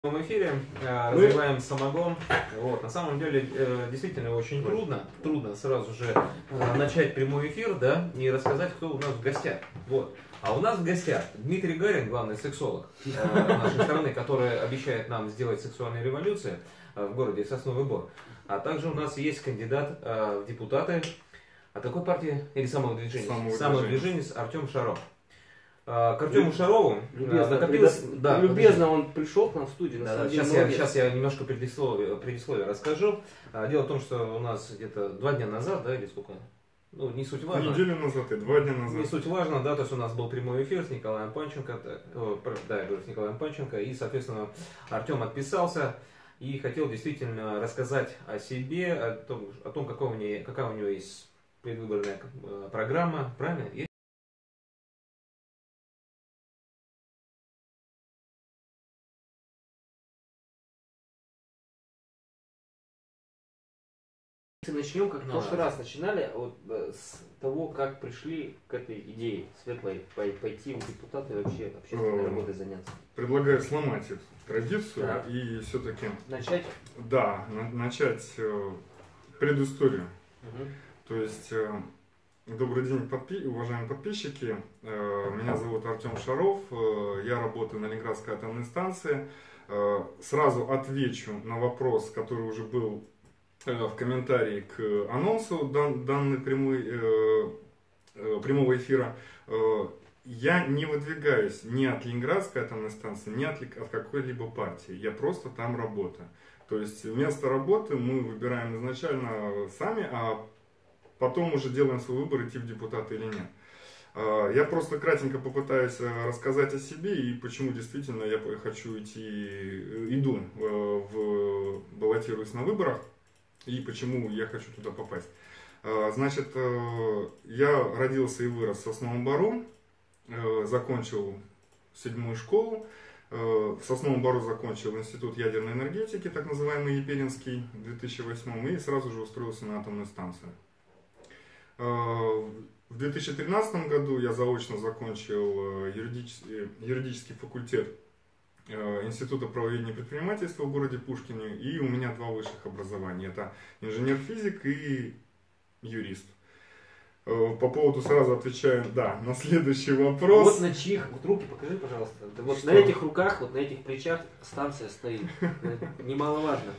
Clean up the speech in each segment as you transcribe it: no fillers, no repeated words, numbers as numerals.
В эфире развиваем самогон. Вот. На самом деле действительно очень трудно сразу же начать прямой эфир, да, и рассказать, кто у нас в гостях. Вот. А у нас в гостях Дмитрий Гарин, главный сексолог нашей страны, который обещает нам сделать сексуальную революцию в городе Сосновый Бор. А также у нас есть кандидат в депутаты от какой партии или самовыдвиженец? Самовыдвиженец Артем Шаров. К Артему Шарову накопилось... Любезно он пришел к нам в студию. Сейчас я немножко предисловие расскажу. Дело в том, что у нас где-то 2 дня назад, да, или сколько? Ну, не суть важно. Неделю назад и 2 дня назад. Не суть важно, да, то есть у нас был прямой эфир с Николаем Панченко, с Николаем Панченко, и, соответственно, Артем отписался и хотел действительно рассказать о себе, о том какая у него есть предвыборная программа, правильно? Начнем, как в прошлый раз начинали, вот, с того, как пришли к этой идее светлой пойти в депутаты и вообще общественной работой заняться. Предлагаю сломать эту традицию и все-таки начать. Да, начать предысторию. То есть, добрый день, уважаемые подписчики. Меня зовут Артем Шаров, я работаю на Ленинградской атомной станции. Сразу отвечу на вопрос, который уже был в комментарии к анонсу данной прямого эфира. Я не выдвигаюсь ни от Ленинградской атомной станции, ни от какой-либо партии. Я просто там работаю. То есть место работы мы выбираем изначально сами, а потом уже делаем свой выбор, идти в депутаты или нет. Я просто кратенько попытаюсь рассказать о себе и почему действительно я иду, баллотируюсь на выборах. И почему я хочу туда попасть. Значит, я родился и вырос в Сосновом Бору, закончил 7-ю школу, в Сосновом Бору закончил институт ядерной энергетики, так называемый Еперинский, в 2008, и сразу же устроился на атомную станцию. В 2013 году я заочно закончил юридический факультет Института правоведения и предпринимательства в городе Пушкине, и у меня 2 высших образования. Это инженер-физик и юрист. По поводу, сразу отвечаю, на следующий вопрос. Вот на чьих, вот руки покажи, пожалуйста. Вот что? На этих руках, вот на этих плечах станция стоит. Немаловажно.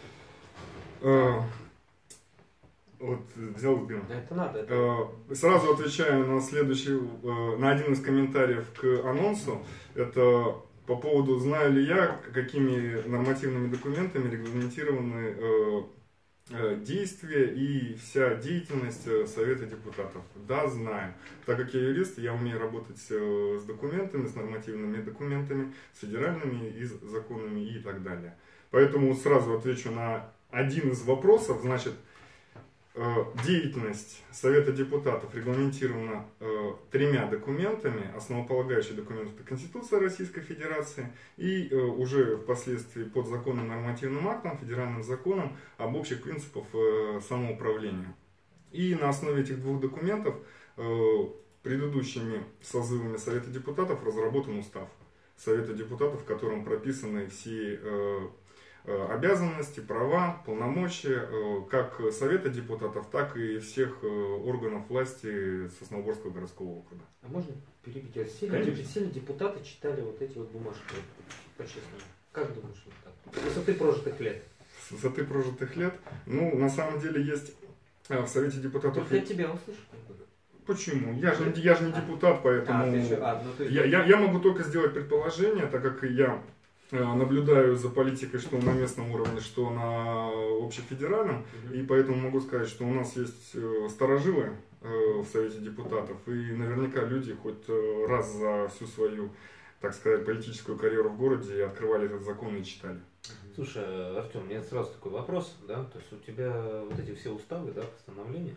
Вот взял любимый. Это надо. Сразу отвечаю на один из комментариев к анонсу. Это по поводу, знаю ли я, какими нормативными документами регламентированы действия и вся деятельность Совета депутатов. Да, знаю. Так как я юрист, я умею работать с документами, с нормативными документами, с федеральными и законами и так далее. Поэтому сразу отвечу на один из вопросов. Значит, деятельность Совета депутатов регламентирована 3 документами. Основополагающий документ — это Конституция Российской Федерации, и уже впоследствии подзаконным нормативным актом, федеральным законом об общих принципах самоуправления. И на основе этих 2 документов предыдущими созывами Совета депутатов разработан устав Совета депутатов, в котором прописаны все обязанности, права, полномочия как Совета депутатов, так и всех органов власти Сосновоборского городского округа. А можно перебить? Все депутаты читали вот эти вот бумажки, по-честному. Как думаешь, вот так? С высоты прожитых лет. С высоты прожитых лет? Ну, на самом деле есть в Совете депутатов... Только от тебя услышал. Почему? Я же не депутат, поэтому я могу только сделать предположение, так как я наблюдаю за политикой что на местном уровне, что на общефедеральном, и поэтому могу сказать, что у нас есть старожилы в Совете депутатов, и наверняка люди хоть раз за всю свою, так сказать, политическую карьеру в городе открывали этот закон и читали. Слушай, Артем, у меня сразу такой вопрос, да, то есть у тебя вот эти все уставы, да, постановления,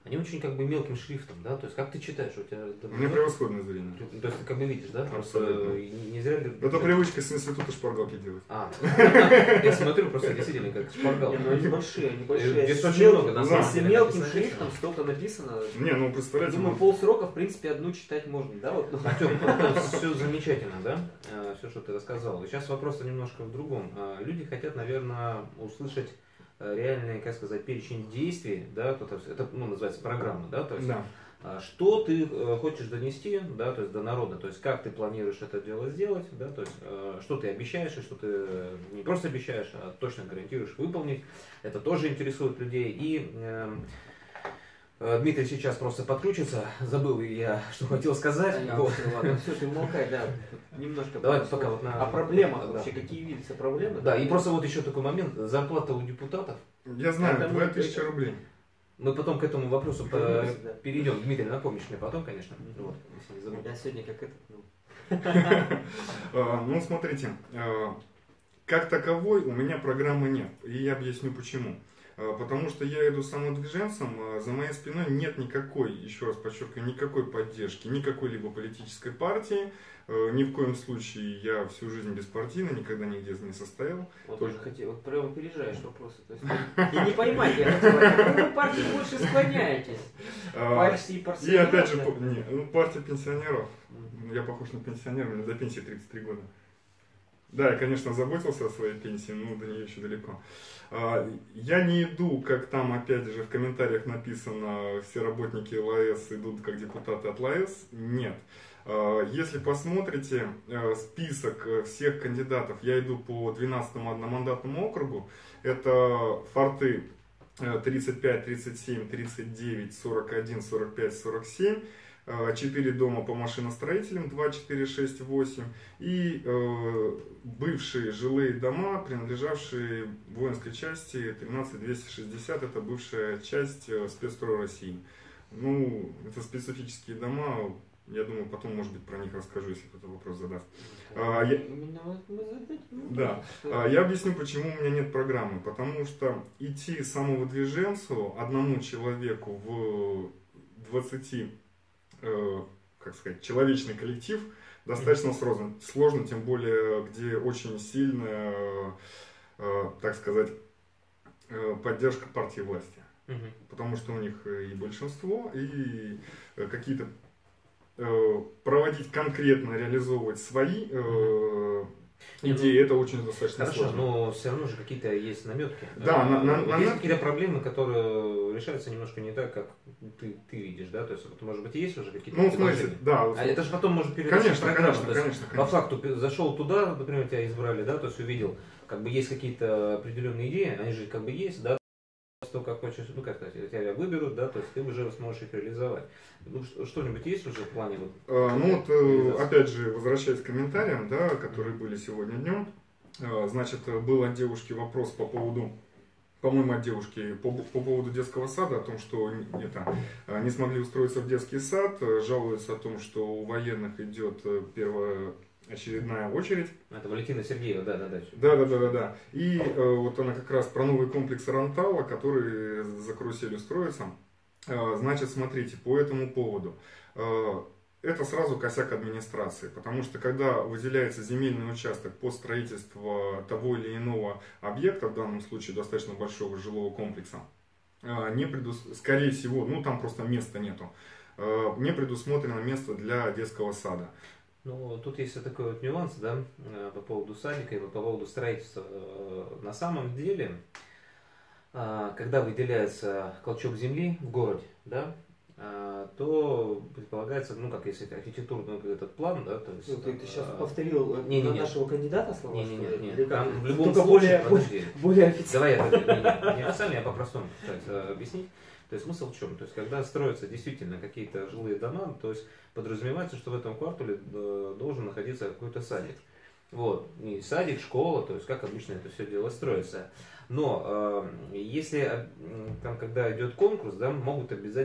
они очень как бы мелким шрифтом, да, то есть как ты читаешь, у тебя... У меня превосходное зрение. То есть ты как бы видишь, да, просто не зря... Это привычка с института шпаргалки делать. Я смотрю просто действительно как шпаргалка. Ну они большие. Здесь очень много, на самом Если деле. мелким шрифтом столько написано, Не, ну представляете... думаю, полсрока, в принципе, одну читать можно, да? Вот. Все замечательно, да, все, что ты рассказал. Сейчас вопрос немножко в другом. Люди хотят, наверное, услышать реальный, как сказать, перечень действий, да, то есть это, ну, называется программа, да, то есть Да. что ты хочешь донести, да, то есть до народа, то есть как ты планируешь это дело сделать, да, то есть что ты обещаешь и что ты не просто обещаешь, а точно гарантируешь выполнить, это тоже интересует людей. И Дмитрий сейчас просто подключится, забыл я, что хотел сказать. Вот. Ладно, все, ты умолкай, да. Немножко. Давай пока вот на... О проблемах да. вообще, какие видятся проблемы? Да, и просто вот еще такой момент, зарплата у депутатов. Я знаю, Это 2000 рублей. Мы потом к этому вопросу Да. перейдем. Дмитрий, напомнишь мне потом, конечно. Вот, если не забыл. Я сегодня как этот, Ну, смотрите, как таковой у меня программы нет. И я объясню почему. Потому что я иду самодвиженцем, за моей спиной нет никакой, еще раз подчеркиваю, никакой поддержки, никакой либо политической партии. Ни в коем случае я всю жизнь беспартийно, никогда нигде не состоял. вот тоже хотел, вот прямо опережаешь вопросы. То есть, и не поймать, я хотел, к какой партии больше склоняетесь? Партии И опять же, партия пенсионеров. Я похож на пенсионера, мне до пенсии 33 года. Да, я, конечно, заботился о своей пенсии, но до нее еще далеко. Я не иду, как там, опять же, в комментариях написано, все работники ЛАЭС идут как депутаты от ЛАЭС. Нет. Если посмотрите список всех кандидатов, я иду по 12-му одномандатному округу. Это форты 35, 37, 39, 41, 45, 47. 4 дома по машиностроителям, 2, 4, 6, 8. И бывшие жилые дома, принадлежавшие воинской части 13260, это бывшая часть спецстроя России. Ну, это специфические дома, я думаю, потом, может быть, про них расскажу, если кто-то вопрос задаст. Да. Я объясню, почему у меня нет программы. Потому что идти самовыдвиженцу, одному человеку в 20, как сказать, человечный коллектив достаточно сложно, тем более, где очень сильная, так сказать, поддержка партии власти. Потому что у них и большинство, и какие-то проводить конкретно, реализовывать свои идеи, это очень достаточно хорошо, сложно. но все равно же какие-то есть наметки. Да, есть какие-то проблемы, которые решаются немножко не так, как ты видишь, да, то есть, вот, может быть, есть уже какие-то смотрите, да. А это же потом может передать конечно, программу. конечно. По факту зашел туда, например, тебя избрали, да, то есть увидел, как бы есть какие-то определенные идеи, они же как бы есть, да, то, как хочешь, ну как сказать, тебя выберут, да, то есть ты уже сможешь их реализовать. Ну, что-нибудь есть уже в плане? Опять же, возвращаясь к комментариям, да, которые были сегодня днем, значит, был от девушки вопрос по поводу, по-моему, от девушки, по поводу детского сада, о том, что не смогли устроиться в детский сад, жалуются о том, что у военных идет очередная очередь. Это Валентина Сергеева, да. Да. И вот она как раз про новый комплекс Рантала, который за каруселью строится. Значит, смотрите, по этому поводу. Это сразу косяк администрации, потому что когда выделяется земельный участок под строительство того или иного объекта, в данном случае достаточно большого жилого комплекса, скорее всего, там просто места нету, не предусмотрено место для детского сада. Ну, тут есть такой вот нюанс, да, по поводу садика и по поводу строительства. На самом деле, когда выделяется клочок земли в городе, да, то предполагается, как если архитектурный этот план, да, то есть... Ты сейчас повторил нашего кандидата слова? Не. Там в любом случае, более официально. Давай я не официально, я по-простому пытаюсь объяснить. То есть смысл в чем? То есть когда строятся действительно какие-то жилые дома, то есть подразумевается, что в этом квартале должен находиться какой-то садик. Вот. И садик, школа, то есть как обычно это все дело строится. Но если там, когда идет конкурс, да, могут обязать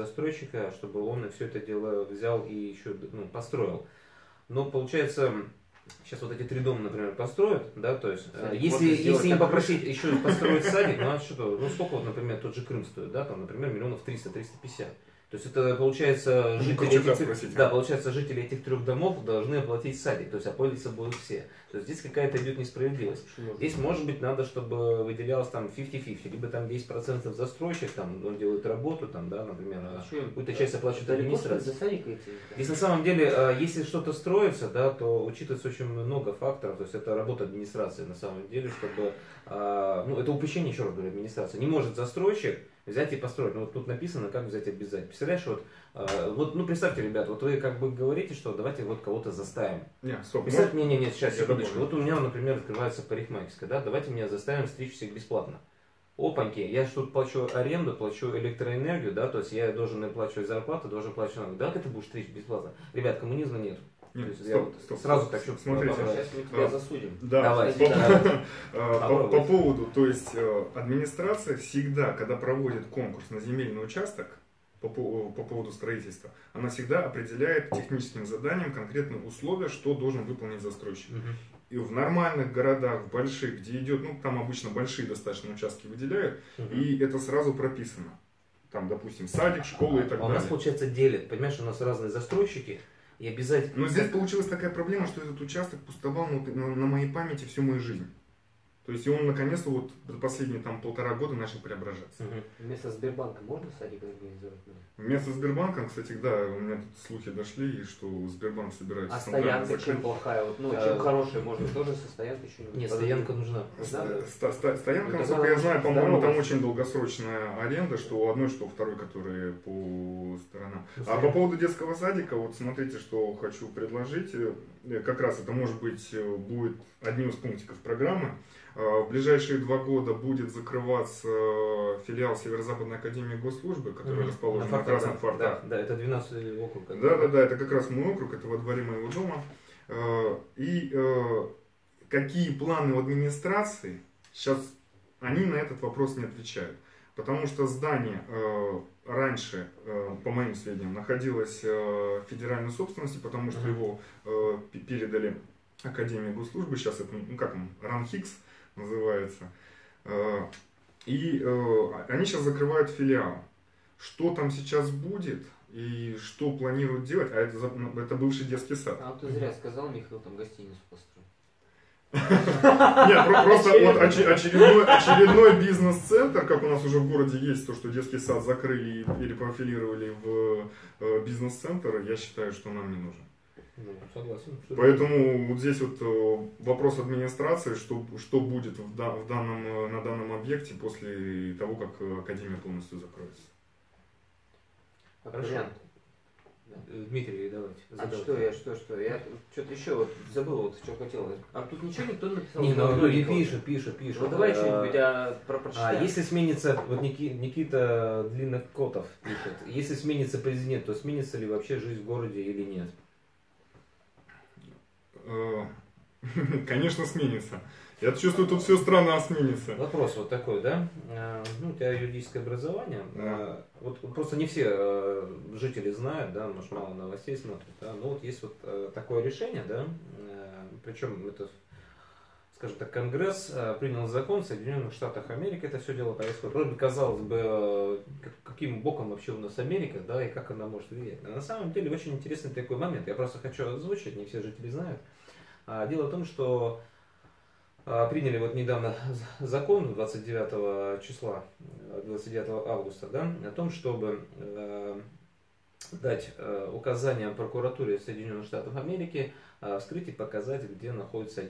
застройщика, чтобы он все это дело взял и еще построил. Но получается, сейчас вот эти 3 дома, например, построят, да, то есть, Садик если им попросить еще построить садик, ну, что, ну, сколько вот, например, тот же Крым стоит, да, там, например, миллионов 300-350. То есть это получается жители этих 3 домов должны оплатить садик, то есть пользоваться будут все. То есть здесь какая-то идет несправедливость. Здесь, может быть, надо, чтобы выделялось там 50-50, либо там 10% застройщик, там, он делает работу, там, да, например, какую-то часть оплачивает администрация. Здесь на самом деле, если что-то строится, да, то учитывается очень много факторов, то есть это работа администрации на самом деле, чтобы, ну, это упущение, еще раз говорю, администрации. Не может застройщик взять и построить. Ну, вот тут написано, как взять и обязать. Представляешь, вот, ну, представьте, ребят, вот вы как бы говорите, что давайте вот кого-то заставим. Нет, стоп. Представьте, не, сейчас, секундочку. Вот у меня, например, открывается парикмахерская, да, давайте меня заставим стричь всех бесплатно. Опаньки, я же тут плачу аренду, плачу электроэнергию, да, то есть я должен оплачивать зарплату, должен платить налоги. Да, ты будешь стричь бесплатно? Ребят, коммунизма нет. Нет, стоп, сразу хочу. Смотрите, сейчас мы тебя засудим. Да, давай. По поводу, то есть администрация всегда, когда проводит конкурс на земельный участок по поводу строительства, она всегда определяет техническим заданием конкретные условия, что должен выполнить застройщик. И в нормальных городах, в больших, где идет, ну там обычно большие достаточно участки выделяют, и это сразу прописано. Там, допустим, садик, школа и так далее. У нас, получается, делят, понимаешь, у нас разные застройщики. И обязательно... Но здесь получилась такая проблема, что этот участок пустовал на моей памяти всю мою жизнь. То есть и он наконец-то вот последние там 1,5 года начал преображаться. Вместо Сбербанка можно садик организовать? Вместо Сбербанка, кстати, да, у меня тут слухи дошли, что Сбербанк собирается... А стоянка чем плохая? Вот, ну, чем хорошая? Можно тоже со стоянкой еще-нибудь? Нет, стоянка нужна. Стоянка, насколько я знаю, по-моему, там очень долгосрочная аренда, что у одной, что у второй, которые по сторонам. А по поводу детского садика, вот смотрите, что хочу предложить. Как раз это, может быть, будет одним из пунктиков программы. В ближайшие 2 года будет закрываться филиал Северо-Западной академии госслужбы, который расположен на Красных Фортах. Да, это 12 округ. Да, это как раз мой округ, это во дворе моего дома. И какие планы у администрации, сейчас они на этот вопрос не отвечают. Потому что здание раньше, по моим сведениям, находилось в федеральной собственности, потому что его передали Академии госслужбы, сейчас это, ну как он, РАНХИКС называется. И они сейчас закрывают филиал. Что там сейчас будет и что планируют делать, а это бывший детский сад. А ты зря сказал, Михаил там гостиницу построил. Нет, просто вот очередной бизнес-центр, как у нас уже в городе есть, то, что детский сад закрыли и перепрофилировали в бизнес-центр, я считаю, что нам не нужен. Ну, согласен. Поэтому вот здесь вот вопрос администрации, что будет на данном объекте после того, как Академия полностью закроется. Хорошо. Дмитрий, давайте. Я что-то еще вот забыл, вот что хотел. А тут ничего никто не написал? Не, ну люди пишут. Ну давай что-нибудь прочитаем. Если сменится, вот Никита Длинных Котов пишет, если сменится президент, то сменится ли вообще жизнь в городе или нет? Конечно, сменится. Я чувствую, тут все страна сменится. Вопрос вот такой, да? Ну, у тебя юридическое образование. Вот просто не все жители знают, да, может, мало новостей смотрят. Да? Но вот есть вот такое решение, да, причем это, скажем так, Конгресс принял закон в Соединенных Штатах Америки, это все дело происходит. Вроде бы, казалось бы, каким боком вообще у нас Америка, да, и как она может влиять. Но на самом деле очень интересный такой момент, я просто хочу озвучить, не все жители знают. Дело в том, что приняли вот недавно закон 29 числа, 29 августа, да, о том, чтобы дать указания прокуратуре Соединенных Штатов Америки вскрыть и показать, где находится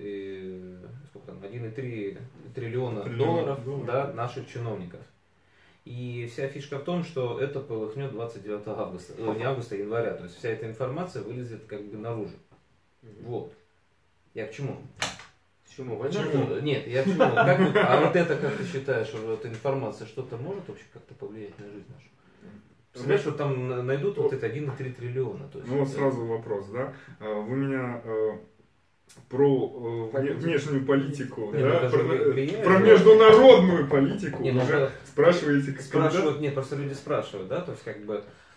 1,3 триллиона долларов, да, наших чиновников. И вся фишка в том, что это полыхнет 29 августа, не августа, а января, то есть вся эта информация вылезет как бы наружу. Вот. Я к чему? Почему? Нет, я к чему? А вот это, как ты считаешь, что эта информация что-то может вообще как-то повлиять на жизнь нашу? Представляешь, что там найдут вот это 1,3 триллиона. То есть, ну вот сразу вопрос, да? Вы меня про внешнюю политику, да? Про международную политику уже спрашиваете как спрашивают, нет, просто люди спрашивают, да, то есть как бы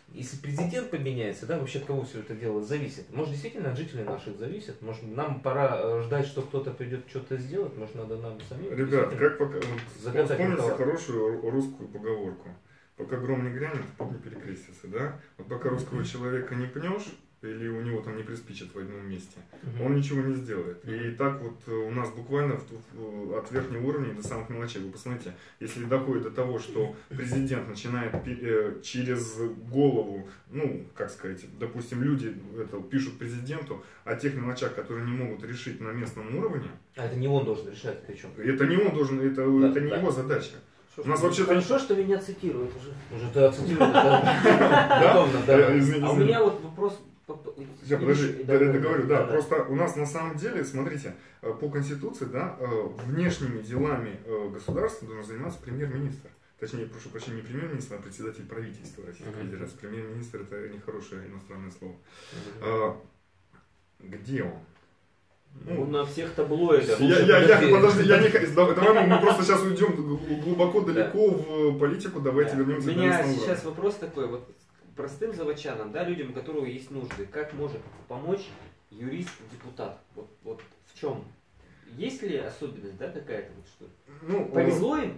если президент поменяется, да, вообще от кого все это дело зависит? Может, действительно от жителей наших зависит? Может, нам пора ждать, что кто-то придет что-то сделать? Может, надо нам самим? Ребят, как пока... Вот, вспомните рукава. хорошую русскую поговорку. Пока гром не грянет, поп не перекрестится, да? Вот пока русского человека не пнешь, или у него там не приспичат в одном месте, он ничего не сделает. И так вот у нас буквально от верхнего уровня до самых мелочей. Вы посмотрите, если доходит до того, что президент начинает через голову, ну, как сказать, допустим, люди это пишут президенту о тех мелочах, которые не могут решить на местном уровне. А это не он должен решать, причем. Это не он должен, это не его задача. У нас вообще хорошо, что меня цитируют уже. Уже ты оцитируешь, да? А у меня вот вопрос... Сейчас, подожди, договорю, да. Просто у нас на самом деле, смотрите, по Конституции, да, внешними делами государства должен заниматься премьер-министр. Точнее, прошу прощения, не премьер-министр, а председатель правительства Российской Федерации. Премьер-министр это нехорошее иностранное слово. Где он? Ну, на всех таблоидах. Подожди, давай мы просто сейчас уйдем глубоко далеко в политику, давайте вернемся к местному. У меня сейчас вопрос такой, вот простым заводчанам, да, людям, у которых есть нужды, как может помочь юрист-депутат? Вот в чем? Есть ли особенность, да, какая-то вот что? Ну, повезло им?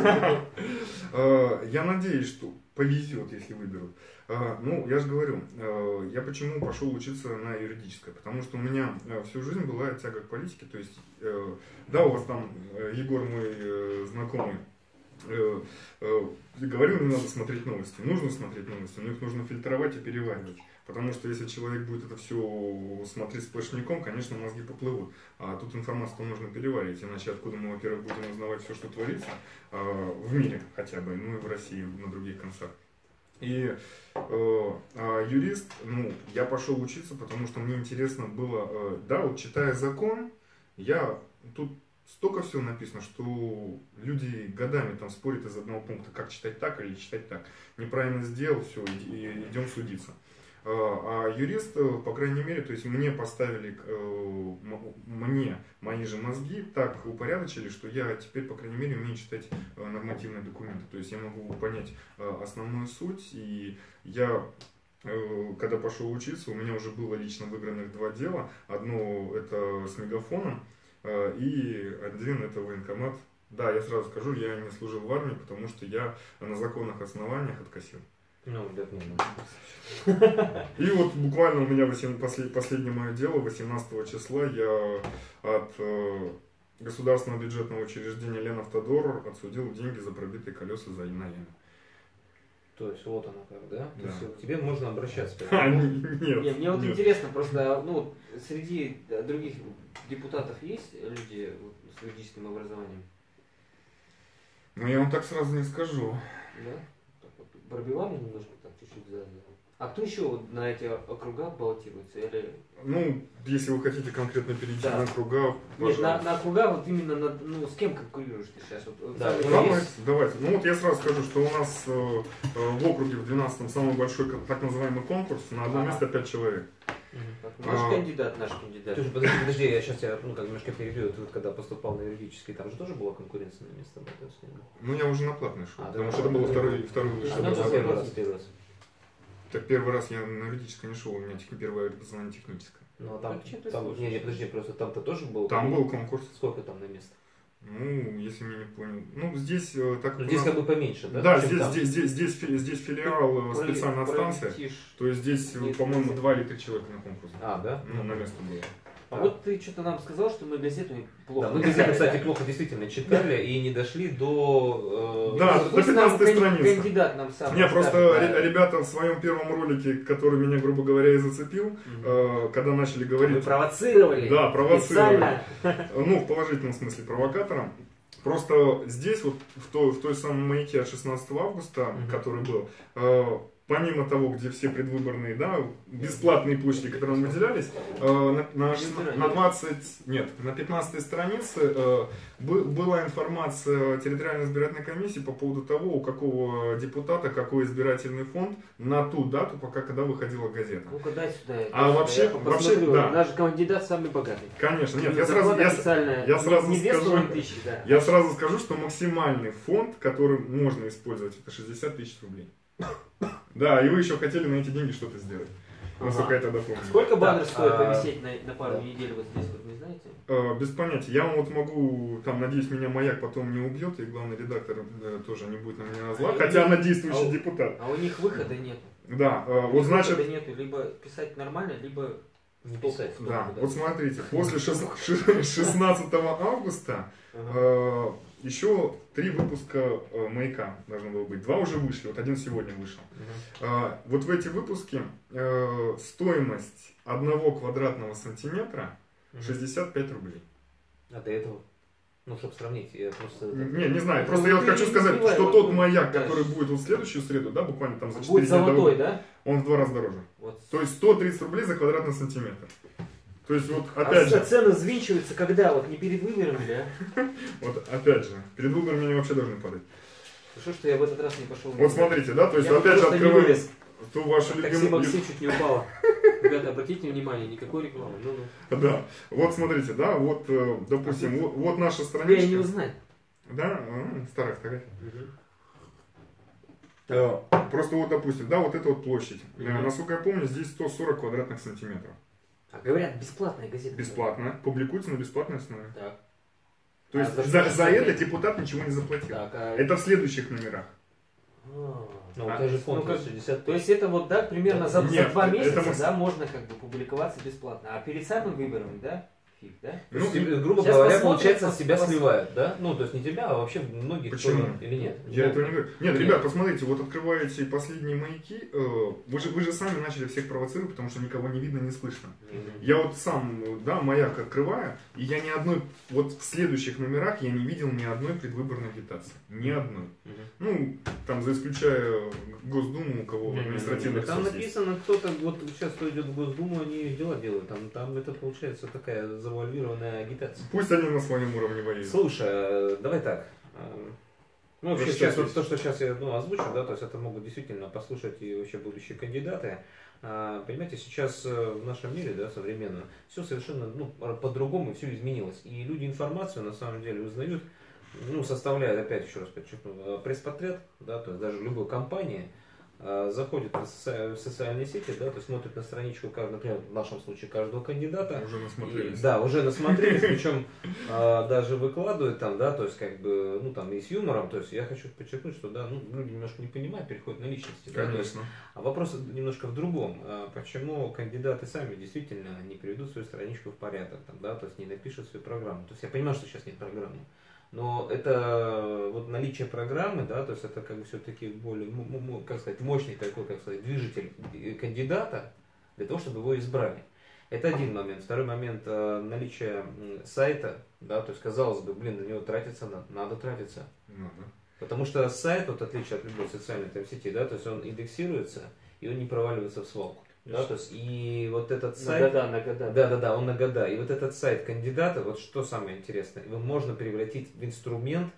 Я надеюсь, что повезет, если выберут. Ну, я же говорю, я почему пошел учиться на юридическое, потому что у меня всю жизнь была тяга к политике, то есть, да, у вас там Егор мой знакомый, говорил, не надо смотреть новости. Нужно смотреть новости, но их нужно фильтровать и переваривать. Потому что если человек будет это все смотреть сплошняком, конечно, мозги поплывут. А тут информацию нужно переваривать, иначе откуда мы, во-первых, будем узнавать все, что творится в мире хотя бы, ну и в России, на других концах. И юрист, ну, я пошел учиться, потому что мне интересно было, да, вот читая закон, я тут столько всего написано, что люди годами там спорят из одного пункта, как читать так или читать так. Неправильно сделал, все, идем судиться. А юрист, по крайней мере, то есть мне поставили, мои же мозги так упорядочили, что я теперь, по крайней мере, умею читать нормативные документы. То есть я могу понять основную суть, и я... Когда пошел учиться, у меня уже было лично выигранных 2 дела. Одно это с мегафоном, и один это военкомат. Да, я сразу скажу, я не служил в армии, потому что я на законных основаниях откосил. Ну, и вот буквально у меня последнее мое дело, 18 числа, я от государственного бюджетного учреждения Ленавтодор отсудил деньги за пробитые колеса на яме. То есть вот оно как, да? Да. То есть к тебе можно обращаться. Нет. Мне вот интересно, просто ну, среди других депутатов есть люди с юридическим образованием? Ну я вам так сразу не скажу. Да? Так вот, пробивали немножко так чуть-чуть за. А кто еще вот на эти округа баллотируется? Или... Ну, если вы хотите конкретно перейти на округа, нет, на округа вот именно, ну, с кем конкурируешь ты сейчас? Вот, да, давайте. Ну вот я сразу скажу, что у нас в округе в 12-м самый большой так называемый конкурс, на одно место 5 человек. Наш кандидат. Слушай, подожди, я сейчас тебя немножко перебью. Ты вот когда поступал на юридический, там же тоже была конкуренция на место? Ну я уже на платный шел, потому что это был второй высший. Так первый раз я на юридическое не шел, у меня первое образование техническое. Ну а там подожди, просто там-то тоже был? Там был конкурс. Сколько там на место? Ну, если я не понял. Ну, здесь так... Здесь как бы поменьше, да? Да, здесь филиал специальной станции. То есть здесь, по-моему, 2 или 3 человека на конкурс. А, да? Ну, на место было. А вот ты что-то нам сказал, что мы газету плохо. Да, мы газету, кстати, плохо действительно читали и не дошли до... Да, до 15 страницы. Кандидат нам сам. Не, просто ребята в своем первом ролике, который меня, грубо говоря, и зацепил, когда начали говорить... Вы провоцировали. Да, провоцировали. Ну, в положительном смысле провокатором. Просто здесь, вот в той самой маяке от 16 августа, который был, помимо того, где все предвыборные, да, бесплатные площади, которые нам выделялись, на 15 странице была информация территориальной избирательной комиссии по поводу того, у какого депутата какой избирательный фонд на ту дату, когда выходила газета. Ну-ка дай сюда. А вообще, да. Наш кандидат самый богатый. Конечно, нет, я сразу скажу, что максимальный фонд, который можно использовать, это 60 тысяч рублей. Да, и вы еще хотели на эти деньги что-то сделать. Насколько я тогда помню. Сколько баннер Так, стоит повисеть на пару недель вот здесь, вот не знаете? Без понятия. Я вам вот могу, там, надеюсь, меня маяк потом не убьет, и главный редактор тоже не будет на меня на зла, хотя она действующий депутат. А у них выхода нет. Да, вот значит... Выхода нету, либо писать нормально, либо Не писать. Да, вот смотрите, после 16 августа еще 3 выпуска «Маяка» должно было быть. 2 уже вышли, вот один сегодня вышел. Вот в эти выпуски стоимость 1 квадратного сантиметра 65 рублей. А до этого? Ну, чтобы сравнить, я просто... Не знаю, просто я вот хочу сказать, что тот «Маяк», который будет вот в следующую среду, да, буквально там за 4 будет дня до золотой, выхода, да? он в 2 раза дороже. Вот. То есть 130 рублей за квадратный сантиметр. То есть вот опять же... цены взвинчиваются когда? Вот не перед выборами, да? Вот опять же, перед выборами они вообще должны падать. Хорошо, что я в этот раз не пошел. Вот смотрите, да, то есть Я опять же просто не открываем вылез. ту вашу Такси любимую... Максим чуть не упало. Ребята, обратите внимание, никакой рекламы. Ну. Да, вот смотрите, да, вот, допустим, вот наша Тебя не страничка. узнать. Да, старая фотография. Просто вот, допустим, да, вот эта вот площадь. Насколько я помню, здесь 140 квадратных сантиметров. А говорят, бесплатная газета. Бесплатно. Публикуется на бесплатной основе. Так. То есть за за это депутат ничего не заплатил. Так, а... Это в следующих номерах. Ну, это же фонд Ну, как- 60. То есть это вот, да, примерно за Нет, 2 это месяца, мы- да, можно как бы публиковаться бесплатно. А перед самым выбором, да, фиг, да? То есть, Ну, грубо сейчас говоря, посмотрим, получается, себя пос- сливают, да? Ну, то есть не тебя, а вообще многих. Почему? Кто, или нет? Я Ну, этого не говорю. Нет, ребят, посмотрите, вот открываете последние маяки, вы же сами начали всех провоцировать, потому что никого не видно, не слышно. Я вот сам, да, маяк открываю, и я ни одной, вот в следующих номерах я не видел ни одной предвыборной агитации. Ни одной. Ну, там, за исключая Госдуму, у кого в административных Там СОС есть. написано, кто-то, вот сейчас, кто идет в Госдуму, они дела делают. Там это получается такая завуалированная агитация. Пусть они на своем уровне воюют. Слушай, давай так. Ну, вообще, сейчас, вот Расскажите. то, что сейчас я озвучу, да, то есть это могут действительно послушать и вообще будущие кандидаты. Понимаете, сейчас в нашем мире, да, современном, все совершенно по-другому, все изменилось. И люди информацию на самом деле узнают, составляют, опять еще раз подчеркну, пресс-портрет, да, то есть даже любой компании заходит в социальные сети, да, то есть смотрит на страничку, например, в нашем случае каждого кандидата. Уже насмотрелись. Да, уже насмотрелись, причем даже выкладывают там, да, то есть как бы, там и с юмором, то есть я хочу подчеркнуть, что, да, люди немножко не понимают, переходят на личности. Да, то есть, Конечно. а вопрос немножко в другом. Почему кандидаты сами действительно не приведут свою страничку в порядок, там, да, то есть не напишут свою программу. То есть я понимаю, что сейчас нет программы. Но это вот наличие программы, да, то есть это как бы все-таки более, как сказать, мощный такой, как сказать, движитель кандидата для того, чтобы его избрали. Это один момент. Второй момент, наличие сайта, да, то есть казалось бы, на него тратиться надо тратиться. Надо. Потому что сайт, вот отличие от любой социальной там сети, да, то есть он индексируется и он не проваливается в свалку. Да, то есть и вот этот сайт... На года. Да, он на года. И вот этот сайт кандидата, вот что самое интересное, его можно превратить в инструмент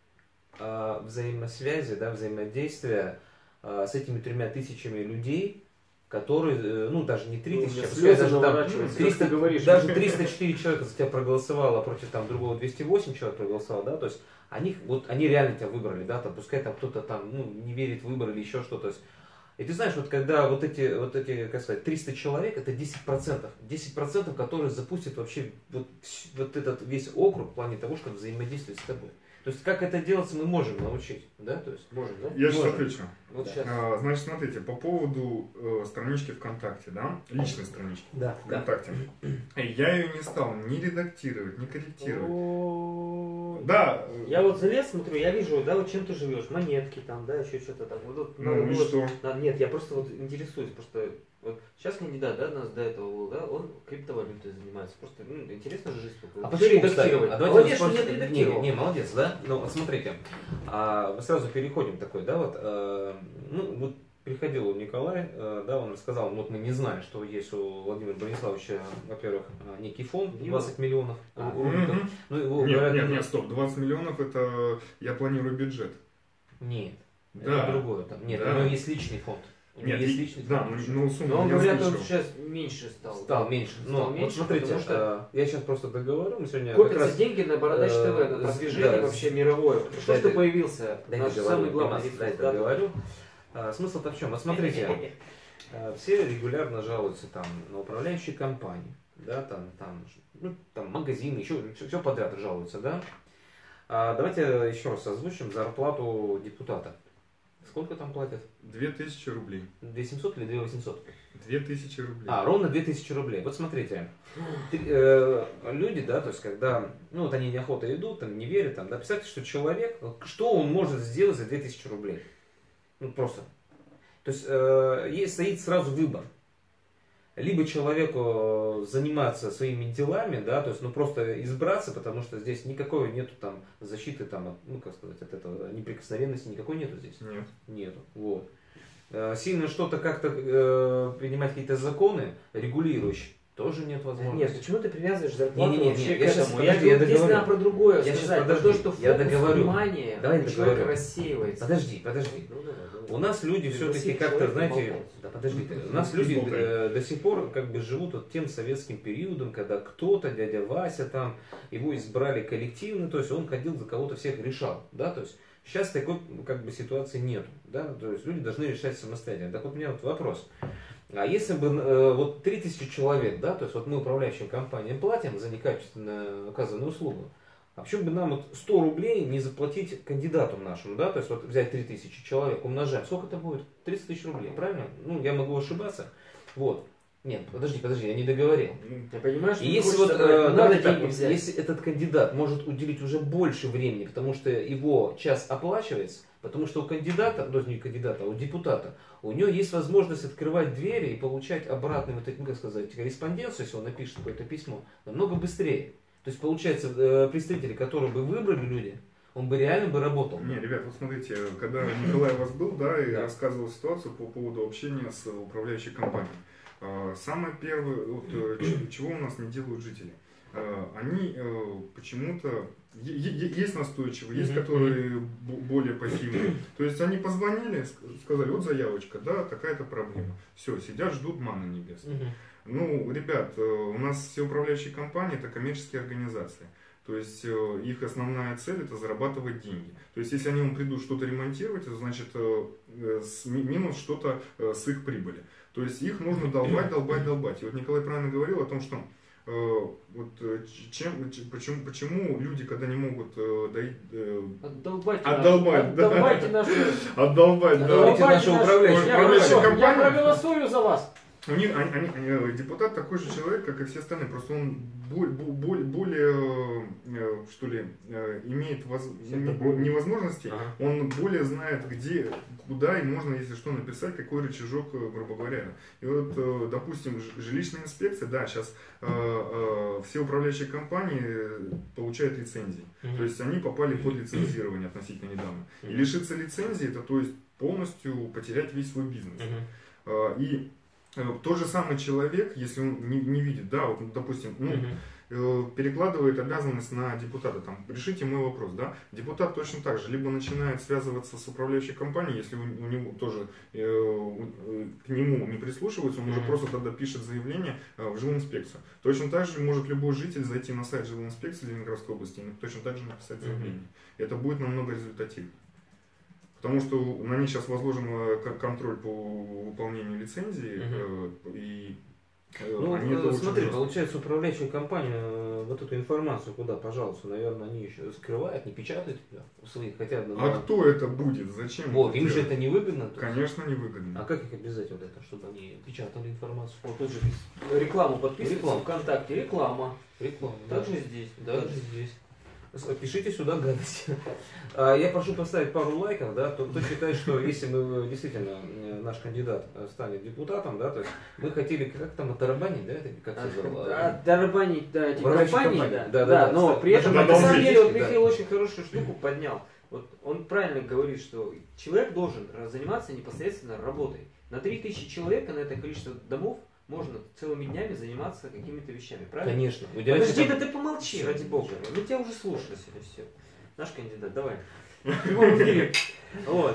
взаимосвязи, да, взаимодействия с этими 3000 людей, которые, даже не 3000, слезы даже там наворачиваются, 300, как ты говоришь. даже 304 человека за тебя проголосовало, против там другого 208 человек проголосовало, да, то есть они реально тебя выбрали, да, там, пускай там кто-то там, не верит в выбор или еще что-то, то есть. И ты знаешь, вот когда вот эти, как сказать, 300 человек, это 10%. 10%, которые запустят вообще вот этот весь округ в плане того, чтобы взаимодействовать с тобой. То есть, как это делается, мы можем научить, да? То есть, Можем, да? Я сейчас Можно. отвечу. Вот сейчас. Значит, смотрите, по поводу странички ВКонтакте, да, личной странички да. ВКонтакте. Я ее не стал ни редактировать, ни корректировать. О, Да. Я вот залез, смотрю, я вижу, да, вот чем ты живешь, монетки там, да, еще что-то там. Вот, Ну и что? Нет, я просто вот интересуюсь, просто вот сейчас кандидат, да, нас до этого был, да, он криптовалютой занимается. Просто интересно же жизнь. А Что почему, кстати? редактировать? Давайте Молодец, что вспомним. нет редактировал. Не, молодец, да? Ну, вот смотрите, мы сразу переходим такой, да, вот приходил Николай, да, он рассказал, вот мы не знали, что есть у Владимира Брониславовича, во-первых, некий фонд, 20 миллионов рубликов. Ну, его говорят, Нет, стоп, 20 миллионов это я планирую бюджет. Нет, Да. это другое. Там. Нет, Да. у него есть личный фонд. У него Нет, есть личный да, фонд. но сумму Но он, не говорят, он озвучил. сейчас меньше стал. Стал меньше. Стал Но меньше, вот смотрите, потому что я сейчас просто договорю, мы сегодня копятся как раз... деньги на Бородач ТВ, на продвижение да, вообще мировое. Что ж ты дайте- появился? Дайте Наш договорю, самый главный Димас, ресурс. дайте Да, договорю. Смысл-то в чем? Вот смотрите, все регулярно жалуются там на управляющие компании, да, там магазины, еще все подряд жалуются, да. Давайте еще раз озвучим зарплату депутата. Сколько там платят? 2000 рублей. 2700 или 2800? 2000 рублей. Ровно 2000 рублей. Вот смотрите, люди, да, то есть когда, ну вот они неохота идут, там, не верят, там, да, представьте, что человек, что он может сделать за 2000 рублей? Ну просто. То есть стоит сразу выбор. Либо человеку заниматься своими делами, да, то есть, ну просто избраться, потому что здесь никакой нету там защиты, там, ну как сказать, от этого неприкосновенности никакой нету здесь. Нет. Нету. Вот. Сильно что-то как-то принимать какие-то законы регулирующие, тоже нет возможности. Нет, почему ты привязываешь зарплату Не-не-не, вообще к я щас, этому? подожди, Я я говорю, здесь договорю. надо про другое Я щас, сказать, подожди, про то, что я фокус договорю. внимания Давай у человека договорю. рассеивается. Подожди. Ну, давай. У нас люди Ты все-таки просил как-то, человека знаете, болтать. да подожди, у нас люди до сих пор как бы живут вот тем советским периодом, когда кто-то, дядя Вася там, его избрали коллективно, то есть он ходил за кого-то всех решал, да, то есть сейчас такой как бы ситуации нету, да, то есть люди должны решать самостоятельно. Так вот у меня вот вопрос. А если бы вот 3000 человек, да, то есть вот мы управляющим компаниям платим за некачественно оказанную услугу, а почему бы нам вот 100 рублей не заплатить кандидату нашему, да, то есть вот взять 3000 человек, умножаем, сколько это будет? 30 тысяч рублей, правильно? Ну, я могу ошибаться. Вот. Нет, подожди, я не договорил. Я понимаю, что И ты если хочешь вот, собрать, давайте надо так, деньги взять. если этот кандидат может уделить уже больше времени, потому что его час оплачивается, потому что у кандидата, ну не кандидата, а у депутата, у него есть возможность открывать двери и получать обратный, вот, ну, как сказать, корреспонденцию, если он напишет какое-то письмо, намного быстрее. То есть получается, представители, которые бы выбрали люди, он бы реально бы работал. Не, ребят, вот смотрите, когда Николай у вас был, да, и Да. рассказывал ситуацию по поводу общения с управляющей компанией. Самое первое, вот, чего у нас не делают жители. Они почему-то, есть настойчивые, есть которые более пассивные. То есть они позвонили, сказали, вот заявочка, да, такая-то проблема. Все, сидят, ждут манны небесной. Ну, ребят, у нас все управляющие компании это коммерческие организации. То есть их основная цель это зарабатывать деньги. То есть если они вам придут что-то ремонтировать, это значит минус что-то с их прибыли. То есть их нужно долбать. И вот Николай правильно говорил о том, что почему люди, когда не могут Отдолбайте нашу управляющую компанию. Я проголосую за вас. У них, депутат такой же человек, как и все остальные, просто он более, что ли, имеет невозможности, он более знает, где, куда и можно, если что, написать, какой рычажок, грубо говоря. И вот, допустим, жилищная инспекция, да, сейчас все управляющие компании получают лицензии, то есть они попали под лицензирование относительно недавно. И лишиться лицензии, это то есть полностью потерять весь свой бизнес. И тот же самый человек, если он не видит, да, вот, допустим, перекладывает обязанность на депутата, там, решите мой вопрос, да, депутат точно так же, либо начинает связываться с управляющей компанией, если у него тоже к нему не прислушиваются, он уже просто тогда пишет заявление в жилинспекцию. Точно так же может любой житель зайти на сайт жилинспекции Ленинградской области и точно так же написать заявление. Это будет намного результативнее. Потому что на них сейчас возложен контроль по выполнению лицензии. И они это смотри, очень получается, управляющая компания вот эту информацию куда, пожалуйста, наверное, они еще скрывают, не печатают ее в своих, хотя бы. А кто это будет? Зачем? Вот, это им же делать? это не выгодно. Конечно, не выгодно. А как их обязать вот это, чтобы они печатали информацию? Вот тут же рекламу подписывается ВКонтакте, реклама. Реклама. Также здесь. Даже здесь. Пишите сюда гадости. Я прошу поставить пару лайков, да, кто считает, что если мы действительно наш кандидат станет депутатом, да, то есть мы хотели как там оттарабанить, да, это как сказал? Тарабанить, да, эти компании, да, но кстати, при этом надо на самом долбить, деле вот да. Михаил очень хорошую штуку поднял. Вот он правильно говорит, что человек должен заниматься непосредственно работой. На 3000 человек, на это количество домов, можно целыми днями заниматься какими-то вещами, правильно? Конечно. Подожди, да ты помолчи, ради бога. Мы тебя уже слушали сегодня, все. Наш кандидат, давай. В прямом эфире. Вот.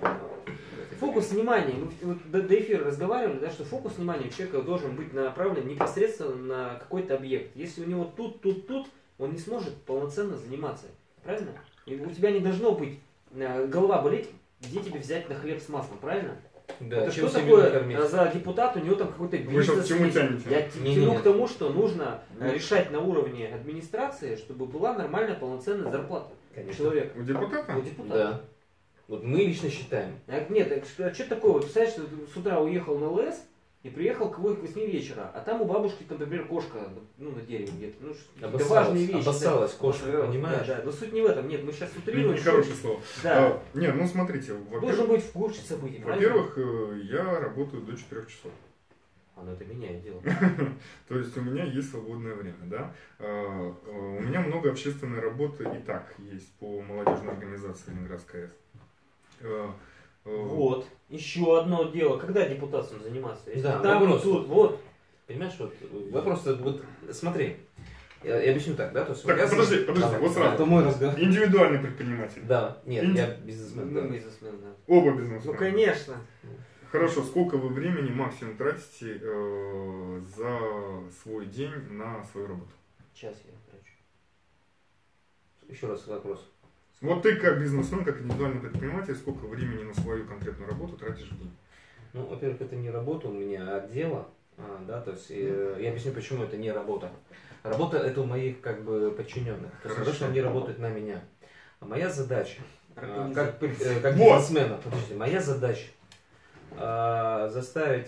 Фокус внимания. Мы вот до эфира разговаривали, да, что фокус внимания у человека должен быть направлен непосредственно на какой-то объект. Если у него тут, он не сможет полноценно заниматься. Правильно? И у тебя не должно быть голова болеть где тебе взять на хлеб с маслом, правильно? Да, Это чем что семью такое накормить? за депутат, у него там какой-то Вы сейчас бизнес к чему есть. тянете? Я Не-не-не. тяну к тому, что нужно решать на уровне администрации, чтобы была нормальная полноценная зарплата Конечно. человека. У депутата? У депутата. Да. Вот мы лично считаем. Нет, что такое? Вот представляешь, что ты с утра уехал на ЛС и приехал к 8 вечера, а там у бабушки, там, например, кошка на дереве где-то. Ну, какие-то важные вещи. Обоссалась кошка, Да, понимаешь? Да, но суть не в этом. Нет, мы сейчас утрируем. Нехорошее слово. Да. Нет, ну смотрите, Должен быть в курсе событий, правильно? во-первых, я работаю до 4 часов. А, ну это меняет дело. То есть у меня есть свободное время, да. У меня много общественной работы и так есть по молодежной организации Ленинградской АЭС. Вот. Еще одно дело. Когда депутатством заниматься? Если Да, там, вопрос. тут, вот. Понимаешь, вот вопрос, вот смотри, я объясню так, да? То есть, Так, я подожди, Давай, вот сразу. Это мой разговор. Индивидуальный предприниматель. Да, нет, Инди- я бизнесмен. Да. Ну, бизнесмен, да. Оба Ну, бизнесмена. конечно. Хорошо, сколько вы времени максимум тратите за свой день на свою работу? Час я трачу. Еще раз вопрос. Вот ты как бизнесмен, как индивидуальный предприниматель, сколько времени на свою конкретную работу тратишь в день? Ну, во-первых, это не работа у меня, а дело. Да, то есть я объясню, почему это не работа. Работа это у моих как бы подчиненных. То есть, потому что они работают на меня. А моя задача, как Вот. бизнесмена, подождите, моя задача заставить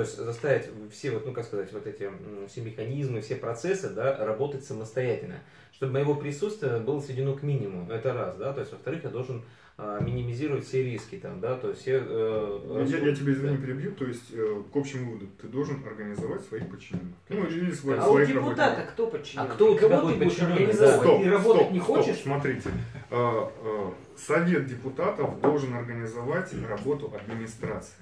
все вот, ну как сказать, вот эти все механизмы, все процессы, да, работать самостоятельно, чтобы моего присутствия было сведено к минимуму. Это раз, да, то есть, во-вторых, я должен минимизировать все риски там, да, то есть все. Я тебя, извини, перебью, то есть к общему выводу, ты должен организовать своих подчиненных. Ну, или своих, А у своих депутата работников. кто подчинен? А кто у тебя Кого будет ты будешь подчинен? организовывать? Стоп, Ты работать стоп, не стоп, хочешь? смотрите. Совет депутатов должен организовать работу администрации.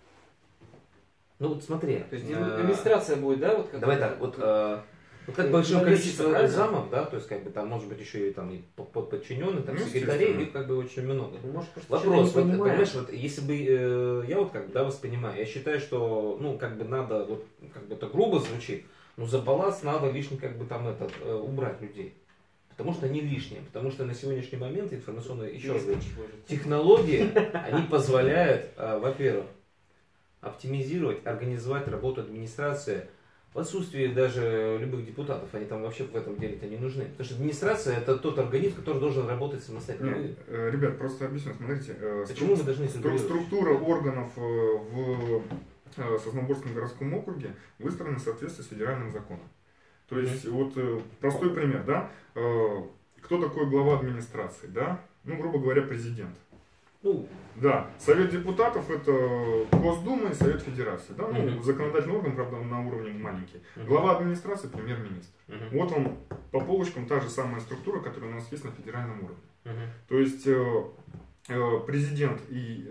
Ну вот смотри. То есть администрация будет, да? Вот как Давай так, вот как большое журналистика, количество правильно? замов, да, то есть как бы там может быть еще и там и подчиненные, там Ну, секретарей, естественно. их как бы очень много. Ну, может, просто Вопрос, что-то вот, не понимаю. понимаешь, вот если бы я вот как бы, да, воспринимаю, я считаю, что, ну, как бы надо, вот, как бы это грубо звучит, но за балласт надо лишний, как бы там убрать людей. Потому что они лишние, потому что на сегодняшний момент информационные, еще раз говорю, технологии, они позволяют, во-первых, оптимизировать, организовать работу администрации в отсутствии даже любых депутатов. Они там вообще в этом деле-то не нужны. Потому что администрация это тот организм, который должен работать самостоятельно. Нет, ребят, просто объясню, смотрите. Почему мы должны Структура органов в Сосновоборском городском округе выстроена в соответствии с федеральным законом. То есть, вот простой пример, да? Кто такой глава администрации, да? Ну, грубо говоря, президент. Ну, Да, Совет депутатов это Госдума и Совет Федерации. Да? Ну, Мгм. законодательный орган, правда, на уровне маленький. Мгм. Глава администрации премьер-министр. Мгм. Вот он по полочкам та же самая структура, которая у нас есть на федеральном уровне. Мгм. То есть президент и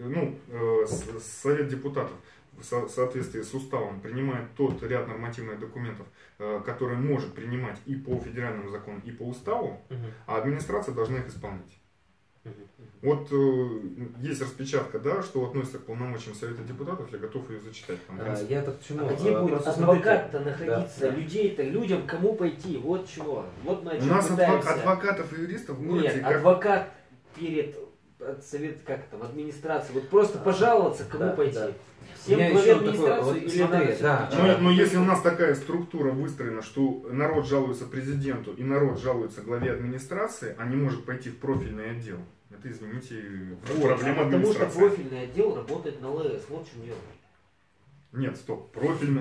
Совет депутатов в соответствии с уставом принимает тот ряд нормативных документов, который может принимать и по федеральному закону, и по уставу, Мгм. а администрация должна их исполнять. Мгм. Вот есть распечатка, да, что относится к полномочиям Совета депутатов, я готов ее зачитать. Там, в принципе. Я так почему? А где будет Просто адвокат-то смотрите. находиться? Да. Людей-то, людям кому пойти? Вот чего. Вот мы о У чем нас пытаемся. адвокатов и юристов в городе Нет, как... адвокат перед совет, как там, администрацией. Вот просто пожаловаться, кому Да, пойти. да. Всем У меня главе еще такое, администрации вот или смотри, надо да. всё-таки Но если у нас такая структура выстроена, что народ жалуется президенту и народ жалуется главе администрации, а не может пойти в профильный отдел, это, извините, проблема Потому что администрации. профильный отдел работает на ЛС. Вот в чем дело. Нет, стоп, профильный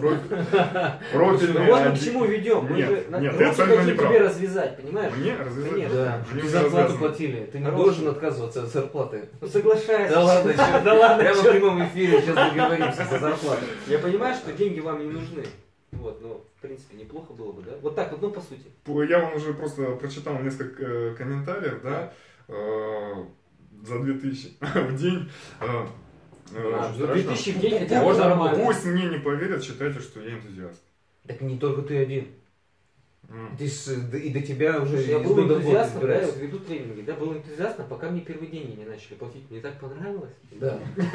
Ну вот мы к отдел. чему ведем. Мы Нет, же нет, ты руки абсолютно хотим не прав. тебе развязать, понимаешь? Мне развязать? Конечно. Да, Мне тебе уже зарплату развязано. платили, ты не Хороший. должен отказываться от зарплаты. Ну соглашайся. Да ладно, чё? Да ладно, Прямо в чё? прямом эфире сейчас договоримся за зарплату. Я понимаю, что деньги вам не нужны. Вот, ну, в принципе, неплохо было бы, да? Вот так вот, ну, по сути. Я вам уже просто прочитал несколько комментариев, да, за 2000 в день. За 2000 в день хотя бы Можно нормально. Пусть мне не поверят, считайте, что я энтузиаст. Так не только ты один. Ты и до тебя уже Слушай, я из был года в год энтузиастом, да, я избираются. вот веду тренинги, да, был энтузиастом, пока мне первые деньги не начали платить. Мне так понравилось. Да.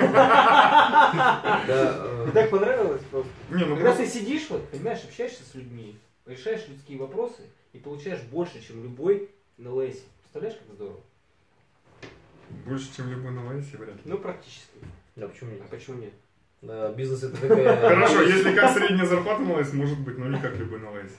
Мне так понравилось просто. Не, ну Когда просто... ты сидишь, вот, понимаешь, общаешься с людьми, решаешь людские вопросы и получаешь больше, чем любой на ЛС. Представляешь, как здорово? Больше, чем любой на ЛСе, вряд ли. Ну, практически. Да, почему нет? А почему нет? Бизнес это такая... Хорошо, если как средняя зарплата на ЛС, может быть, но не как любой на ЛСе.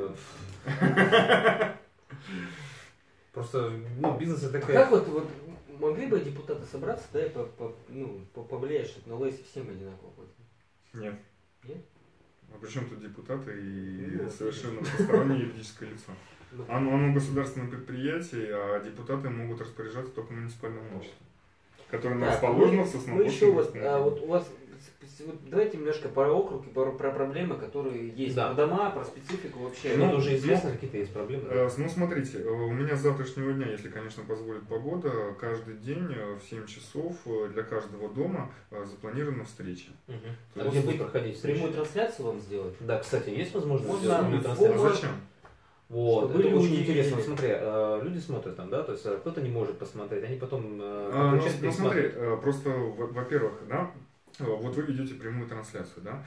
Просто, бизнес это А такая... как вот могли бы депутаты собраться, да, и повлиять, чтобы на ЛСе всем одинаково платили? Нет. Нет? А при чем тут депутаты и Ну, совершенно постороннее юридическое лицо? Ну, Оно государственное предприятие, а депутаты могут распоряжаться только муниципальным имуществом, которое расположено в Ну Сосновоборском еще городском вот у вас, давайте немножко про округ и про проблемы, которые есть. Да. Про дома, про специфику вообще. Ну, уже известно, какие-то есть проблемы. Ну, смотрите, у меня с завтрашнего дня, если, конечно, позволит погода, каждый день в 7 часов для каждого дома запланирована встреча. А где будет проходить встреча? Прямую трансляцию вам сделать? Да, кстати, есть возможность Можно сделать прямую в трансляцию? Зачем? Вот, Чтобы это очень люди интересно. видели. Смотри, люди смотрят там, да, то есть кто-то не может посмотреть, они потом Ну, включают, смотри, пересматривают. просто, во-первых, да, вот вы ведете прямую трансляцию, да,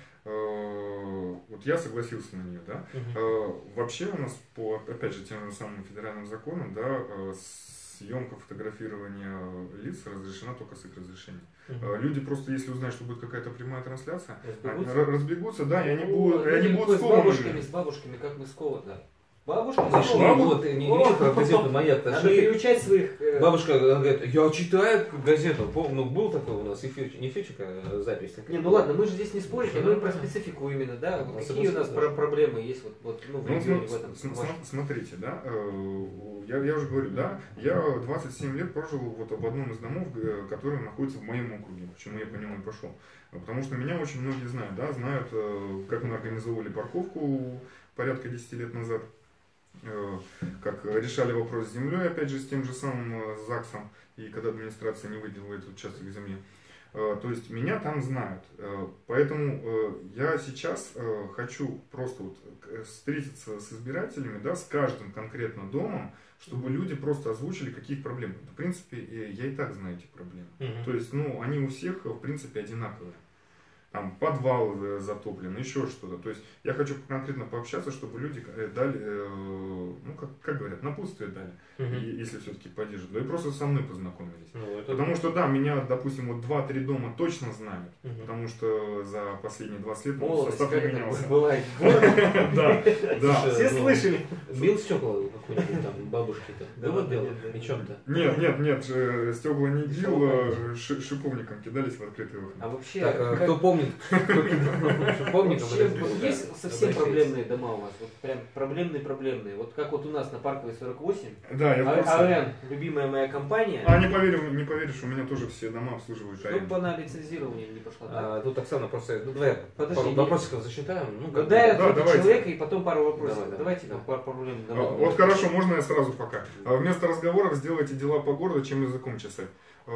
вот я согласился на нее, да, вообще у нас по, опять же, тем же самым федеральным законам, да, съемка, фотографирование лиц разрешена только с их разрешения. Люди просто, если узнают, что будет какая-то прямая трансляция, разбегутся, да, и они будут скованы. С бабушками, как мы скованы, да. Бабушка, Вот, не про газету «Маяк». надо переучать своих... Бабушка она говорит, я читаю газету. Ну, был такой у нас эфирчик, не эфирчик, а запись. Не, ну ладно, мы же здесь не спорим, мы про специфику именно, да. Вот какие у нас проблемы есть в регионе в этом? Смотрите, да, я уже говорю, да, я 27 лет прожил вот в одном из домов, который находится в моем округе, почему я по нему и пошел. Потому что меня очень многие знают, да, знают, как мы организовывали парковку порядка 10 лет назад, как решали вопрос с землей, опять же, с тем же самым ЗАГСом, и когда администрация не выделила этот участок земли. То есть меня там знают. Поэтому я сейчас хочу просто вот встретиться с избирателями, да, с каждым конкретно домом, чтобы люди просто озвучили, какие проблемы. В принципе, я и так знаю эти проблемы. То есть, они у всех, в принципе, одинаковые. Там подвал затоплен, еще что-то. То есть я хочу конкретно пообщаться, чтобы люди дали, как говорят, напутствие дали, если все-таки поддержат. Да и просто со мной познакомились. Потому что, да, меня, допустим, вот 2-3 дома точно знают, потому что за последние 20 лет состав не менялся. Бывает. Да. Все слышали. Бил стекла какой-нибудь там бабушки-то? Было дело? Мечом-то? Нет, стекла не бил, шиповником кидались в открытые окна. А вообще, Кто помнит? Помнит, есть совсем проблемные дома у вас? Вот прям проблемные. Вот как вот у нас на Парковой 48. Да, я в курсе. АРН, любимая моя компания. Не поверишь, у меня тоже все дома обслуживают АРН. Чтобы она лицензирование не пошла, да? Тут Оксана просто... давай пару вопросиков засчитаем. Да, я давайте. человека и потом пару вопросов. Давайте. Пару проблем. Вот хорошо, можно я сразу пока. Вместо разговоров сделайте дела по городу, чем языком чесать.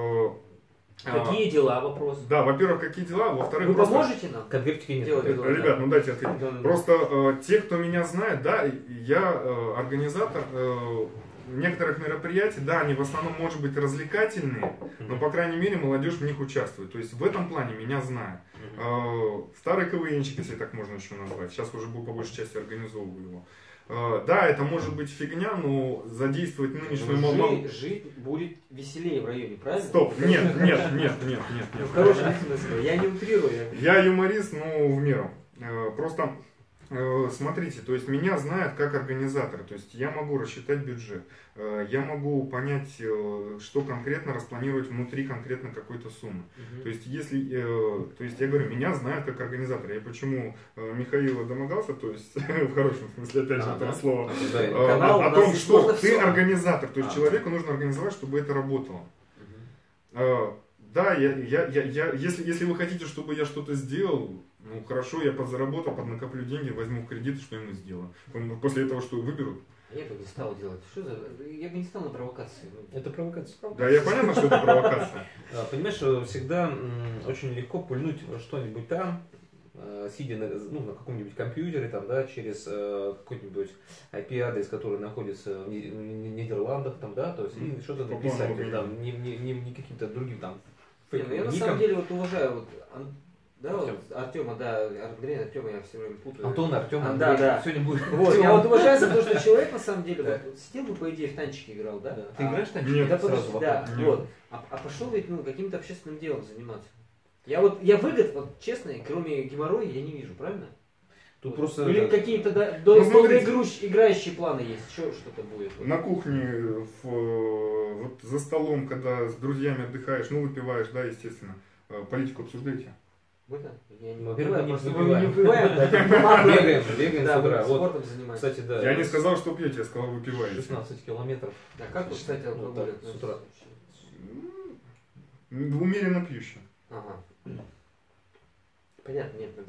Какие дела? Вопрос. Да, во-первых, какие дела, во-вторых, Вы поможете нам? Конкретики нет. Ребят, дайте ответить. Просто те, кто меня знает, да, я организатор некоторых мероприятий, да, они в основном, может быть, развлекательные, но, по крайней мере, молодежь в них участвует. То есть в этом плане меня знают. Старый КВНчик, если так можно еще назвать, сейчас уже по большей части организовываю его. Да, это может быть фигня, но задействовать нынешнюю молодежь... Жить будет веселее в районе, правильно? Стоп, нет. В хорошем смысле, я не утрирую. Я юморист, но в меру. Просто смотрите, то есть меня знают как организатора, то есть я могу рассчитать бюджет, я могу понять, что конкретно распланировать внутри конкретно какой-то суммы. То есть я говорю, меня знают как организатора. Я почему Михаила домогался, то есть в хорошем смысле, опять же, этого слова, о том, что ты организатор, то есть человеку нужно организовать, чтобы это работало. Да, если вы хотите, чтобы я что-то сделал, ну хорошо, я подзаработал, поднакоплю деньги, возьму кредит, что ему сделаю. После этого что, выберут? Я бы не стал делать. Я бы не стал на провокации. Это провокация. Да, я понятно, что это провокация. Понимаешь, всегда очень легко пульнуть что-нибудь там, сидя на каком-нибудь компьютере, там, да, через какой-нибудь IP-адрес, который находится в Нидерландах, там, да, то есть и что-то написать, да, не каким-то другим там. Я на самом деле уважаю Да, вот, Артема, да, Артема я все время путаю. Антон, Артем, А, Андрей. да. Сегодня будет. Вот, я вот уважаю за то, что человек на самом деле вот, сидел бы, по идее, в танчики играл, да? Ты играешь в танчики? Нет, Да, Сразу подожди, да, Нет. вот. А пошел ведь, ну, каким-то общественным делом заниматься. Я выгод, вот честно, кроме геморроя, я не вижу, правильно? Тут Вот. просто... Или какие-то Ну, смотрите. играющие планы есть, еще что-то будет. Вот. На кухне, вот за столом, когда с друзьями отдыхаешь, ну выпиваешь, да, естественно, политику обсуждаете. Это? Я не Во-первых, выпиваю, мы просто не мы не выпиваем. выпиваем, да. Бегаем Да, с утра. мы Вот, спортом занимаемся. кстати, да. Я не сказал, что пьете, я сказал, выпиваете. 16 километров. Да, как вы, кстати, Ну, алкоголь так, относитесь с утра. вообще? Умеренно пьющий. Ага. Понятно, нет.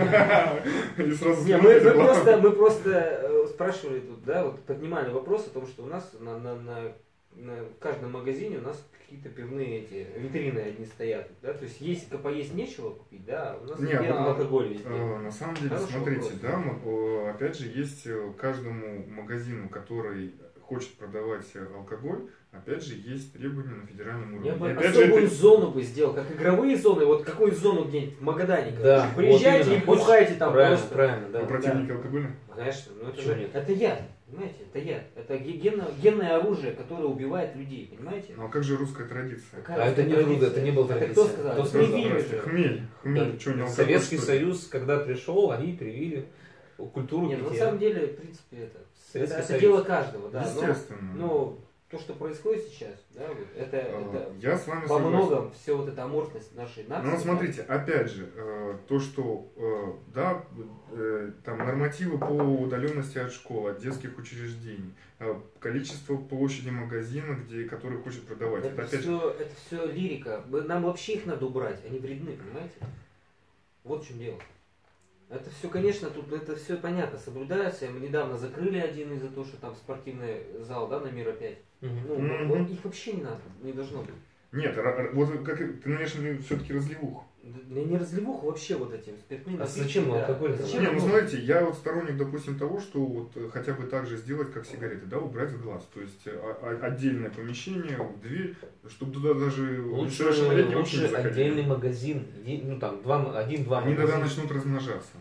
И сразу Не, смотрите, мы просто спрашивали тут, да, вот поднимали вопрос о том, что у нас на каждом магазине у нас какие-то пивные эти витрины одни стоят, да, то есть есть поесть нечего купить, да, у нас Нет, белый алкоголь везде. На самом деле, Хороший смотрите, вопрос. да, опять же, есть каждому магазину, который хочет продавать алкоголь, опять же, есть требования на федеральном уровне. Я бы И опять же, особую это- зону бы сделал, как игровые зоны, вот какую зону где-нибудь в Магадане, Да, короче. Приезжайте вот и именно. бухайте там Правильно, просто. правильно, да. противники алкоголя? Конечно, ну это Почему же, нет? это яд, понимаете, это яд. Это генное оружие, которое убивает людей, понимаете? Ну а как же русская традиция? Какая А это не традиция? руда, это не была Это традиция. кто сказал? Кто Это сказал? привили Здрасте, же. хмель, что не алкоголь, Советский что ли? Союз, когда пришел, они привили культуру Нет, ну, на питья. самом деле, в принципе, Советский это Союз. дело каждого, да. Естественно. Но то, что происходит сейчас, да, вот, это Я с вами во согласен. многом все вот эта аморфность нашей нации. Ну вот да. смотрите, опять же, то, что да, там нормативы по удаленности от школ, от детских учреждений, количество площади магазина, который хочет продавать. Это опять же, Это все лирика. Нам вообще их надо убрать, они вредны, понимаете? Вот в чем дело. Это все, конечно, тут это все понятно, соблюдается. Мы недавно закрыли один из-за того, что там спортивный зал, да, на Мира 5. Мгм. Ну, Мгм. вот их вообще не надо, не должно быть. нет, вот как ты навешал все-таки разливуху. Да не разливуху вообще вот этим спиртным. А напиткам, зачем да. алкоголь? Зачем Не, ну его? смотрите, я вот сторонник, допустим, того, что вот хотя бы так же сделать, как сигареты, да, убрать в глаз. То есть отдельное помещение, дверь, чтобы туда даже несовершеннолетние вообще не Лучше заходили. отдельный магазин, ну там один-два Они тогда магазина. начнут размножаться.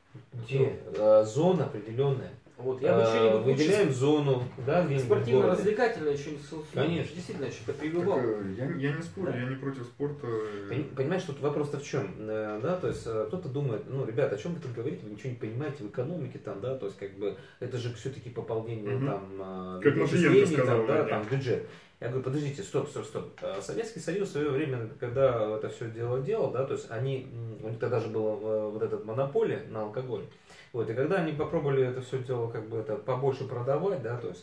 Где? Зона определенная. Вот, я бы что-нибудь лучше Выделяем зону, да, где-нибудь в городе. спортивно-развлекательное еще Конечно. действительно что-то Так, прививал. я не спорю, Да. я не против спорта. Понимаешь, тут вопрос-то в чем? Да, то есть кто-то думает, ну, ребята, о чем вы тут говорите, вы ничего не понимаете в экономике, там, да, то есть как бы это же все-таки пополнение Мгм. там Как начислений, Матвиенко сказал там, да, на там днях. бюджет. Я говорю, подождите, стоп. Советский Союз в свое время, когда это все дело делал, да, то есть у них тогда же была вот эта монополия на алкоголь. Вот, и когда они попробовали это все дело как бы это побольше продавать, да, то есть,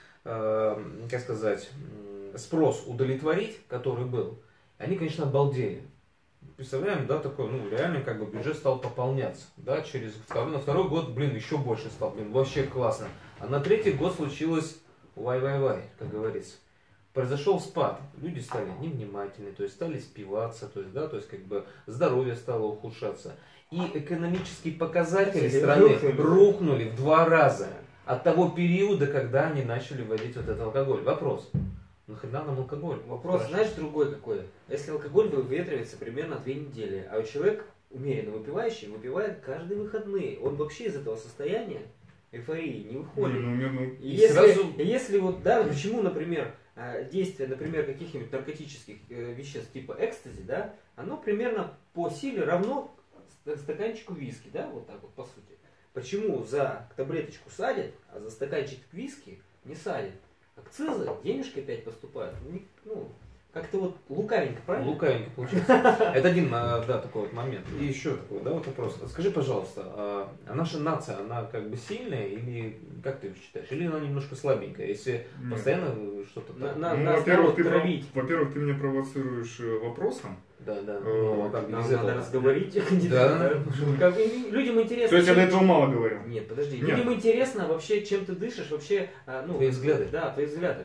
как сказать, спрос удовлетворить, который был, они, конечно, обалдели. Представляем, да, такой, ну, реально, как бы бюджет стал пополняться, да, на второй год, блин, еще больше стал, блин, вообще классно. А на третий год случилось вай-вай-вай, как говорится. Произошел спад, люди стали невнимательны, то есть стали спиваться, то есть, да, то есть, как бы, здоровье стало ухудшаться. И экономические показатели страны рухнули в 2 раза от того периода, когда они начали вводить вот этот алкоголь. Вопрос. Нахрена нам алкоголь? Вопрос, знаешь, другой какой? Если алкоголь выветривается примерно 2 недели, а человек, умеренно выпивающий, выпивает каждые выходные, он вообще из этого состояния эйфории не выходит. И если вот, да, почему, например, действие, например, каких-нибудь наркотических веществ типа экстази, да, оно примерно по силе равно стаканчику виски, да, вот так вот по сути. Почему за таблеточку садят, а за стаканчик виски не садят? Акцизы, денежки опять поступают. Ну, как-то вот лукавенько, правильно? Лукавенько получается. Это один, да, такой вот момент. И еще такой, да, вот вопрос. Скажи, пожалуйста, а наша нация, она как бы сильная или как ты считаешь? Или она немножко слабенькая, если Нет. постоянно что-то там? Во-первых, травить. ты меня провоцируешь вопросом. Да. Ну, а как без Нам этого? надо разговорить. Да. Как бы людям интересно. То есть я до этого мало говорил. Нет, подожди. Нет. Людям интересно вообще, чем ты дышишь, вообще, ну... Твои взгляды. Да, твои взгляды.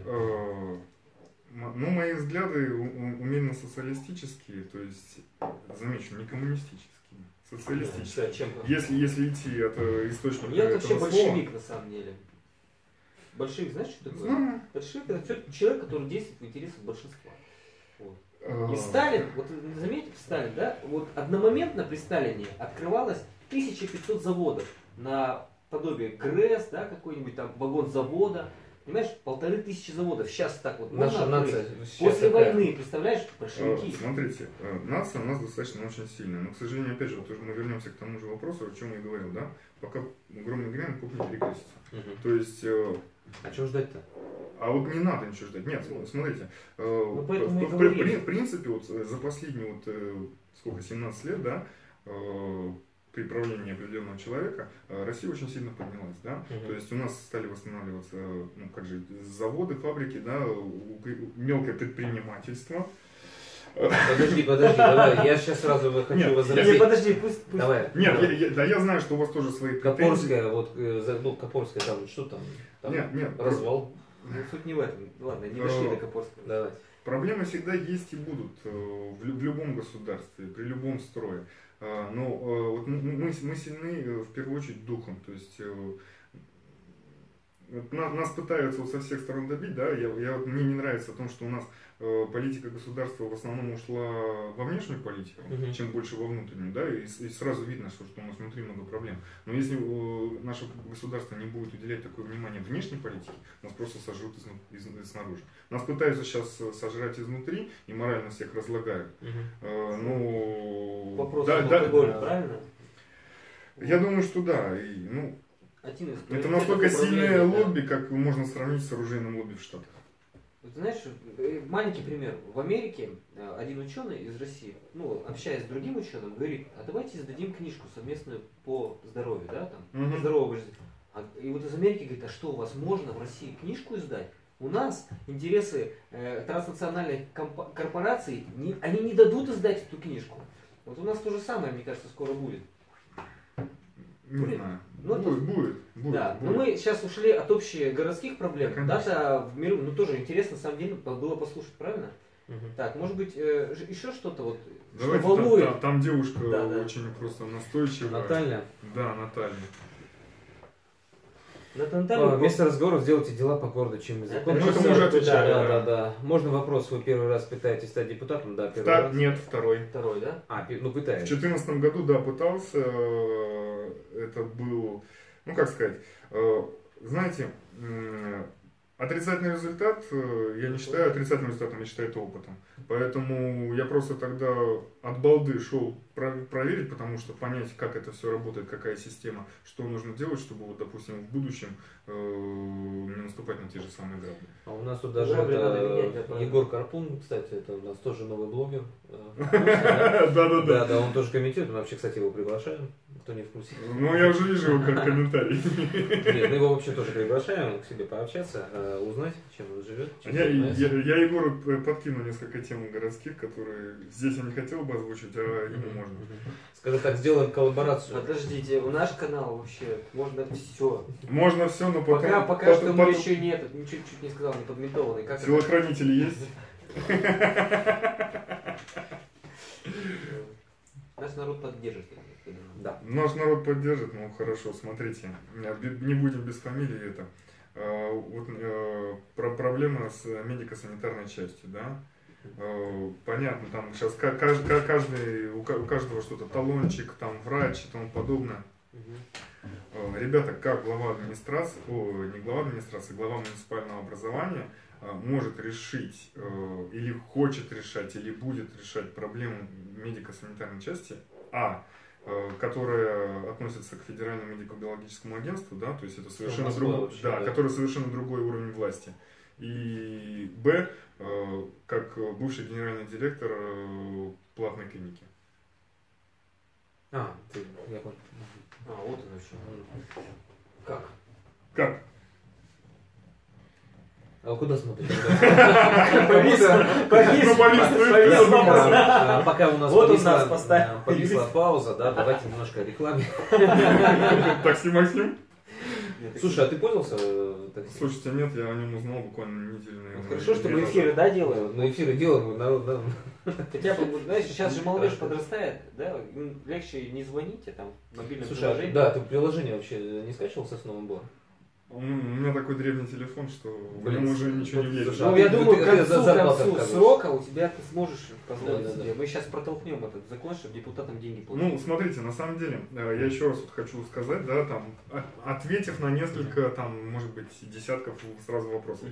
Ну, мои взгляды умеренно социалистические, то есть, замечу, не коммунистические, социалистические. Чем? Если идти от источника Я этого вообще слова. большевик, на самом деле. Большевик, знаешь, что такое? Знаю. Большевик — это человек, который действует в интересах большинства. Вот. И Сталин, вот заметьте, Сталин, да, вот одномоментно при Сталине открывалось 1500 заводов на подобие ГРЭС, да, какой-нибудь там вагон завода. Понимаешь, 1500 заводов. Сейчас так вот Наша можно нация открыть. сейчас После такая. войны, представляешь, большевики. Смотрите, нация у нас достаточно очень сильная, но, к сожалению, опять же, вот мы вернемся к тому же вопросу, о чем я говорил, да, пока огромный грянет, поп не перекрестится. То есть... А чего ждать-то? А вот не надо ничего ждать. Нет, смотрите, поэтому и в принципе, вот за последние вот, сколько, 17 лет, да, при правлении определенного человека Россия очень сильно поднялась, да. То есть у нас стали восстанавливаться, ну как же, заводы, фабрики, да, мелкое предпринимательство. Подожди, давай, я сейчас сразу хочу возразить. Не, подожди, пусть. Давай. Нет, да я знаю, что у вас тоже свои претензии. Копорская, вот, ну, Копорская, там, что там? Нет. Развал. Ну, суть не в этом. Ладно, не дошли до Копорского. Давай. Проблемы всегда есть и будут в любом государстве, при любом строе. Но вот мы сильны в первую очередь духом. То есть вот нас пытаются вот со всех сторон добить, да, мне не нравится о том, что у нас политика государства в основном ушла во внешнюю политику, чем больше во внутреннюю, да, и сразу видно, что у нас внутри много проблем. Но если наше государство не будет уделять такое внимание внешней политике, нас просто сожрут снаружи. Нас пытаются сейчас сожрать изнутри и морально всех разлагают. Вопрос да, правильно? Я думаю, что да. И, ну, это настолько сильное лобби, как можно сравнить с оружейным лобби в Штатах. Знаешь, маленький пример. В Америке один ученый из России, ну, общаясь с другим ученым, говорит, а давайте издадим книжку совместную по здоровью, да, там, здоровой жизни. И вот из Америки говорит, а что, у вас можно в России книжку издать? У нас интересы транснациональных корпораций, они не дадут издать эту книжку. Вот у нас то же самое, мне кажется, скоро будет. Не знаю. Ну, будет. Да, но мы сейчас ушли от общегородских проблем. Дата в миру, ну тоже интересно, на самом деле, было послушать, правильно? Так, может быть, еще что-то вот, давайте, что волнует? Там девушка очень просто настойчивая. Наталья. Да, Наталья. Вместо разговоров сделайте дела по городу, чем язык. Ну, это мы уже отвечали. Да. Можно вопрос, вы первый раз пытаетесь стать депутатом? Да, первый раз. Нет, второй. Второй, да? Ну пытаетесь. В 2014 году, да, пытался. Это был, ну как сказать, знаете, отрицательный результат, я не считаю отрицательным результатом, я считаю это опытом. Поэтому я просто тогда от балды шел проверить, потому что понять, как это все работает, какая система, что нужно делать, чтобы, вот, допустим, в будущем не наступать на те же самые грабли. А у нас тут даже Егор Карпун, кстати, это у нас тоже новый блогер. Да, он тоже комментирует, мы вообще, кстати, его приглашаем, кто не в курсе. Ну, я уже вижу его как комментарий. Нет, мы его вообще тоже приглашаем к себе пообщаться, узнать, чем он живет. Я Егору подкину несколько тем городских, которые здесь я не хотел бы озвучить, а ему можно. Скажем так, сделаем коллаборацию. Подождите, наш канал вообще, можно все. Можно все, но потом... Пока что мы еще нет, чуть не сказал, не подментованный. Телохранители есть? Наш народ поддержит. Да. Наш народ поддержит, ну хорошо, смотрите, не будем без фамилии это. Вот проблема с медико-санитарной частью, да. Понятно, там сейчас у каждого что-то, талончик, там врач и тому подобное. Ребята, как глава администрации, не глава администрации, глава муниципального образования может решить или хочет решать, или будет решать проблему медико-санитарной части, которая относится к Федеральному медико-биологическому агентству, да, то есть это совершенно другой, который совершенно другой уровень власти. И Б, как бывший генеральный директор платной клиники. Я понял. Вот оно что. Как? А вы куда смотрите? Пока у нас повисла пауза, да, давайте немножко о рекламе. Такси Максим? Слушай, а ты пользовался такси? Слушайте, нет, я о нем узнал буквально неделю, наверное. Хорошо, что мы эфиры, да, делаем? Мы эфиры делаем, народ, Хотя бы, знаешь, сейчас же молодежь подрастает, да, им легче не звоните там, мобильное приложение. Да, ты приложение вообще не скачивал с Сосновым Бором? У меня такой древний телефон, что в нем уже ничего не влезет. слушай, Ну, я думаю, ты к концу отказываешь. срока у тебя ты сможешь позволить Да. себе. Мы сейчас протолкнем этот закон, чтобы депутатам деньги платить. Ну, смотрите, на самом деле, я еще раз вот хочу сказать, да, там, ответив на несколько, там, может быть, десятков сразу вопросов.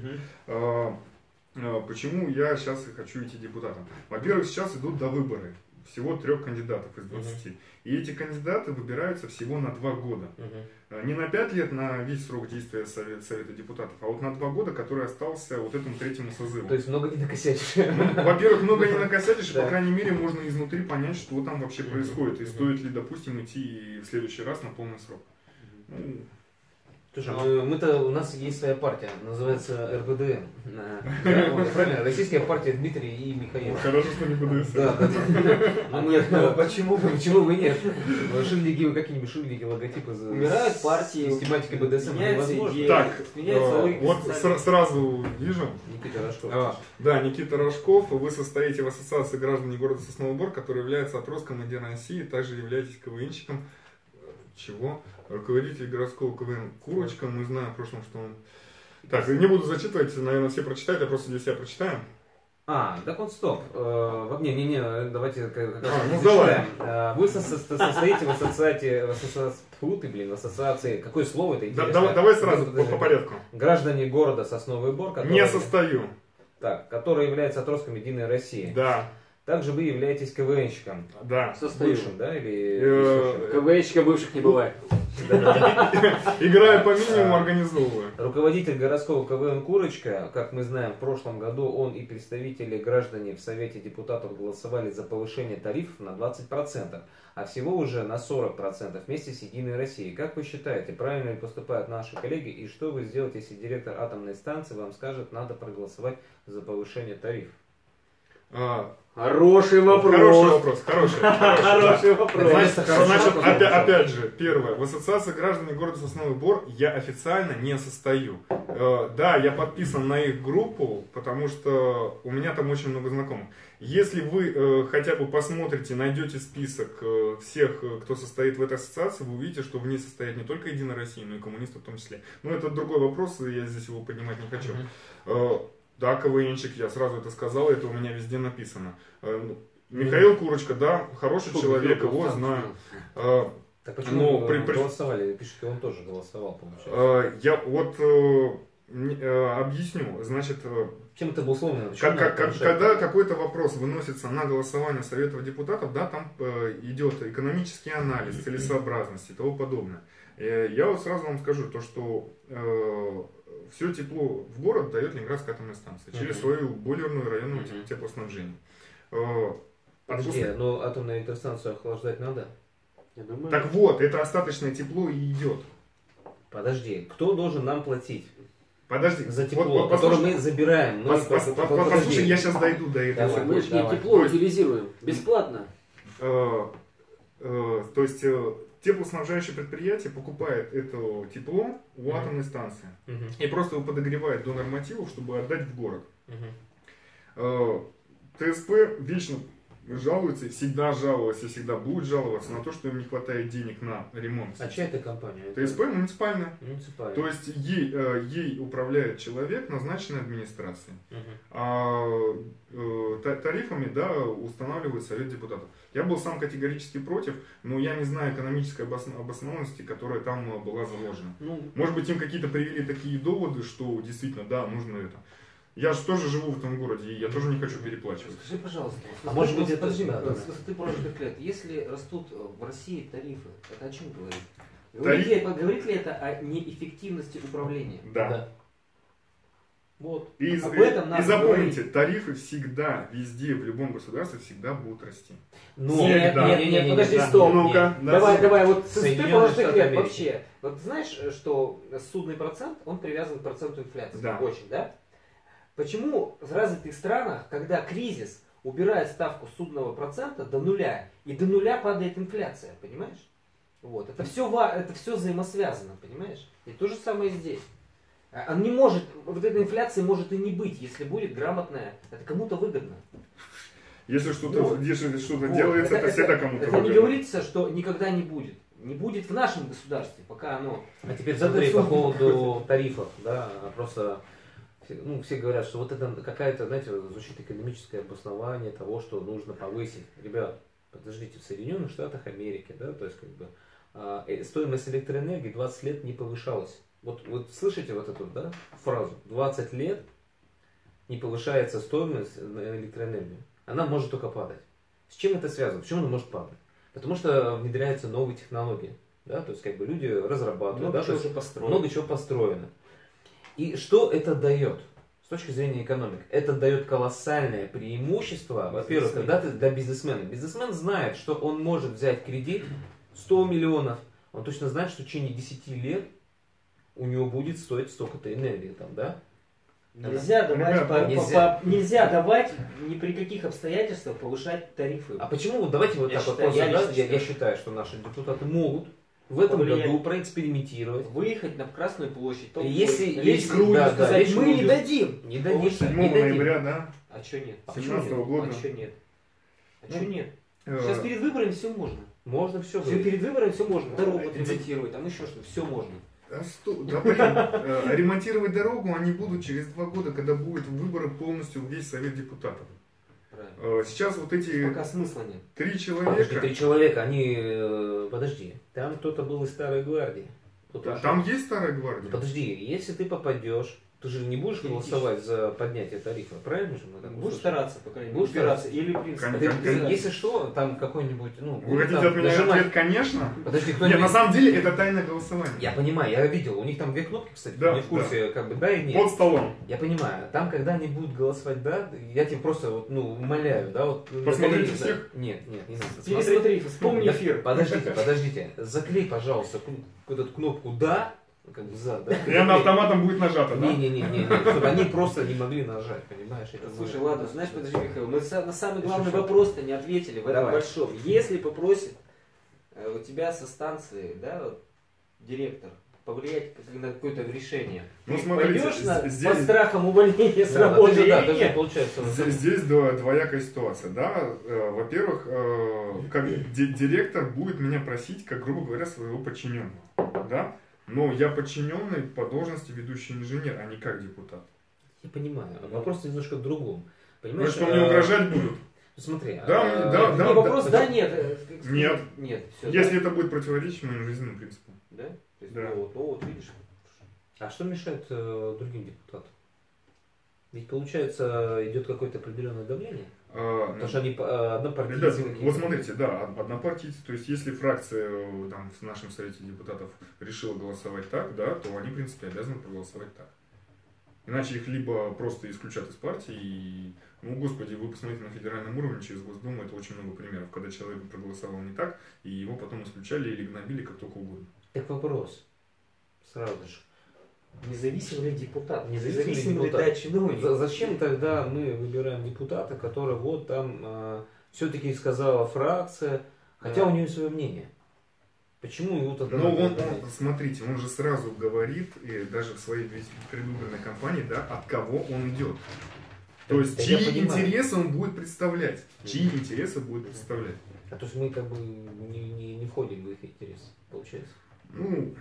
Почему я сейчас и хочу идти депутатом? Во-первых, сейчас идут довыборы. Всего 3 кандидатов из 20. И эти кандидаты выбираются всего на 2 года. Не на 5 лет, на весь срок действия Совета депутатов, а вот на 2 года, который остался вот этому 3-му созыву. То есть много не накосячишь. Во-первых, много не накосячишь, Да. по крайней мере, можно изнутри понять, что там вообще происходит. И стоит ли, допустим, идти в следующий раз на полный срок. Ну, Слушай, у нас есть своя партия, называется РБД. Правильно? Российская партия Дмитрия и Михаила. хорошо, что не БДСМ. Да. А нет, почему бы? Почему бы нет? Шильдики, какие-нибудь шильдики, логотипы Умирают партии, с тематикой БДСМ меняются невозможно. идеи. Так, Меняется логика вот социальная. сразу вижу. Никита Рожков. Да, Никита Рожков, вы состоите в ассоциации граждан города Сосновый Бор, который является отростком Единой России, также являетесь КВНщиком. Чего? Руководитель городского КВН Курочка, мы знаем в прошлом, что он... Так, не буду зачитывать, наверное, все прочитают, я просто для себя прочитаю. Так вот, стоп. Не, давайте как раз ну зачитаем. Вы состоите в ассоциации, какое слово это интересное? Давай сразу по порядку. Граждане города Сосновый Бор, Не состою. который является отростком Единой России. Да, Также вы являетесь КВНщиком. да. Состою. Бывшим, да? Или... КВНщика бывших не бывает. Играю по минимуму, организовываю. Руководитель городского КВН Курочка, как мы знаем, в прошлом году он и представители граждане в Совете депутатов голосовали за повышение тарифов на 20%, а всего уже на 40% вместе с Единой Россией. Как вы считаете, правильно ли поступают наши коллеги, и что вы сделаете, если директор атомной станции вам скажет, надо проголосовать за повышение тарифов? Хороший вопрос. Хороший вопрос, хороший. Хороший вопрос. Значит, опять же, первое. В ассоциации граждан города Сосновый Бор я официально не состою. Да, я подписан на их группу, потому что у меня там очень много знакомых. Если вы хотя бы посмотрите, найдете список всех, кто состоит в этой ассоциации, вы увидите, что в ней состоят не только Единая Россия, но и коммунисты в том числе. Но это другой вопрос, и я здесь его поднимать не хочу. Да, КВНчик, я сразу это сказал, это у меня везде написано. Михаил Курочка, да, хороший человек, его знаю. Так почему Но голосовали? Пишите, он тоже голосовал, получается. Я вот объясню. Значит, Чем это обусловлено? когда какой-то вопрос выносится на голосование Советов депутатов, да, там идет экономический анализ, целесообразность и тому подобное. Я вот сразу вам скажу, то, что все тепло в город дает Ленинградская атомная станция через свою бойлерную районную теплоснабжение. Подожди, но атомную электростанцию охлаждать надо? Я думаю, Так вот, это остаточное тепло и идет. Подожди, кто должен нам платить Подожди, за тепло, которое мы забираем? Послушай, я сейчас дойду до этого. Давай. мы же не Давай. тепло утилизируем. Бесплатно. То есть теплоснабжающее предприятие покупает это тепло у атомной станции и просто его подогревает до нормативов, чтобы отдать в город. ТСП вечно жалуется, всегда жаловалась и всегда будет жаловаться на то, что им не хватает денег на ремонт. А чья это компания? ТСП муниципальная. Муниципальная. То есть ей управляет человек, назначенный администрацией. А тарифами, да, устанавливает Совет депутатов. Я был сам категорически против, но я не знаю экономической обоснованности, которая там была заложена. Может быть, им какие-то привели такие доводы, что действительно, да, нужно это. Я же тоже живу в этом городе, и я тоже не хочу переплачивать. Скажи, пожалуйста, может быть, это... подожди, Да, да. с высоты прожитых лет, если растут в России тарифы, это о чем говорит? Говорит ли это о неэффективности управления? Да. Вот. И Об этом надо запомните, говорить. тарифы всегда, везде, в любом государстве всегда будут расти. Нет, да. нет, подожди, стоп. Ну-ка, Давай, вот с высоты Соединенные прожитых Штаты лет Америки. вообще. Вот знаешь, что судный процент, он привязан к проценту инфляции? Да. Очень, да? Почему в развитых странах, когда кризис убирает ставку судного процента до нуля, и до нуля падает инфляция, понимаешь? Вот. Это все взаимосвязано, понимаешь? И то же самое здесь. Он не может, вот этой инфляции может и не быть, если будет грамотная, это кому-то выгодно. Если что-то Вот. делается, Вот. это всегда кому-то Это не выгодно. говорится, что никогда не будет. не будет в нашем государстве, пока оно... А теперь смотри, по поводу тарифов, да, просто все говорят, что вот это какая-то, знаете, звучит экономическое обоснование того, что нужно повысить. Ребят, подождите, в Соединенных Штатах Америки, да, то есть как бы стоимость электроэнергии 20 лет не повышалась. Вот слышите вот эту, да, фразу? 20 лет не повышается стоимость на электроэнергию. Она может только падать. С чем это связано? Почему она может падать? Потому что внедряются новые технологии. Да? То есть как бы люди разрабатывают. Много да? чего уже построено. Много чего построено. И что это дает? С точки зрения экономики. Это дает колоссальное преимущество. Во-первых, когда ты для бизнесмена. Бизнесмен знает, что он может взять кредит 100 миллионов. Он точно знает, что в течение 10 лет у него будет стоить столько-то энергии. Там, да? Нельзя давать, нельзя давать ни при каких обстоятельствах повышать тарифы. А почему? Вот давайте вот Я так считаю, вот. Я считаю, что наши депутаты могут в этом повлиять. году проэкспериментировать. Выехать на Красную площадь, Если грудью да, сказать, речь мы не идет- дадим. Не дадим. Повышать. 7 Не дадим. ноября, да, А что нет? 17 года. А что нет? А Ну, что нет? э, Сейчас перед выборами все можно. Можно все Все перед выборами все можно. Дорогу отремонтировать, там еще что-то, все можно. Да, блин, ремонтировать дорогу они будут через 2 года, когда будут выборы полностью весь совет депутатов. Правильно. Сейчас вот эти Пока смысла нет. 3 Подожди, человека, 3 человека, они... Подожди, там кто-то был из Старой Гвардии. Кто-то ушел. там есть старая гвардия? Подожди, если ты попадешь, ты же не будешь голосовать за поднятие тарифа, правильно же? Мы так Будешь услышали? стараться, пока не Будешь убираться. Или принцип. Конечно. Ты, если что, там какой-нибудь, Вы будет хотите там от меня нажимать- ответ, конечно? Подожди, Нет, кто-нибудь... на самом деле это тайное голосование. Я понимаю, я видел, у них там 2 кнопки, кстати, Да, не в курсе, как бы да и нет. Под столом. Я понимаю, там, когда они будут голосовать «да», я тебе просто вот, умоляю, да, вот... Посмотрите закли- всех. Нет, не надо. Пересмотри, вспомни Да, эфир. Подождите, заклей, пожалуйста, эту кнопку «да», как бы «за», да? И она автоматом будет нажата, да? Не, чтобы они просто не могли нажать, понимаешь? Это Слушай, мы- ладно, знаешь, подожди, Михаил, мы на самый главный Слушай, вопрос-то не ответили в этом Давай. большом. Если попросит у тебя со станции, да, вот, директор, повлиять на какое-то решение, Ну, ты смотрите, пойдешь здесь- под страхом увольнения с Да, работы даже, да, или даже нет? получается... Здесь двоякая ситуация, да. Во-первых, как директор будет меня просить, как, грубо говоря, своего подчиненного, да. Но я подчиненный по должности ведущий инженер, а не как депутат. Я понимаю, вопрос немножко в другом. Ну, Понимаешь, что мне угрожать будут? Смотри, Да, Не, да, вопрос, да. да, нет. Нет. Нет, все. Если это будет противоречить моим жизненным принципам. Да? То есть, Да. ну вот, видишь. А что мешает другим депутатам? Ведь получается идет какое-то определенное давление, потому что они однопартийцы. Ребят, какие-то. вот смотрите, да, однопартийцы, то есть если фракция там, в нашем совете депутатов решила голосовать так, да, то они, в принципе, обязаны проголосовать так. Иначе их либо просто исключат из партии, и, ну, господи, вы посмотрите на федеральном уровне через Госдуму, это очень много примеров, когда человек проголосовал не так, и его потом исключали или гнобили как только угодно. Так вопрос. Сразу же. Независимый ли депутат? Независимый Независимый ли депутат. да, чиновник? Зачем тогда мы выбираем депутата, который вот там все-таки сказала фракция, хотя Да. у него свое мнение? Почему его тогда... Но надо он, отдавать? смотрите, он же сразу говорит, и даже в своей предвыборной кампании, да, от кого он идет. То есть, Да я чьи понимаю. интересы он будет представлять. Чьи интересы будет представлять. А то есть мы как бы не входим в их интерес, получается. Ну,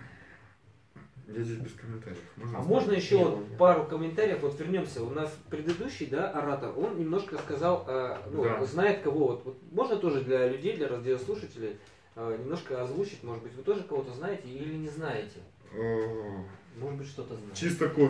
я здесь без комментариев. А можно еще Нет, вот нет. пару комментариев? Вот вернемся. У нас предыдущий, да, оратор, он немножко сказал, Да. знает кого. Вот можно тоже для людей, для радиослушателей немножко озвучить, может быть, вы тоже кого-то знаете или не знаете? Может быть, что-то знаете. Чисто код.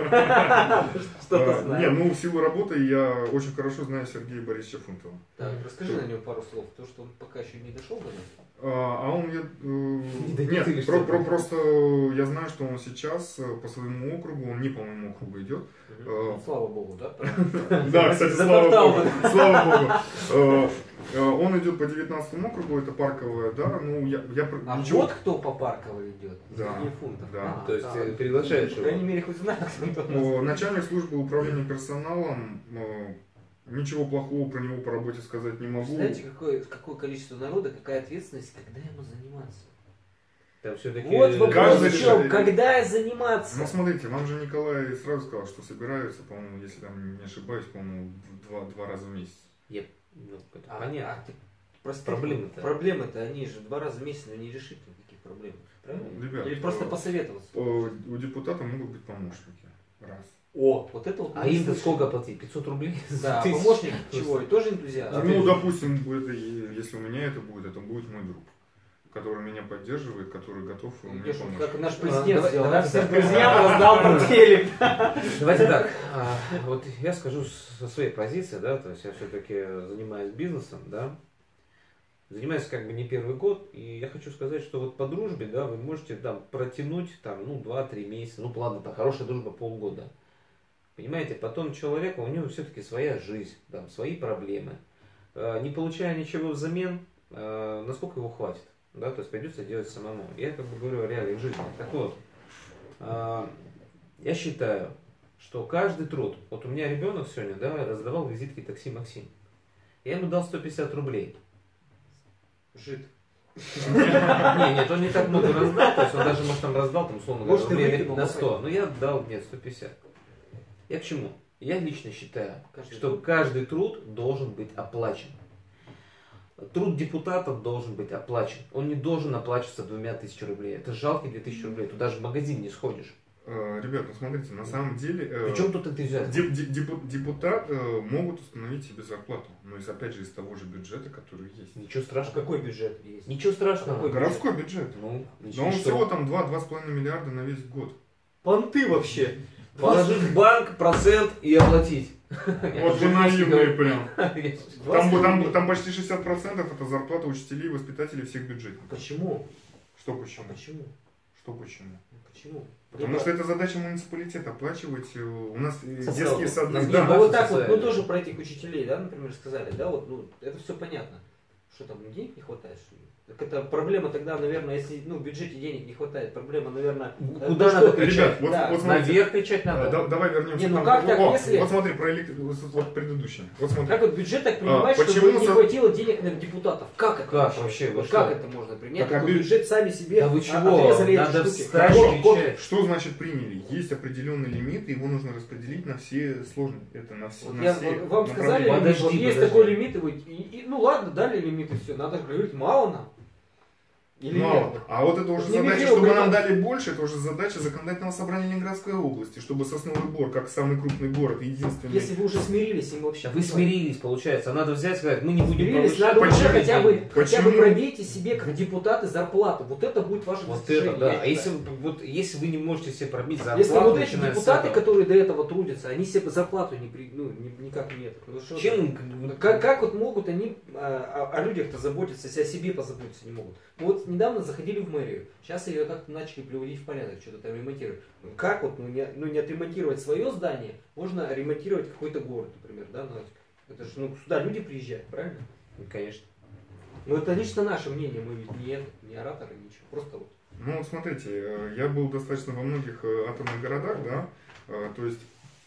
Что-то Не, знаете. ну в силу работы я очень хорошо знаю Сергея Борисовича Фунтова. Так, расскажи на него пару слов, потому что он пока еще не дошел до нас. А он мне... донесли ли Нет, что-то? просто я знаю, что он сейчас по своему округу, он не по моему округу идет. Ну, слава богу, да? Да, кстати, Затоптал слава бы. богу. Слава богу. Он идет по 19 округу, это парковая, да. Ну, я А ничего... вот кто по Парковой идет, Да, Сергей Фунтов. да. То есть да. приглашаешь По его. крайней мере, хоть знаю, кто это. Начальник службы управления персоналом, ничего плохого про него по работе сказать не могу. Знаете, какое количество народа, какая ответственность, когда ему заниматься? Там все-таки... Вот вопрос Каждый в чем, решает. когда заниматься? Ну, смотрите, вам же Николай сразу сказал, что собираются, по-моему, если там не ошибаюсь, по-моему, два раза в месяц. Ну, это понятно. Проблемы-то, они же 2 раза в месяц, но не решить никаких проблем. Правильно? Ребят, или просто посоветоваться? У депутата могут быть помощники. Раз. О, вот это вот. А им-то сколько платить? 500 рублей? Да, помощник чего? И тоже энтузиаст. Ну, допустим, если у меня это будет мой друг, который меня поддерживает, который готов мне помочь. Как наш президент сделал, да? Всем друзьям раздал портфелик. Давайте так, вот я скажу со своей позиции, да, то есть я все-таки занимаюсь бизнесом, да, занимаюсь как бы не первый год, и я хочу сказать, что вот по дружбе, да, вы можете там протянуть там, 2-3 месяца, ладно, там хорошая дружба полгода. Понимаете, потом человеку, у него все-таки своя жизнь, там, свои проблемы. Не получая ничего взамен, насколько его хватит, да, то есть придется делать самому. Я как бы говорю о реалиях жизни. Так вот, я считаю, что каждый труд, вот у меня ребенок сегодня, да, раздавал визитки такси Максим. Я ему дал 150 рублей. Жид. Нет, он не так много раздал, то есть он даже, может, там раздал, там, условно говоря, рублей на 100, но я дал, 150. Я к чему? Я лично считаю, что каждый труд должен быть оплачен. Труд депутата должен быть оплачен. Он не должен оплачиваться 2000 рублей. Это жалкие 2000 рублей. Туда даже в магазин не сходишь. Ребят, смотрите, на самом деле... Причем тут энтузиазм? Депутат могут установить себе зарплату. Но опять же из того же бюджета, который есть. Ничего страшного. Какой бюджет есть? Ничего страшного. Городской бюджет. Но он всего там 2-2,5 миллиарда на весь год. Понты вообще. Положить в банк процент и оплатить. Вот вы наивные прям. Там почти 60% это зарплата учителей и воспитателей всех бюджетов. Почему? Что почему? Почему? Что почему? Почему? Потому что это задача муниципалитета оплачивать. У нас детские сады. Да, вот так вот, мы тоже про этих учителей, да, например, сказали, да, вот, это все понятно. Что там, денег не хватает, что ли? Так это проблема тогда, наверное, если в бюджете денег не хватает, проблема, наверное... Куда надо кричать? Ребят, вот наверх кричать надо. Давай вернемся. Не, как так, если... Вот смотри, про вот предыдущее. Вот смотри. Как вот бюджет так принимать, чтобы не хватило денег на депутатов? Как это вообще? Вот как это можно принять? Такой бюджет сами себе отрезали эти штуки. Что значит приняли? Есть определенный лимит, и его нужно распределить на все сложные. Это на все. Вам сказали, есть такой лимит, и ну ладно, дали лимит, и все. Надо говорить, мало нам. Или мало. нет? А вот это уже задача, чтобы нам дали больше, это уже задача законодательного собрания Ленинградской области, чтобы Сосновый Бор, как самый крупный город, единственный... Если вы уже смирились, им вообще... Вы смирились, получается. Надо взять и сказать, мы не будем повышать. Надо уже хотя бы пробейте себе, как депутаты, зарплату. Вот это будет ваше достижение. Вот это, да. А если вы не можете себе пробить зарплату... Если вот эти депутаты, которые до этого трудятся, они себе зарплату никак нет. Чем? Как вот могут они о людях-то заботиться, если о себе позаботиться не могут? Вот недавно заходили в мэрию, сейчас ее как-то начали приводить в порядок, что-то там ремонтировать. Как вот, не отремонтировать свое здание, можно ремонтировать какой-то город, например, да? Это же, сюда люди приезжают, правильно? Конечно. Но это лично наше мнение, мы ведь не ораторы, ничего, просто вот. Ну вот смотрите, я был достаточно во многих атомных городах, да, то есть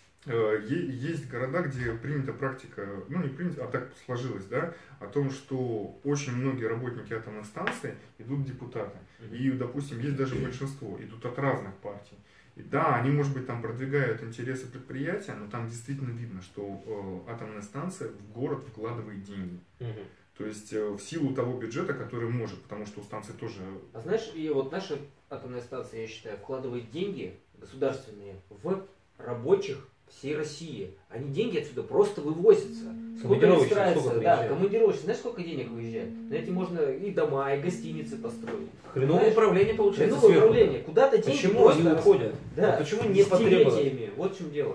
есть города, где принята практика, не принята, а так сложилось, да, о том, что очень многие работники атомных станций идут депутаты. И, допустим, есть даже большинство, идут от разных партий. И да, они, может быть, там продвигают интересы предприятия, но там действительно видно, что атомная станция в город вкладывает деньги. То есть в силу того бюджета, который может, потому что у станции тоже... А знаешь, и вот наша атомная станция, я считаю, вкладывает деньги государственные в рабочих всей России. Они деньги отсюда просто вывозятся. Сколько устраивается, да, командировочные. Знаешь, сколько денег выезжает? На эти можно и дома, и гостиницы построить. Хреновое управление получается. Хреновое управление. Куда-то деньги почему они уходят? Да, почему не потребовать? Вот в чем дело.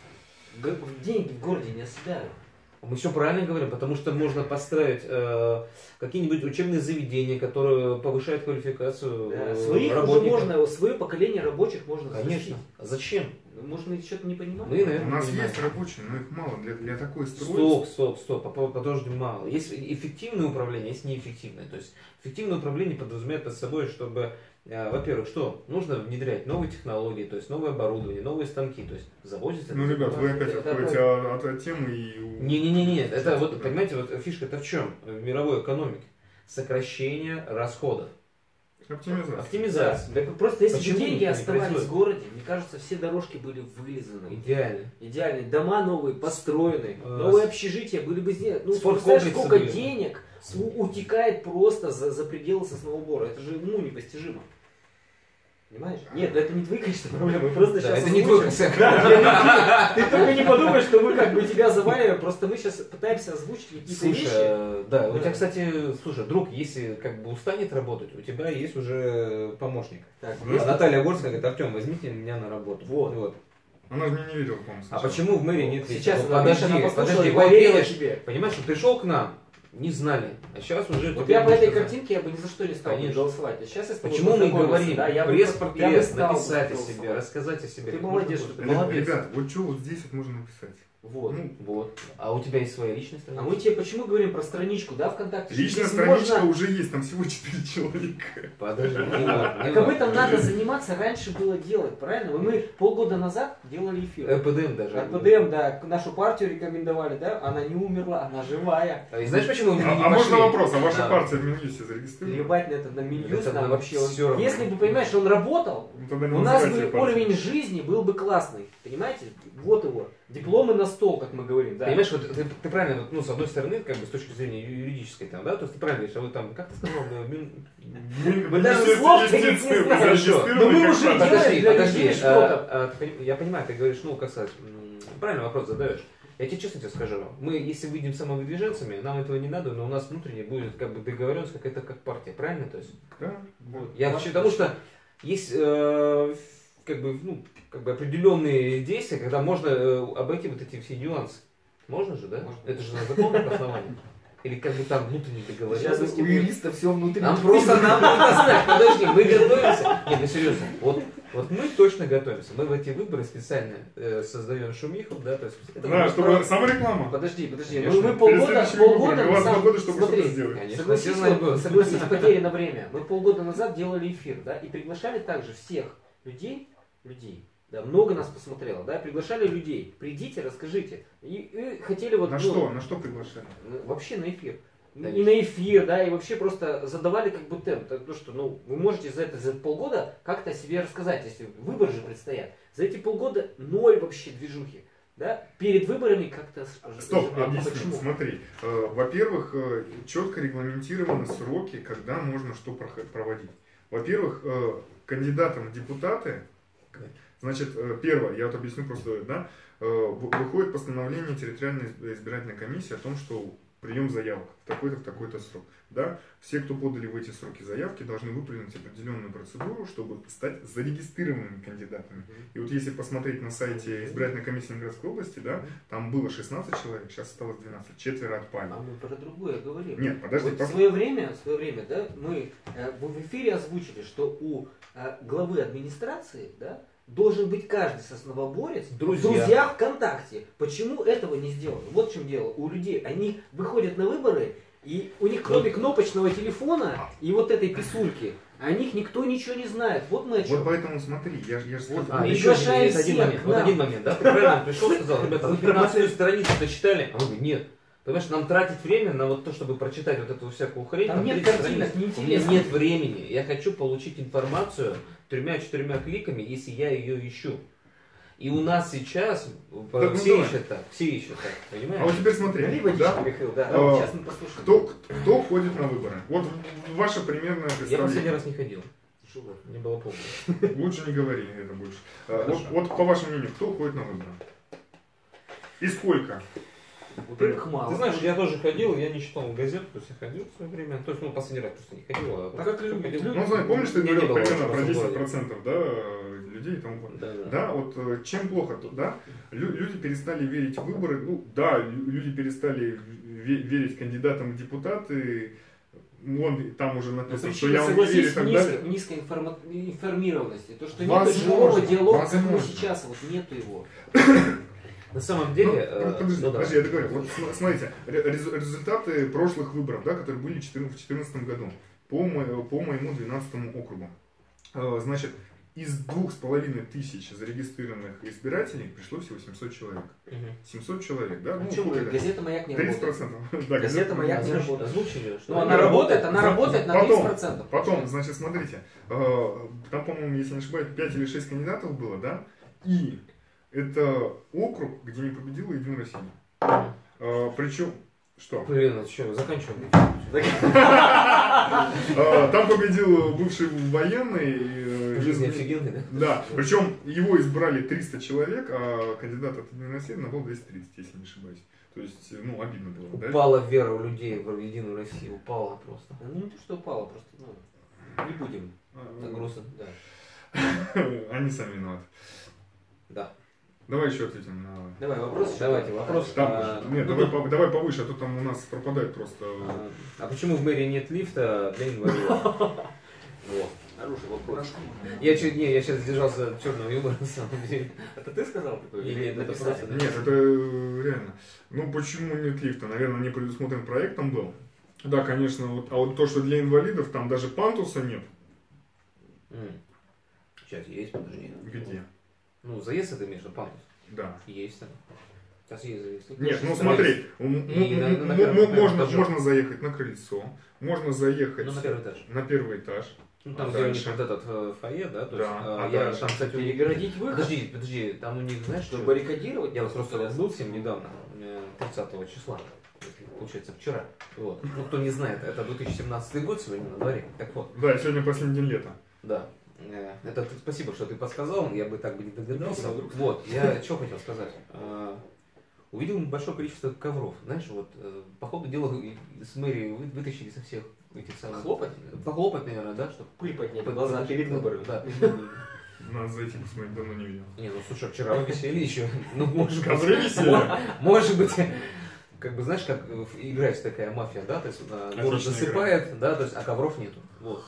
Деньги в городе не оседают. Мы все правильно говорим, потому что можно построить какие-нибудь учебные заведения, которые повышают квалификацию рабочих. Свое поколение рабочих можно Конечно. А зачем? Может, мы что-то не понимаем? У нас есть рабочие, но их мало для такой стройки. Стоп, подожди, мало. Есть эффективное управление, есть неэффективное. То есть эффективное управление подразумевает под собой, чтобы, во-первых, что? Нужно внедрять новые технологии, то есть новое оборудование, новые станки, то есть заботиться. Ребят, вы опять отходите от темы и... Не, это вот, понимаете, вот фишка-то в чем? В мировой экономике. Сокращение расходов. Оптимизация. Оптимизация. Да. Просто если бы Почему деньги никто не оставались производит? в городе, мне кажется, все дорожки были вылизаны. Идеально. Идеальные. Дома новые, построены. Э, Новые общежития были бы сделаны. Ну, спорткомплексы представляешь, сколько были. денег утекает просто за пределы соснового бора. Это же уму непостижимо. Понимаешь? Нет, это не твои, конечно, проблемы. Просто Да, сейчас это не твой озвучим. косяк. Да, ты только не подумай, что мы как бы тебя заваливаем. Просто мы сейчас пытаемся озвучить какие-то Слушай, вещи. да, у Да. тебя, кстати, слушай, друг, если как бы устанет работать, у тебя есть уже помощник. Так, Да. есть? А Наталья Горская говорит: Артем, возьмите меня на работу. Вот. Она же мне не верила, по-моему, А сначала. почему в мэрии нет? Сейчас Ну, она, видишь, она послушала подожди, и вот поверила видишь, тебе. понимаешь, он пришел к нам, не знали, а сейчас уже... Вот тебе я по можно этой сказать. картинке я бы ни за что не стал бы Конечно. голосовать. А сейчас я с тобой Почему мы познакомился, говорим, да, я бы пресс-портрет, стал бы написать о голосовать. себе, рассказать о себе. Ты как молодец, можно что ты больше. Молодец. Ребят, вот что вот здесь вот можно написать? Вот. Ну, Вот. А у тебя есть своя личная А страница? мы тебе почему говорим про страничку, да, ВКонтакте? личная Здесь страничка можно- уже есть, там всего 4 человека. Подожди, не Так об этом надо заниматься, раньше было делать, правильно? Мы полгода назад делали эфир. РПДМ даже. РПДМ, да, нашу партию рекомендовали, да, она не умерла, она живая. И знаешь, почему мы не А пошли? можно вопрос? А ваша Да. партия в Минюсте зарегистрирована? Плевать на это, на Минюст, Это нам нам вообще. всё равно. Если бы, понимаешь, он работал, Ну, тогда не у нас называйте бы партию. уровень жизни был бы классный, понимаете? Вот его. Дипломы на стол, как мы говорим, да. Понимаешь, вот ты правильно, вот, ну, с одной стороны, как бы с точки зрения юридической, там, да, то есть ты правильно говоришь, а вы там, как ты сказал, Вы даже слов Юстиция, не знаете. зарегистрированы Но мы как уже партия. делаем для подожди, людей что-то. я понимаю, ты говоришь, ну, как сказать, правильный вопрос задаешь. Я тебе честно тебе скажу, мы, если выйдем самовыдвиженцами, нам этого не надо, но у нас внутренне будет как бы договоренность, как это как партия, правильно? То есть, Да. Вот. я вообще, потому что есть как бы, ну, как бы определенные действия, когда можно обойти вот эти все нюансы. Можно же, да? Можно. Это же на законных основаниях. Или как бы там внутренне Сейчас договоренности. у юриста все внутри. Нам просто надо знать, подожди, мы готовимся. Нет, ну серьезно, вот мы точно готовимся. Мы в эти выборы специально создаем шумиху, да, то есть... это Да, будет чтобы самореклама. Подожди. Конечно. Мы Перед полгода, следующими выборами у на вас самом- 2 года, чтобы смотри, что-то сделать. Конечно, Согласись, все знают. согласись, потеряно время. Мы полгода назад делали эфир, да, и приглашали также всех людей, да, много нас посмотрело, да, приглашали людей, придите, расскажите. И хотели вот... На ну, что? На что приглашали? Вообще на эфир. Конечно. И на эфир, да, и вообще просто задавали как бы темп. То, что, ну, вы можете за полгода как-то о себе рассказать, если выборы же предстоят. За эти полгода ноль вообще движухи. Да? Перед выборами как-то... Стоп, оживленно. объясню. Почему? Смотри, во-первых, четко регламентированы сроки, когда можно что проводить. Во-первых, кандидатам в депутаты, значит, первое, я вот объясню просто, да, выходит постановление территориальной избирательной комиссии о том, что прием заявок в такой-то срок. Да? Все, кто подали в эти сроки заявки, должны выполнить определенную процедуру, чтобы стать зарегистрированными кандидатами. И вот если посмотреть на сайте избирательной комиссии Ленинградской области, да, там было 16 человек, сейчас осталось 12, четверо отпали. А мы про другое говорим. Нет, подожди, Вот в свое время, да, мы в эфире озвучили, что у главы администрации, да, должен быть каждый сосновоборец в Друзья. друзьях ВКонтакте. Почему этого не сделано? Вот в чем дело. У людей, они выходят на выборы, и у них кроме кнопочного телефона и вот этой писульки, о них никто ничего не знает. Вот мы о чем. Вот поэтому смотри, я же сказал. Вот, А, Мы еще приглашаем есть один всех момент. к Вот нам. один момент, да? Ты правильно пришел, сказал, ребята, вы 15 страницу читали? А мы говорим, нет. Понимаешь, нам тратить время на вот то, чтобы прочитать вот эту всякую хрень. Там нет 30 картинок, страниц. неинтересно. У меня нет времени. Я хочу получить информацию 3-4 кликами, если я ее ищу. И у нас сейчас Так, все давай. ищут так, понимаешь? А вот теперь смотри, Либо да, Михаил, да. А, Сейчас мы послушаем. кто ходит на выборы? Вот ваше примерное Я последний представление. раз не ходил. Живот. Не было повода. Лучше не говори это больше. Хорошо. Вот по вашему мнению, кто ходит на выборы? И сколько? Во-первых, мало. Ты знаешь, я тоже ходил, я не читал газету, то есть я ходил в свое время. То есть, ну, последний раз просто не ходил, а так, как кто люди- ходил. Ну, знаешь, помнишь, ты Не говорил было примерно в про нашем 10%, да, людей и тому подобное. Да, да. Да, вот чем плохо, да, люди перестали верить в выборы, ну, да, люди перестали верить кандидатам в депутаты, вон там уже Но написано, что причина, я вам не верю и согласись, так в далее. низкой информированности. То, что нет Возможно, живого диалога, как мы возможно. сейчас, вот нету его. На самом Ну, деле... подожди, ну, да. подожди, я договорю. Вот смотрите, результаты прошлых выборов, да, которые были в 2014 году, по моему 12 округу. Значит, из 2500 зарегистрированных избирателей пришло всего 700 человек. 700 человек, да? Ну, почему? Газета «Маяк» не 30%. работает. Да, Газета «Маяк» не работает. Озвучили, что Ну, она работает на 30%. Потом, значит, смотрите, там, по-моему, если не ошибаюсь, 5 или 6 кандидатов было, да? И это округ, где не победила Единая Россия. Причем, что? Блин, это что, заканчиваем. Там победил бывший военный. Жизнь офигенная, да? Да, причем его избрали 300 человек, а кандидат от Единой России набрал 230, если не ошибаюсь. То есть, ну, обидно было, да? Упала вера у людей в Единую Россию, упала просто. Ну, не то, что упала, просто, ну, не будем. Так грустно. Да. Они сами виноваты. Да. Давай еще ответим на... Давай, вопрос. Давайте, вопрос. Нет, давай повыше, а то там у нас пропадает просто... А почему в мэрии нет лифта для инвалидов? Вот. Хороший вопрос. Я сейчас сдержался от черного юмора, на самом деле. Это ты сказал такое? Или это написали? просто... Нет, это реально. Ну, почему нет лифта? Наверное, не предусмотрен проектом был. Да, конечно, вот, а вот то, что для инвалидов, там даже пандуса нет. Сейчас есть, подожди. Где? Ну, заезд это имеешь, пандус? Да. Есть там. Сейчас есть заезд. Нет, ну смотри, можно заехать на крыльцо, можно заехать Ну, на первый этаж. на первый этаж. Ну, там, А где у них дальше? вот этот фойе, да? То Да. есть, А я дальше? там, кстати, у них... Перегородить выход? Подожди, там у них, знаешь, Чтобы что? баррикадировать? Я вот просто был с ним недавно, 30 числа, получается вчера. Вот. Ну, кто не знает, это 2017 год сегодня на дворе. Так вот. Да, и сегодня последний день лета. Да. Это спасибо, что ты подсказал, я бы так бы не догадался. Вдруг. Вот, я что хотел сказать. Увидел большое количество ковров. Знаешь, вот, по ходу дела с мэрии вытащили со всех этих самых... Хлопать? Похлопать, наверное, да, чтобы... Пыль поднять в глаза перед выборами. Да. Надо зайти посмотреть, давно не видел. Не, ну слушай, вчера висели еще. Ну, может быть... Ковры висели? Может быть, как бы, знаешь, как играть такая мафия, да, то есть город засыпает, да, то есть, а ковров нету. Вот.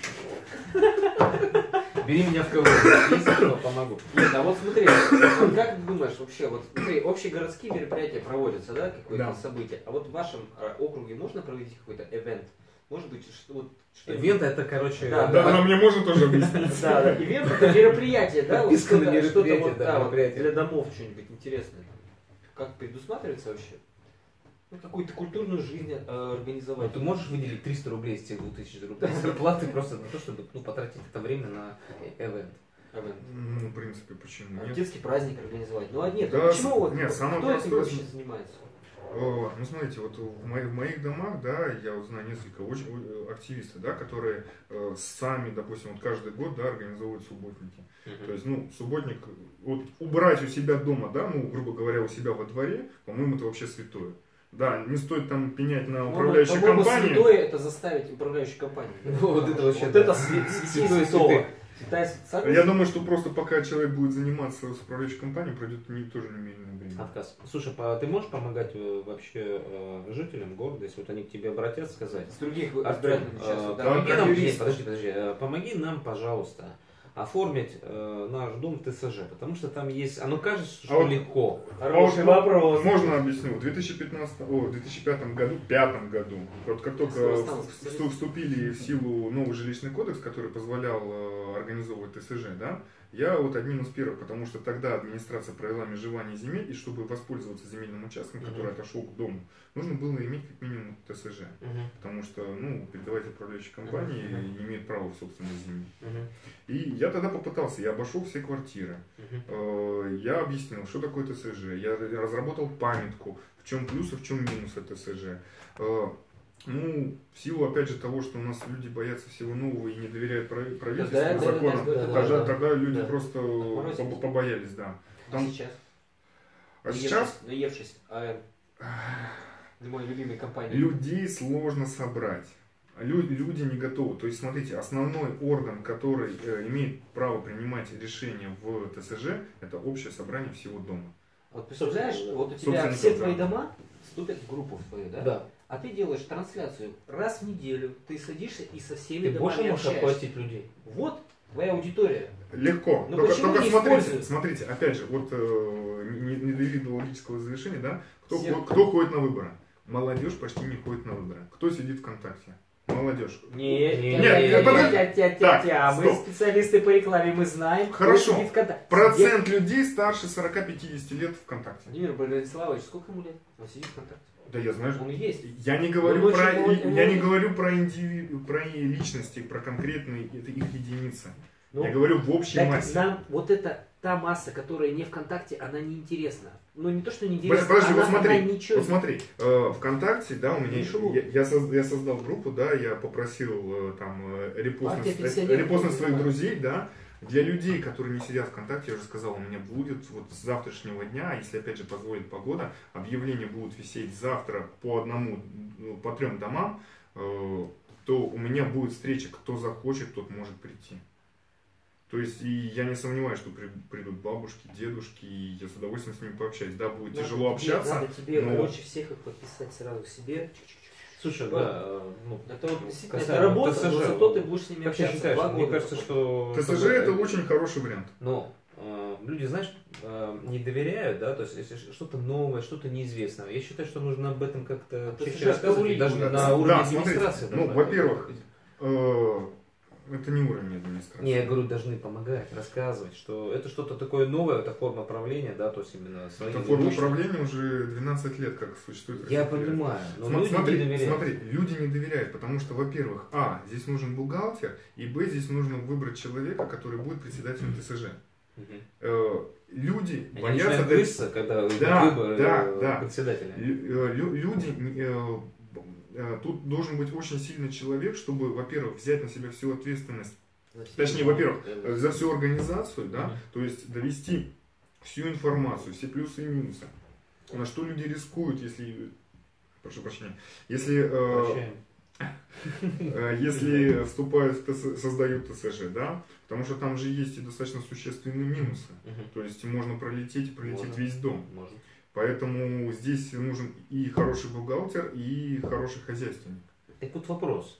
Бери меня в ковры, если что, помогу. Нет, а вот смотри, вот как ты думаешь вообще, вот смотри, общегородские мероприятия проводятся, да, какое-то Да. событие, а вот в вашем округе можно проводить какой-то ивент? Может быть, что вот... Ивент это, короче... Да, Да, она мне можно тоже объяснить. Да, да, ивент это мероприятие, да, вот Подписка на что-то мероприятие, вот, да, да, вот мероприятие. для домов что-нибудь интересное. Как предусматривается вообще? Ну, какую-то культурную жизнь Ну, организовать. ты можешь выделить 300 рублей из тех 2000 рублей зарплаты просто на то, чтобы потратить это время на ивент? Ивент. Ну, в принципе, почему нет? Детский праздник организовать. Ну, а нет, Да, почему вот, нет, самое кто этим простое, вообще занимается? Ну, смотрите, вот в моих домах, да, я вот знаю несколько очень активистов, да, которые сами, допустим, вот каждый год, да, организовывают субботники. То есть, ну, субботник, вот убрать у себя дома, да, ну, грубо говоря, у себя во дворе, по-моему, это вообще святое. Да, не стоит там пенять на управляющую По-моему, компанию. святое это заставить управляющую компанию. Вот это вообще, Вот да. это святее Святое святого. святых. Святая согласен? Я думаю, что просто пока человек будет заниматься с управляющей компанией, пройдет тоже немедленное время. Отказ. Слушай, ты можешь помогать вообще жителям города, если вот они к тебе обратятся, сказать? С других Артем, избирательных участков, да. помоги как нам, юрист. нет, подожди, помоги нам, пожалуйста, оформить наш дом в ТСЖ, потому что там есть, оно кажется, что А вот- легко. Хороший вопрос. Можно объясню. В 2005 году, вот как только вступили в силу новый жилищный кодекс, который позволял организовывать ТСЖ, да, я вот одним из первых, потому что тогда администрация провела межевание земель, и чтобы воспользоваться земельным участком, который отошел к дому, нужно было иметь как минимум ТСЖ. Потому что, ну, передавать управляющей компании имеет право в собственность земли. И я тогда попытался, я обошел все квартиры. Я объяснил, что такое ТСЖ. Я разработал памятку, в чем плюс и в чем минус ТСЖ. Ну, в силу, опять же, того, что у нас люди боятся всего нового и не доверяют правительству, Да, законам, да. тогда люди Да. просто Отморозились. побоялись, да. А Там- сейчас? А сейчас Наевшись, мой любимый компания. людей сложно собрать. Люди не готовы. То есть, смотрите, основной орган, который имеет право принимать решения в ТСЖ, это общее собрание всего дома. Вот представляешь, Собственно, вот у тебя собственно, все да. твои дома вступят в группу в твою, да? Да. А ты делаешь трансляцию раз в неделю, ты садишься и со всеми Ты больше домами можешь общаешься. оплатить людей. Вот твоя аудитория. Легко. Но Только, почему только не смотрите, используют? смотрите, опять же, вот не довели до логического завершения, да? Все. Кто ходит на выборы? Молодежь почти не ходит на выборы. Кто сидит ВКонтакте? молодежь. Нет, подожди. Так, мы стоп. специалисты по рекламе, мы знаем. кто Хорошо. сидит ВКонтакте. Процент людей старше 40-50 лет ВКонтакте. Владимир Богданиславович, сколько ему лет? Он сидит ВКонтакте. Да я знаю. Он есть. Я не говорю Он про, очень молодой. я не говорю про про личности, про конкретные, это их единицы. Ну, Я говорю в общей так массе. нам вот эта та масса, которая не ВКонтакте, она неинтересна. Ну не то, что неинтересна, Подожди, она, вот смотри, она ничего... вот смотри, ВКонтакте, да, у меня я создал группу, да, я попросил там репостнуть своих друзей, да. Для людей, которые не сидят ВКонтакте, я уже сказал, у меня будет вот с завтрашнего дня, если опять же позволит погода, объявления будут висеть завтра по 3 домам, то у меня будет встреча, кто захочет, тот может прийти. То есть, и я не сомневаюсь, что придут бабушки, дедушки, и я с удовольствием с ними пообщаюсь. Да, будет тяжело общаться. Надо тебе но... короче всех их подписать сразу к себе. Слушай, да, ну, это вот действительно это касаемо работа, ТСЖ, но зато ты будешь с ними как ты общаться. считаешь, 2 мне года. кажется, что... ТСЖ это очень хороший вариант. Но люди, знаешь, не доверяют, да, то есть если что-то новое, что-то неизвестное. Я считаю, что нужно об этом как-то чаще рассказывать, даже на уровне администрации. Ну, во-первых, это не уровень администрации. Не, я говорю, должны помогать, рассказывать, что это что-то такое новое, это форма правления, да, то есть именно своими эта форма ручками. правления уже 12 лет как существует. Я понимаю, но люди не доверяют. Смотри, люди не доверяют, потому что, во-первых, здесь нужен бухгалтер, и здесь нужно выбрать человека, который будет председателем ТСЖ. Люди Они боятся... начинают грызться, когда выбор председателя. Люди... Тут должен быть очень сильный человек, чтобы, во-первых, взять на себя всю ответственность, точнее, во-первых, за всю организацию, да, то есть довести всю информацию, все плюсы и минусы, на что люди рискуют, если, прошу прощения, если вступают создают ТСЖ, да, потому что там же есть и достаточно существенные минусы, то есть можно пролететь весь дом. Можно. Поэтому здесь нужен и хороший бухгалтер, и хороший хозяйственник. Так вот вопрос.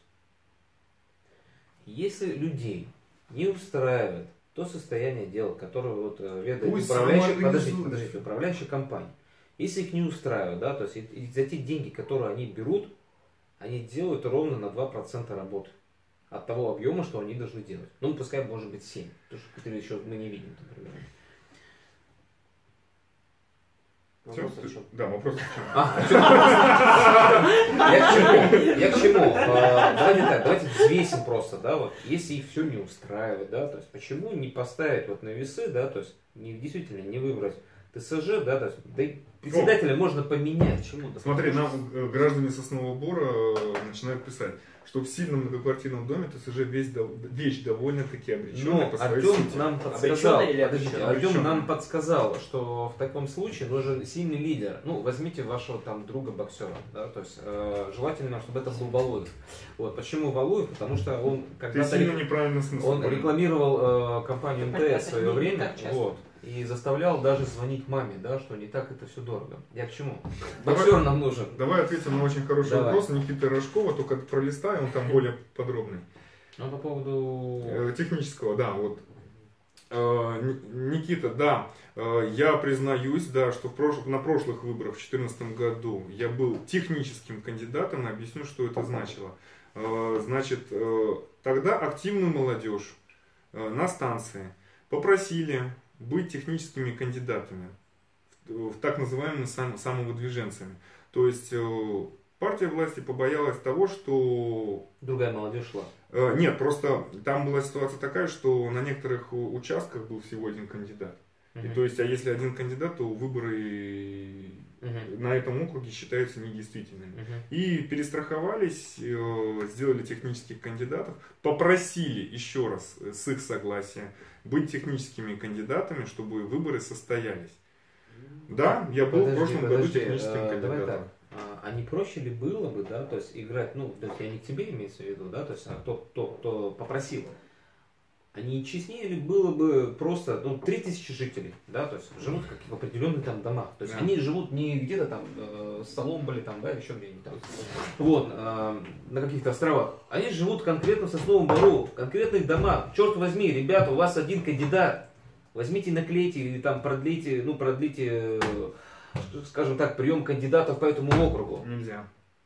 Если людей не устраивает то состояние дел, которое вот ведает управляющая компания, если их не устраивает, да, то есть и за те деньги, которые они берут, они делают ровно на 2% работы от того объема, что они должны делать. Ну, пускай может быть 7, потому что еще мы не видим, например. Вопрос о чем? Да, вопрос в чем? Я к чему? Давайте взвесим просто, да, вот, если их все не устраивает, да, то есть почему не поставить вот на весы, да, то есть действительно не выбрать ТСЖ, да, то есть, да и председателя можно поменять. Почему? Смотри, нам граждане Соснового Бора начинают писать, что в сильном многоквартирном доме ТСЖ вещь довольно-таки обреченная по своей сути. Артем нам подсказал, что в таком случае нужен сильный лидер. Ну, возьмите вашего там друга-боксера, да, то есть желательно, чтобы это был Валуев. Вот, почему Валуев? Потому что он когда-то он рекламировал компанию МТС в свое время, вот, и заставлял даже звонить маме, да, что не так это все дорого. Я к чему? Боксер нам нужен. Давай ответим на очень хороший вопрос Никиты Рожкова, только пролистай, он там более подробный. Ну, по поводу... Технического, да, вот. Никита, да, я признаюсь, да, что на прошлых выборах в 2014 году я был техническим кандидатом, и объясню, что это значило. Значит, тогда активную молодежь на станции попросили быть техническими кандидатами, в так называемыми самовыдвиженцами. То есть партия власти побоялась того, что... Другая молодежь шла. Нет, просто там была ситуация такая, что на некоторых участках был всего один кандидат. И, то есть, а если один кандидат, то выборы на этом округе считаются недействительными. И перестраховались, сделали технических кандидатов, попросили еще раз с их согласия быть техническими кандидатами, чтобы выборы состоялись. Да, я был в прошлом году техническим кандидатом. А не проще ли было бы, да, то есть играть, ну, то есть я не к тебе имеется в виду, да, то есть а кто попросил, а не честнее ли было бы просто, ну, 3000 жителей, да, то есть живут как в определенных там домах, то есть они живут не где-то там в Соломболе, там, да, еще где-нибудь там, вот, на каких-то островах, они живут конкретно в Сосновом Бору, в конкретных домах, черт возьми, ребята, у вас один кандидат, возьмите, наклейте или там продлите, скажем так, прием кандидатов по этому округу. Нельзя.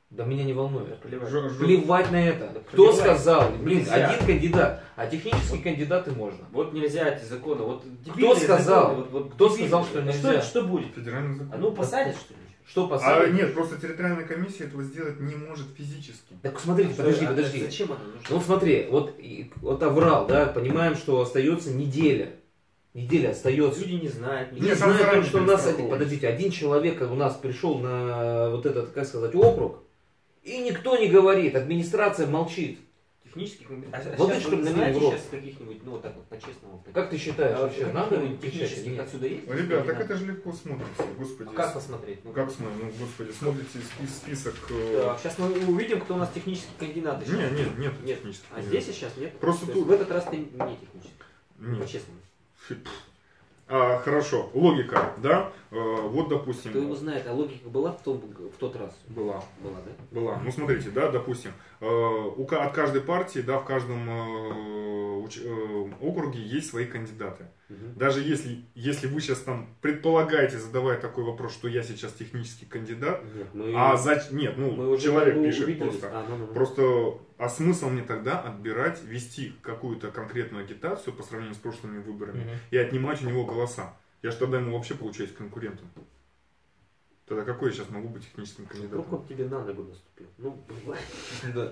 Да меня не волнует. Да плевать. Плевать на это. Да Кто плевать. сказал? Блин, Нельзя. один кандидат, а технические кандидаты можно. Вот нельзя эти законы. Вот Кто дебильные сказал? законы, вот Кто дебильные. сказал, что нельзя? Что будет? Федеральный А закон. ну посадят, что ли? Что посадить? Нет, просто территориальная комиссия этого сделать не может физически. Так смотрите, подожди, А подожди. Зачем это нужно? Ну смотри, вот оврал, да, понимаем, что остается неделя. Неделя остается. Люди не знают. Не Нет, там знаю, заранее что у нас, перестраховывались. подождите, один человек у нас пришел на вот этот, как сказать, округ, и никто не говорит, администрация молчит. Технически Вот сейчас это вы что знаете Европа. сейчас каких-нибудь, ну вот так вот по-честному. Как ты считаешь, вообще, надо технических технически? отсюда есть? Ребят, Или так надо? это же легко смотрится, господи. А как посмотреть? Ну как смотрите, ну господи, смотрите список. Так, сейчас мы увидим, кто у нас технический кандидат еще. Нет, нет Нет. технических. А здесь сейчас нет. Просто То тут- есть в этот раз ты не технический. Нет. По-честному. Хорошо, логика, да? Вот, допустим, Кто его знает, а логика была в тот раз? была. Была, да? Была. Ну, смотрите, да, допустим, от каждой партии, да, в каждом округе есть свои кандидаты. Даже если вы сейчас там предполагаете, задавая такой вопрос, что я сейчас технический кандидат, Нет, мы, нет, мы ну, уже человек пишет увиделись. просто. Ну. Просто, а смысл мне тогда отбирать, вести какую-то конкретную агитацию по сравнению с прошлыми выборами и отнимать у него голоса? Я же тогда ему вообще получаюсь конкурентом. Тогда какой я сейчас могу быть техническим Вдруг кандидатом? он тебе на ногу наступил. Ну, бывает. Да.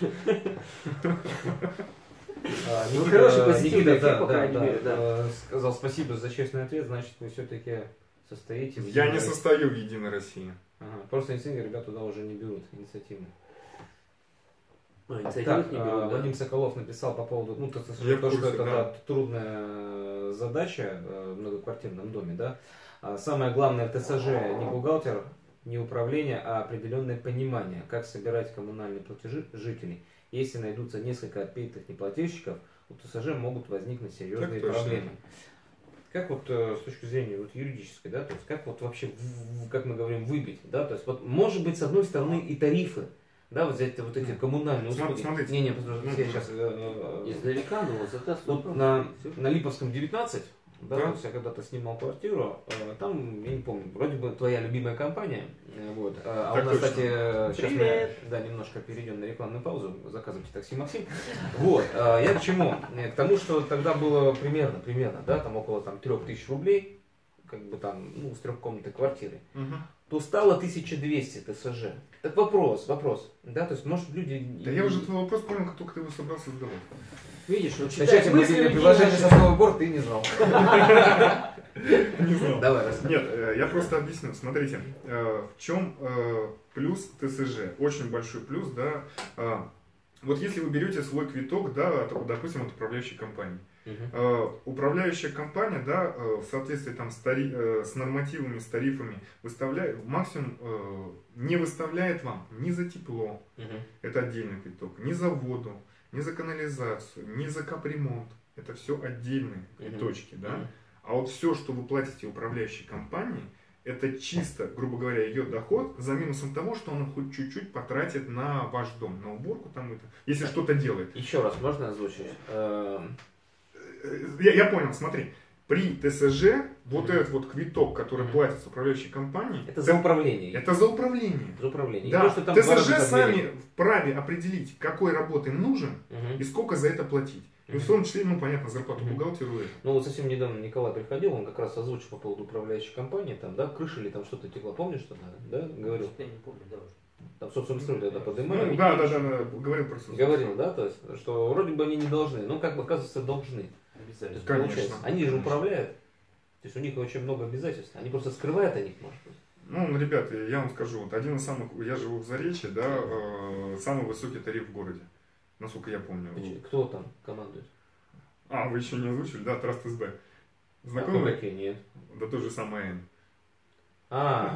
Ну, хороший позитивный эффект, по крайней мере, да. Сказал спасибо за честный ответ, значит вы все-таки состоите в Я не Единой- состою в Единой России. Ага, просто инициативы ребят туда уже не берут, инициативные. Инициативных Так, не берут, да. Вадим Соколов написал по поводу, ну, Я в то, что курсе, это да. да, трудная задача в многоквартирном доме, да. Самое главное в ТСЖ не бухгалтер, не управление, а определенное понимание, как собирать коммунальные платежи жителей. Если найдутся несколько отпетых неплательщиков, у ТСЖ могут возникнуть серьезные Так точно. проблемы. Как вот с точки зрения вот юридической, да, то есть как вот вообще, как мы говорим, выбить, да, то есть вот может быть с одной стороны и тарифы, да, вот взять вот эти коммунальные услуги. Смотрите. Не, я сейчас Издалека, ну, зато вот на Липовском 19, да, Да. то есть я когда-то снимал квартиру, там, я не помню, вроде бы твоя любимая компания, вот, а Так у нас, точно. кстати, сейчас мы, Привет. да, немножко перейдем на рекламную паузу, заказывайте такси Максим, вот, я к чему? К тому, что тогда было примерно, да, там около 3000 рублей, как бы там, ну, с трехкомнатной квартиры, то стало 1200 ТСЖ. Так вопрос, да, то есть, может, люди... Да я уже твой вопрос понял, как только ты его собрался задавать. Видишь, ну, Скачайте читать мысли мобильное людей приложение наши. «Сосновый бор», ты не знал. Не знал. Давай, рассказывай. Нет, я просто объясню. Смотрите, в чем плюс ТСЖ? Очень большой плюс, да. Вот если вы берете свой квиток, да, допустим, от управляющей компании. Управляющая компания, да, в соответствии там с нормативами, с тарифами, выставляет, максимум не выставляет вам ни за тепло, это отдельный квиток, ни за воду, ни за канализацию, ни за капремонт. Это все отдельные квиточки, да. А вот все, что вы платите управляющей компании, это чисто, грубо говоря, ее доход, за минусом того, что она хоть чуть-чуть потратит на ваш дом, на уборку там это, если что-то делает. Еще раз, можно озвучить? Я понял, смотри. При ТСЖ вот этот вот квиток, который платится управляющей компанией, Это за управление. это за управление. За управление. Да. И то, что там два ТСЖ раза сами отмерили. вправе определить, какой работы им нужен и сколько за это платить. И в том числе, ну понятно, зарплату бухгалтеру. Ну вот совсем недавно Николай приходил, он как раз озвучил по поводу управляющей компании, там, да, крыша или там что-то текло, помнишь что-то, да, говорил? Я не помню, да, уже. Там, собственно, строй тогда поднимали. Ну, да, говорил про собственность. Говорил, да, то есть, что вроде бы они не должны, но как бы оказывается должны. Обязательно. Конечно. Получается, они же Конечно. управляют. То есть у них очень много обязательств. Они просто скрывают о них, может быть. Ну, ребята, я вам скажу, вот один из самых, я живу в Заречье, да, самый высокий тариф в городе, насколько я помню. Кто там командует? А, вы еще не озвучили, да, Траст СБ. А Знакомы? какие? Нет. Да то же самое Н. А,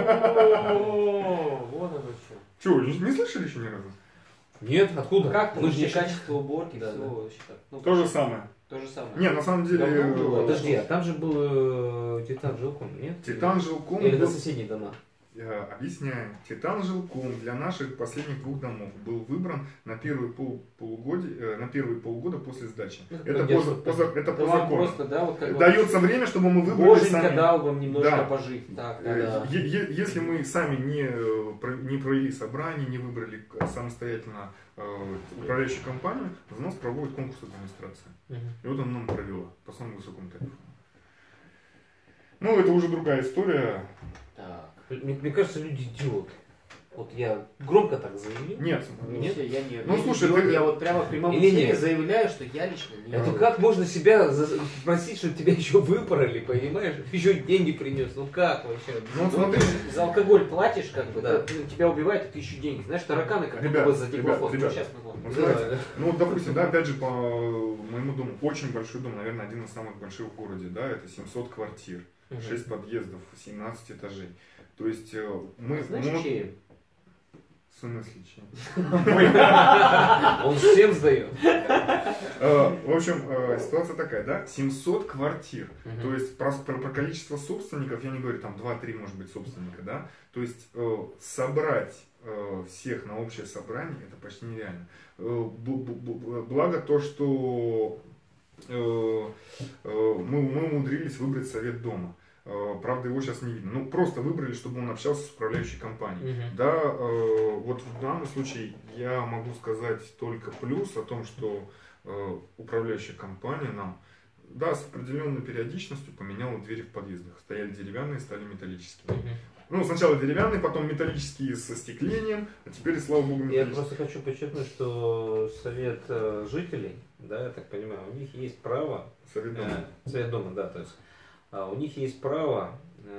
О, вот оно что. Че, не слышали еще ни разу? нет, откуда? Как Мы же не качество уборки, Да, всего да. вообще так. Ну, То же самое. То же самое. Не, на самом деле... Давно было? Подожди, а там же был Титан Жилком, нет? Титан Жилком Или это был... соседние дома? Объясняем. Титан жилком для наших последних 2 домов был выбран на первые полгода после сдачи. Это по закону. Просто, да, вот как Дается время, чтобы мы выбрали Боженька сами. дал вам немножко Да. пожить. Так, Если мы сами не провели собрание, не выбрали самостоятельно управляющую компанию, за нас проводит конкурс администрации. И вот он нам провела по самому высокому тарифу. Ну, это уже другая история. Так. Мне кажется, люди идиоты. Вот я громко так заявил. Нет. Нет? Я не. Ну, слушай, ты- я вот прямо в прямом Или эфире нет? заявляю, что я лично не. Это как можно себя просить, чтобы тебя еще выпороли, понимаешь? Еще деньги принес. Ну как вообще? Ну, смотри. За алкоголь платишь, как бы, Да. да, тебя убивает, и ты еще деньги. Знаешь, тараканы как Ребят, будто бы за диглофос. ребят. Сейчас мы Вот Да. смотрите, ну вот, допустим, да, опять же, по моему дому, очень большой дом, наверное, один из самых больших в городе, да, это 700 квартир, 6 подъездов, 17 этажей. То есть мы... Знаешь, чей? В смысле, чей? Он всем сдает. В общем, ситуация такая, да, 700 квартир. То есть про количество собственников, я не говорю, там 2-3 может быть собственника, да. То есть собрать всех на общее собрание, это почти нереально. Благо то, что мы умудрились выбрать совет дома. Правда, его сейчас не видно. Ну, просто выбрали, чтобы он общался с управляющей компанией. Да, вот в данном случае я могу сказать только плюс о том, что управляющая компания нам, да, с определенной периодичностью поменяла двери в подъездах. Стояли деревянные, стали металлическими. Ну, сначала деревянные, потом металлические со стеклением, а теперь, слава богу, Я металлические. просто хочу подчеркнуть, что совет жителей, да, я так понимаю, у них есть право, Совет дома. совет дома, да, то есть у них есть право,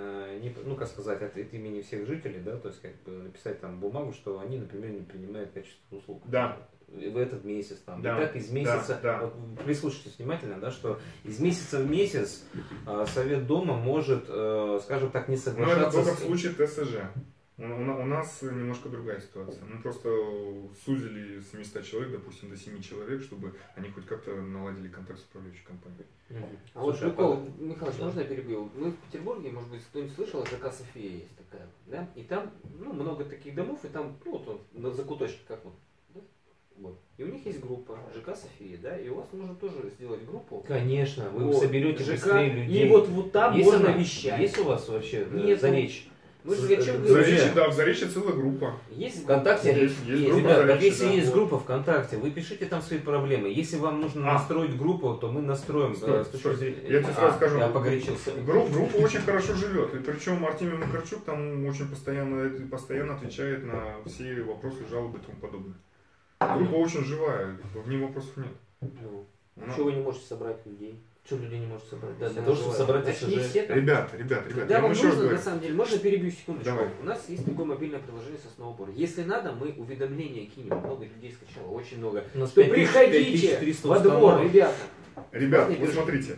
ну как сказать, от имени всех жителей, да, то есть как бы написать там бумагу, что они, например, не принимают качественную услугу. Да. В этот месяц там. Да, И так из месяца, да. вот прислушайтесь внимательно, да, что из месяца в месяц совет дома может, скажем так, не Но это соглашаться только в с... случае ТСЖ. У нас немножко другая ситуация. Мы просто сузили с 700 человек, допустим, до 7 человек, чтобы они хоть как-то наладили контакт с управляющей компанией. А вот Слушай, прикол, а Михаил, да. можно я перебью? Мы в Петербурге, может быть, кто-нибудь слышал, ЖК София есть такая, да? И там, ну, много таких домов, и там, ну, вот он, на закуточке, как вот, да? Вот. И у них есть группа ЖК София, да? И у вас можно тоже сделать группу. Конечно, вы Вот, соберете ЖК, быстрее людей. и вот там Есть можно она? вещать. Есть у вас вообще Нет, Заречье? Мы же о чем В Друзья. Заречье, да, в Заречье целая группа. Есть ВКонтакте? Есть группа Ребят, так Заречье, если да. есть Вот. группа ВКонтакте, вы пишите там свои проблемы. Если вам нужно настроить группу, то мы настроим. Стой, с точки стой. зрения- Я тебе сразу скажу. Я погорячился. Группа очень хорошо живет. И причем Артемий Макарчук там очень постоянно отвечает на все вопросы, жалобы и тому подобное. Группа очень живая, в ней вопросов нет. Ну, Она- Чего вы не можете собрать людей? Чего людей не можете собрать? Да, Если для она того, чтобы живая. собрать Значит, не СЖ. все там. Ребят, Да, я вам вам еще раз нужно, говорю. на самом деле, можно перебью секундочку? Давай. У нас есть такое мобильное приложение Сосновобор. Если надо, мы уведомления кинем. Много людей скачало, очень много. У нас Что 5300 приходите во двор, установок. ребята. Ребят, Можно вот держи. смотрите,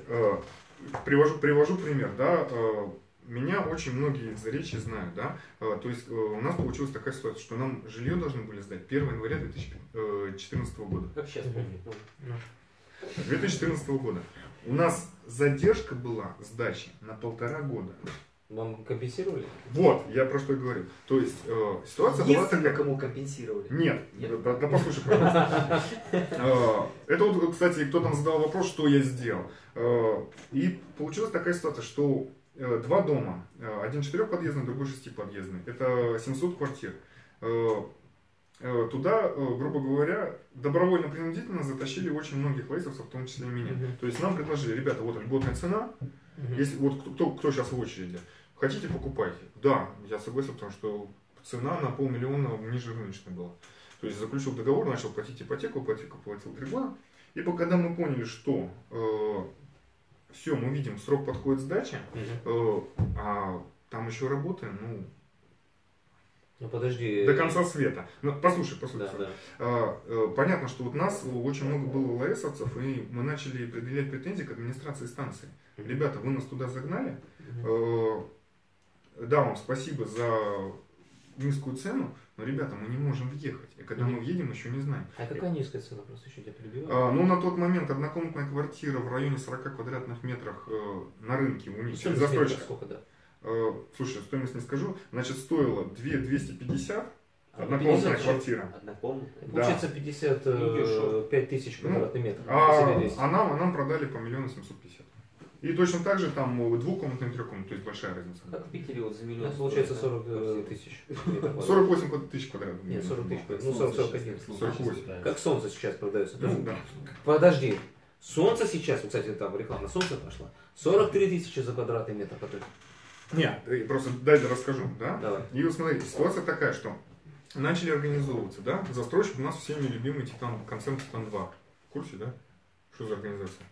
привожу пример, да, меня очень многие из Заречья знают, да, то есть у нас получилась такая ситуация, что нам жилье должны были сдать 1 января 2014 года. Как сейчас Мгм. помню. Ну. 2014 года. У нас задержка была сдачи на 1,5 года. Вам компенсировали? Вот, я про что и говорю. То есть ситуация была Единственное, такая. кому компенсировали. Нет, Нет. да послушай, пожалуйста. Это вот, кстати, кто там задал вопрос, что я сделал. И получилась такая ситуация, что 2 дома, один 4-подъездный, другой 6-подъездный. Это 700 квартир. Туда, грубо говоря, добровольно-принудительно затащили очень многих лейсовцев, в том числе и меня. Мгм. То есть нам предложили, ребята, вот льготная цена, если вот кто сейчас в очереди, хотите, покупайте. Да, я согласен, потому что цена на 500 000 ниже рыночной была. То есть заключил договор, начал платить ипотеку платил 3 года. И когда мы поняли, что все, мы видим, срок подходит сдачи, а там еще работаем, ну, Ну подожди. до конца света. Ну, послушай. Да, да. Понятно, что вот нас очень много было лаэсовцев, и мы начали предъявлять претензии к администрации станции. Ребята, вы нас туда загнали. Да, вам спасибо за низкую цену, но, ребята, мы не можем въехать. И когда мы въедем, еще не знаем. А какая низкая цена? Просто еще тебя перебиваю. Ну, на тот момент однокомнатная квартира в районе 40 квадратных метрах на рынке у них, Сколько застройщика. сколько, да? Слушай, стоимость не скажу. Значит, стоила 250. Одна Однокомнатная квартира. Однокомнатная. Да. Получается 55 тысяч квадратных метров. А нам продали по 1 750 000. И точно так же там двухкомнатная и трехкомнатная, то есть большая разница. Как в Питере вот за миллион. Ну, получается 40 тысяч. 48 тысяч квадратных. Нет, 40 тысяч. Ну, 40-41. 48. Как солнце сейчас продается. Ну, да. Подожди. Солнце сейчас, кстати, там реклама солнце пошла. 43 тысячи за квадратный метр. Нет, просто дай расскажу, да? Давай. И вот смотрите, ситуация такая, что начали организовываться, да? Застройщик у нас всеми любимый концерн Титан-2. В курсе, да? Что за организация?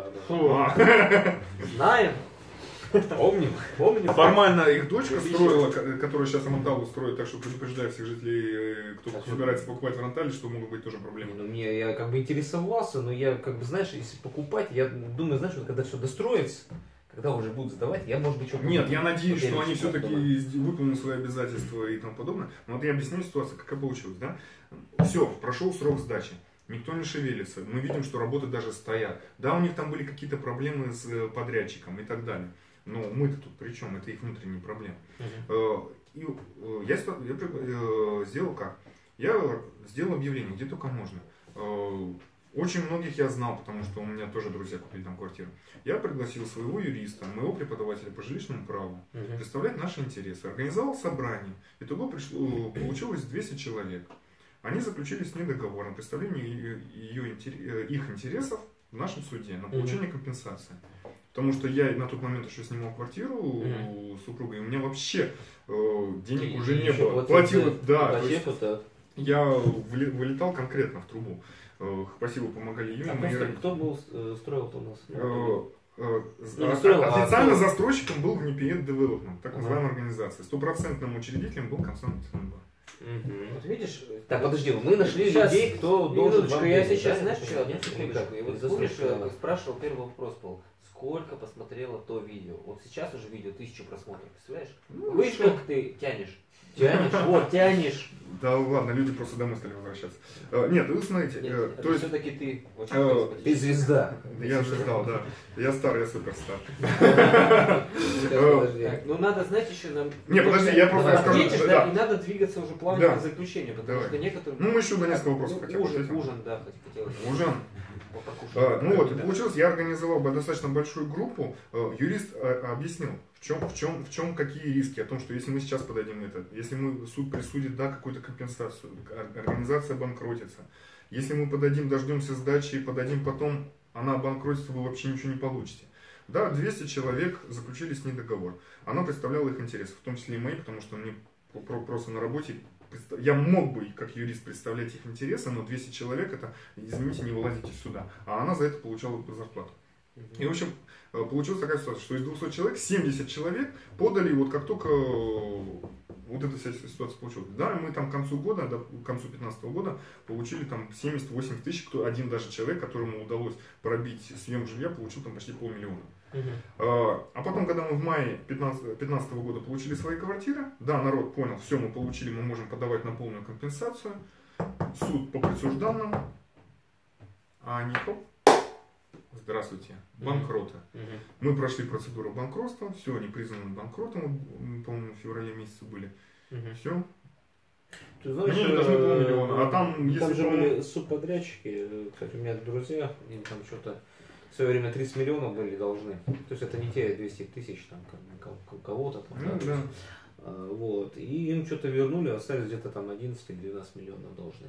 Да. Знаем. Помним. Формально их дочка строила, которая сейчас Аманталу строит, так что предупреждаю всех жителей, кто собирается покупать в Рантале, что могут быть тоже проблемы. Ну, я как бы интересовался, но я как бы, знаешь, если покупать, я думаю, знаешь, вот когда все достроится, когда уже будут сдавать, я, может быть, что-то... Нет, я надеюсь, что они все-таки выполнят свои обязательства и тому подобное. Но вот я объясню ситуацию, какая получилась, да? Все, прошел срок сдачи. Никто не шевелится. Мы видим, что работы даже стоят. Да, у них там были какие-то проблемы с подрядчиком и так далее. Но мы-то тут при чем? Это их внутренние проблемы. И я сделал как? Я сделал объявление, где только можно. Очень многих я знал, потому что у меня тоже друзья купили там квартиру. Я пригласил своего юриста, моего преподавателя по жилищному праву, представлять наши интересы. Организовал собрание. Итого получилось 200 человек. Они заключили с ней договор на представление их интересов в нашем суде, на получение компенсации. Потому что я на тот момент еще снимал квартиру у супруга, и у меня вообще денег уже не было. Платил, да. Я вылетал конкретно в трубу. Спасибо, помогали Юрий. Кто был строил-то у нас? Официально застройщиком был Внепиет Development, так называемая организация. Стопроцентным учредителем был концерн Титан-2. Вот видишь, так, подожди, мы нашли людей, кто должен минуточку, вам я денег, сейчас, да? знаешь, что, одну Нет, секундочку. И вот за помнишь, сколько? я спрашивал, первый вопрос был, сколько посмотрело то видео? Вот сейчас уже видео 1000 просмотров, представляешь? Видишь, как ты тянешь? Вот, тянешь. Да ладно, люди просто домой стали возвращаться. Нет, вы смотрите, то есть все-таки ты очень ты звезда. Я звезда, да. Я старый, я суперстар. Ну надо, знаете, еще нам... Не, подожди, я просто расскажу. И надо двигаться уже плавно к заключению, потому что некоторые... Ну мы еще на несколько вопросов хотя бы. Ужин, да, хотелось. Ужин. Ну вот, и получилось, я организовал достаточно большую группу, юрист объяснил, в чем какие риски, о том, что если мы сейчас подадим это, если суд присудит, да, какую-то компенсацию, организация обанкротится, если мы подадим, дождемся сдачи и подадим потом, она обанкротится, вы вообще ничего не получите. Да, 200 человек заключили с ней договор, она представляла их интересы, в том числе и мои, потому что мне просто на работе я мог бы, как юрист, представлять их интересы, но 200 человек, это, извините, не вылазите сюда. А она за это получала зарплату. И, в общем, получилась такая ситуация, что из 200 человек, 70 человек подали, вот как только вот эта вся ситуация получилась. Да, мы там к концу года, к концу 2015 года получили там 70-80 тысяч, один даже человек, которому удалось пробить съем жилья, получил там почти 500 000. А потом, когда мы в мае 2015 года получили свои квартиры, да, народ понял, все, мы получили, мы можем подавать на полную компенсацию, суд поприсуждал нам, а они, хоп, здравствуйте, банкроты. Мы прошли процедуру банкротства, все, они признаны банкротом, по-моему, в феврале месяце были, все. Ты знаешь, они должны 500 000, а там, если же были субподрядчики, кстати, у меня друзья, им там что-то в свое время 30 миллионов были должны. То есть это не те 200 тысяч там кого-то там. Да. Вот. И им что-то вернули, остались где-то там 11 или 12 миллионов должны.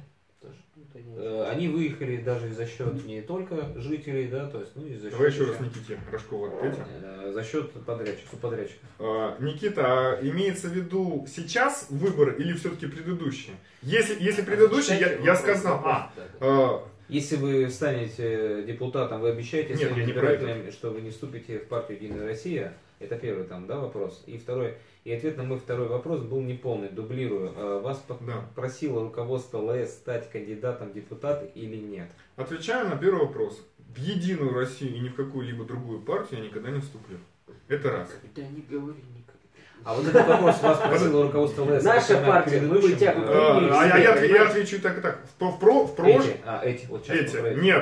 Они выехали даже за счет не только жителей, да, то есть, ну и за счет... Давай еще раз Никите Рожкову ответим. За счет субподрядчика. Никита, а имеется в виду сейчас выборы или все-таки предыдущие? Если предыдущие, я сказал, если вы станете депутатом, вы обещаете своим избирателям, что вы не вступите в партию «Единая Россия». Это первый там, да, вопрос. И второй. И ответ на мой второй вопрос был неполный, дублирую. Вас просило руководство ЛС стать кандидатом в депутаты или нет? Отвечаю на первый вопрос. В «Единую Россию» и ни в какую-либо другую партию я никогда не вступлю. Это раз. Да не говори никогда. А вот этот вопрос вас просило руководство ЛС. Наша партия, мы бы тебя я отвечу так и так. Эти. Нет.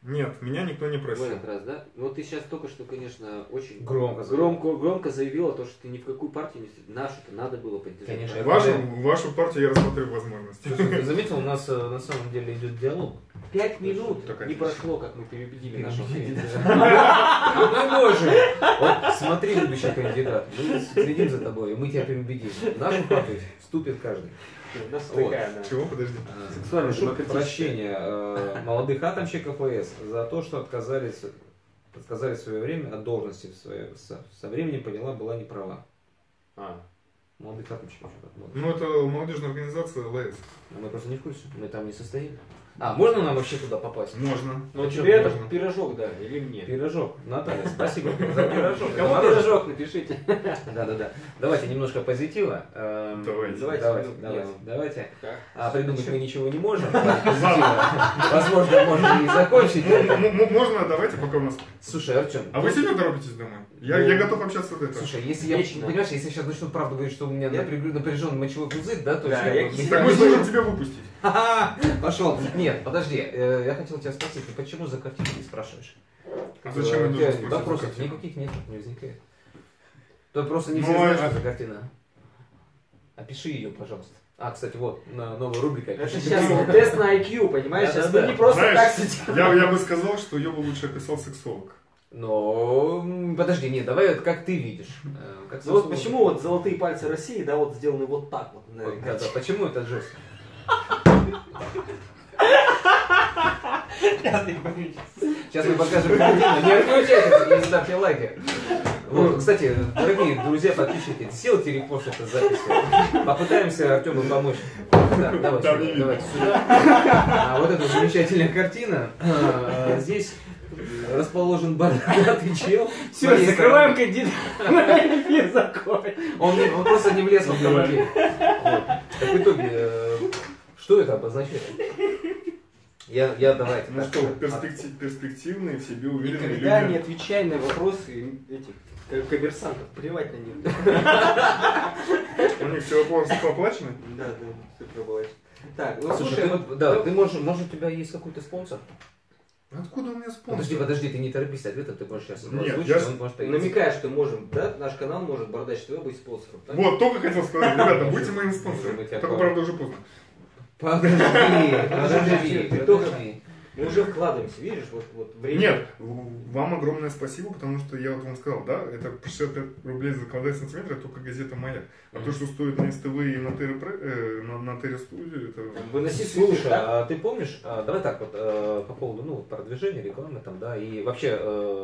Нет, меня никто не В просил. этот раз, да? Ну вот ты сейчас только что, конечно, очень Громко заявила то, что ты ни в какую партию не вступил. Нашу-то надо было поддержать. Конечно. Вашу партию я рассмотрю возможности. Слушай, ты заметил, у нас на самом деле идет диалог. 5 минут Так, не конечно. прошло, как мы переубедили нашего кандидата. Мы можем. Вот смотри, будущий кандидат, мы следим за тобой, и мы тебя переубедим. В нашу партию вступит каждый. У нас Вот. такая, да. Чего, подожди. Сексуально Прошу демократическая. прощения молодых атомщиков АЭС за то, что отказались в свое время от должности. Со временем поняла, была неправа. Молодых атомщиков. Ну, это молодежная организация ЛАЭС. Мы просто не в курсе, мы там не состоим. Можно нам вообще туда попасть? Можно. Ну, чё, тебе это можно. пирожок дали или мне? Пирожок. Наталья, спасибо за пирожок. Кому Мороженое. пирожок напишите. Да. Давайте немножко позитива. Давайте. Давайте. Как? Придумать мы ничего не можем. Позитива. Возможно, можно и закончить. Можно, давайте, пока у нас... Слушай, Артем. А вы сильно торопитесь домой? Я готов общаться до этого. Слушай, если я, Вечно. понимаешь, если я сейчас начну правду говорить, что у меня напряженный мочевой пузырь, да, то Да, есть я я- Так мы сможем тебя выпустить. Ха-ха, пошел. Нет, подожди, я хотел тебя спросить, ты почему за картину не спрашиваешь? А зачем я должен спросить за Вопросов картину? никаких нет, не возникает. То просто не Ну, все а знают, это- что за картина. Опиши ее, пожалуйста. Кстати, вот, новая рубрика. Это «Опиши сейчас картину». тест на IQ, понимаешь? Сейчас Да-да-да. мы не просто Знаешь, так сидим. Я бы сказал, что ее бы лучше описал сексолог. Ну, подожди, нет, давай вот как ты видишь. Как Ну вот сословие. почему вот золотые пальцы России, да, вот сделаны вот так вот. на Вот, картине. да, почему это жест? Сейчас мы покажем картину. Не отключайтесь и ставьте лайки. Вот, кстати, дорогие друзья, подписчики, сделайте репост этой записи. Попытаемся Артему помочь. Да, давай Там сюда, не видно. давайте сюда. Вот эта замечательная картина. Здесь расположен бородатый чел. Все, С моей закрываем стороны. кандидата. Эфир закончен. Он просто не влез в автомобиль. Вот. Так в итоге, что это обозначает? Я давайте. Ну так, что, так. перспективные, в себе уверенные Никогда не люди. отвечай на вопросы этих коммерсантов. Плевать на них. У них все вопросы оплачены? Да, все пробовать. Так, ну Слушай, слушай, ты, вот да, ты можешь, может, у тебя есть какой-то спонсор? Откуда у меня спонсор? Подожди, ты не торопись ответа, ты можешь сейчас Нет, озвучить, я он может появиться. намекаешь, что можем, да, наш канал может Бородач ТВ быть спонсором. так? Вот, только хотел сказать, ребята, будьте моим спонсором. Мы тебя Только, поняли. правда, уже поздно. Подожди. Ты только- Мы уже вкладываемся, видишь, вот время. Нет, вам огромное спасибо, потому что я вот вам сказал, да, это по 65 рублей за квадратный сантиметр, это только газета «Маяк». А то, что стоит на СТВ и на ТР студию, это... Выноси цветы, Слушай, да? а ты помнишь, давай так вот по поводу продвижения, рекламы там, да, и вообще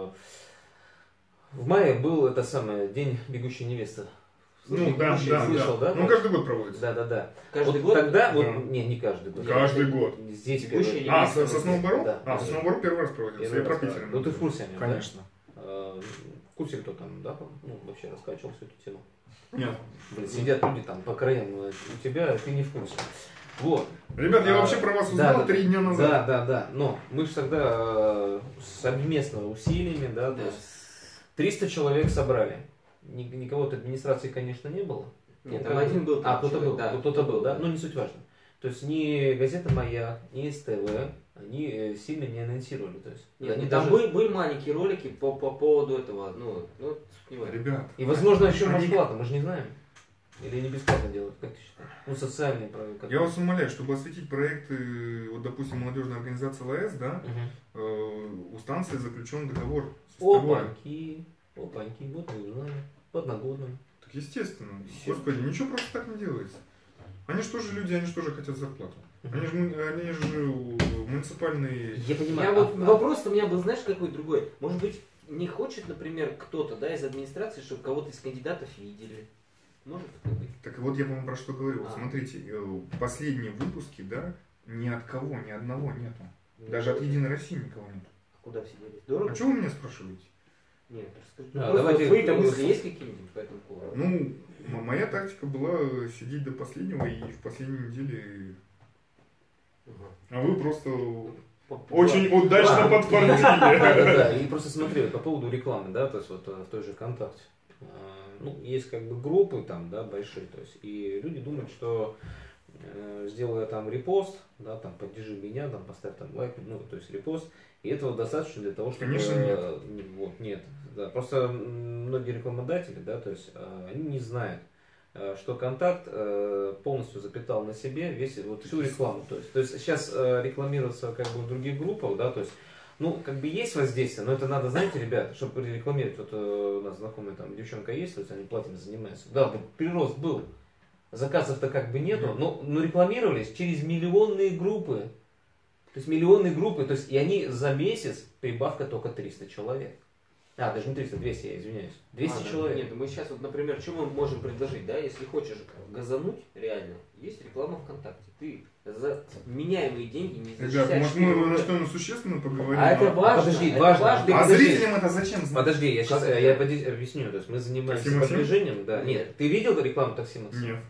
в мае был это самое День бегущей невесты. Ну, да, слышал, да? Ну, каждый год проводится. Да. Каждый Вот год? тогда, Да. не каждый год. Каждый год. Здесь Бегущая первый. невеста. Сосновоборот? Да. Сосновоборот первый раз проводился. Я про Питер. Ну ты в курсе о нем, Конечно. да? В курсе, кто там, да, вообще раскачивал всю эту тему? Нет. Блин, сидят люди там по краям, у тебя, ты не в курсе. Вот. Ребят, я вообще про вас узнал 3 дня назад. Да. Но мы же тогда совместно усилиями, да, то есть 300 человек собрали. Никого от администрации, конечно, не было. Нет, Ну, там один был. там кто-то человек, был, да. кто-то был, да, но не суть важно. То есть ни газета «Маяк», ни СТВ, они сильно не анонсировали. То есть, Нет, они там даже... были маленькие ролики по поводу этого, ну, суть не важно. Ребят. И, возможно, еще Они- может платно, мы же не знаем. Или они бесплатно делают, как ты считаешь? Ну, социальные проекты. Я вас умоляю, чтобы осветить проекты, вот, допустим, молодежная организация ЛАЭС, да, Мгм. у станции заключен договор с СТВ. Опаньки, вот мы узнали. Подногодным. Так естественно. Господи, ничего просто так не делается. Они же тоже люди, они же тоже хотят зарплату. Они же муниципальные... Я У меня понимаю. вот вопрос у меня был, знаешь, какой другой? Может быть, не хочет, например, кто-то, да, из администрации, чтобы кого-то из кандидатов видели? Может такое быть? Так вот я вам про что говорю. Вот А. смотрите, последние выпуски, да, ни от кого, ни одного нету. Даже от Единой России никого нет. А куда все делись? Дорого? А что вы меня спрашиваете? Нет, расскажи. Да, Просто давайте- вот твои-то мысли есть какие-нибудь по этому поводу? Ну, моя тактика была сидеть до последнего и в последней неделе... А вы просто очень удачно Да. подтвердили. Да, и просто смотри, по поводу рекламы, да, то есть вот в той же ВКонтакте. Ну, есть как бы группы там, да, большие, то есть, и люди думают, что сделай там репост, да, там поддержи меня, там поставь там лайк, ну, то есть репост. И этого достаточно для того, чтобы... Конечно, нет. Вот, нет. Да. Просто многие рекламодатели, да, то есть они не знают, что контакт полностью запитал на себе всю рекламу. То есть сейчас рекламироваться как бы в других группах, да, то есть, ну, как бы есть воздействие, но это надо, знаете, ребят, чтобы рекламировать, вот у нас знакомая там девчонка есть, то есть они платьями занимаются. Да, прирост был, заказов-то как бы нету, но рекламировались через миллионные группы. То есть миллионные группы, то есть и они за месяц прибавка только 300 человек. Даже не 300, 200, я извиняюсь. 200 человек. Нет, мы сейчас вот, например, что мы можем предложить, да, если хочешь газануть, реально, есть реклама ВКонтакте. Ты за меняемые деньги не Ребят, защищаешь. может мы на что-нибудь существенно поговорим? А это важно. Подожди, это важно. важно. А Подожди. зрителям это зачем знать? Подожди, я сейчас объясню. То есть мы занимаемся Такси Максим? продвижением. Да. Нет, ты видел рекламу такси Максим? Нет.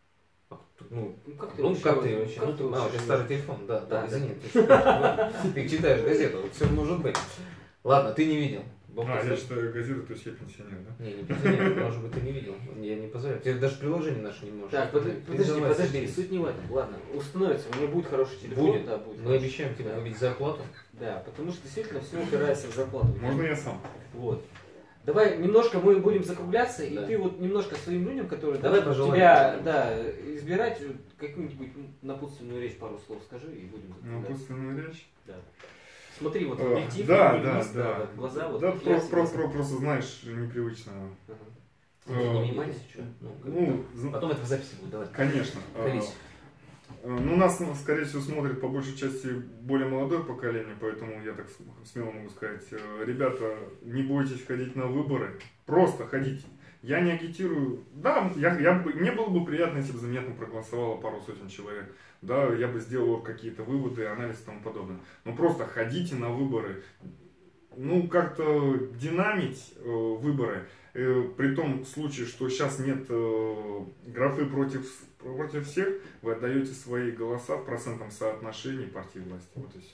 Ну, как ты как ты вообще? У тебя старый телефон, да, извини. Ты читаешь газету, все может быть. Ладно, ты не видел. Я читаю газету, то есть я пенсионер, да? Не пенсионер, может быть, ты не видел. Я не позволяю. Тебе даже приложение наше не может. Так, подожди, суть не в этом. Ладно, установится, у меня будет хороший телефон. Будет, да, будет. Мы обещаем тебе увидеть зарплату. Да, потому что действительно все упирается в зарплату. Можно я сам? Вот. Давай немножко мы будем закругляться, Да. и ты вот немножко своим людям, которые Давай должны пожелания. тебя избирать, какую-нибудь напутственную речь, пару слов скажи, и будем закругляться. Напутственную речь? Да. Смотри, вот в объектив, Да, улыбнись, да. в глаза, вот. Да, я всегда- просто знаешь, непривычно. Ага. Не внимайся, что. Потом это в записи будет, давай. Конечно. Колись. Ну, нас, скорее всего, смотрит по большей части более молодое поколение, поэтому я так смело могу сказать, ребята, не бойтесь ходить на выборы, просто ходите. Я не агитирую. Да, мне было бы приятно, если бы за меня там проголосовало пару сотен человек. Да, я бы сделал какие-то выводы, анализ и тому подобное. Но просто ходите на выборы. Ну, как-то динамить выборы. При том случае, что сейчас нет графы против всех, вы отдаете свои голоса в процентном соотношении партии власти. Вот и все.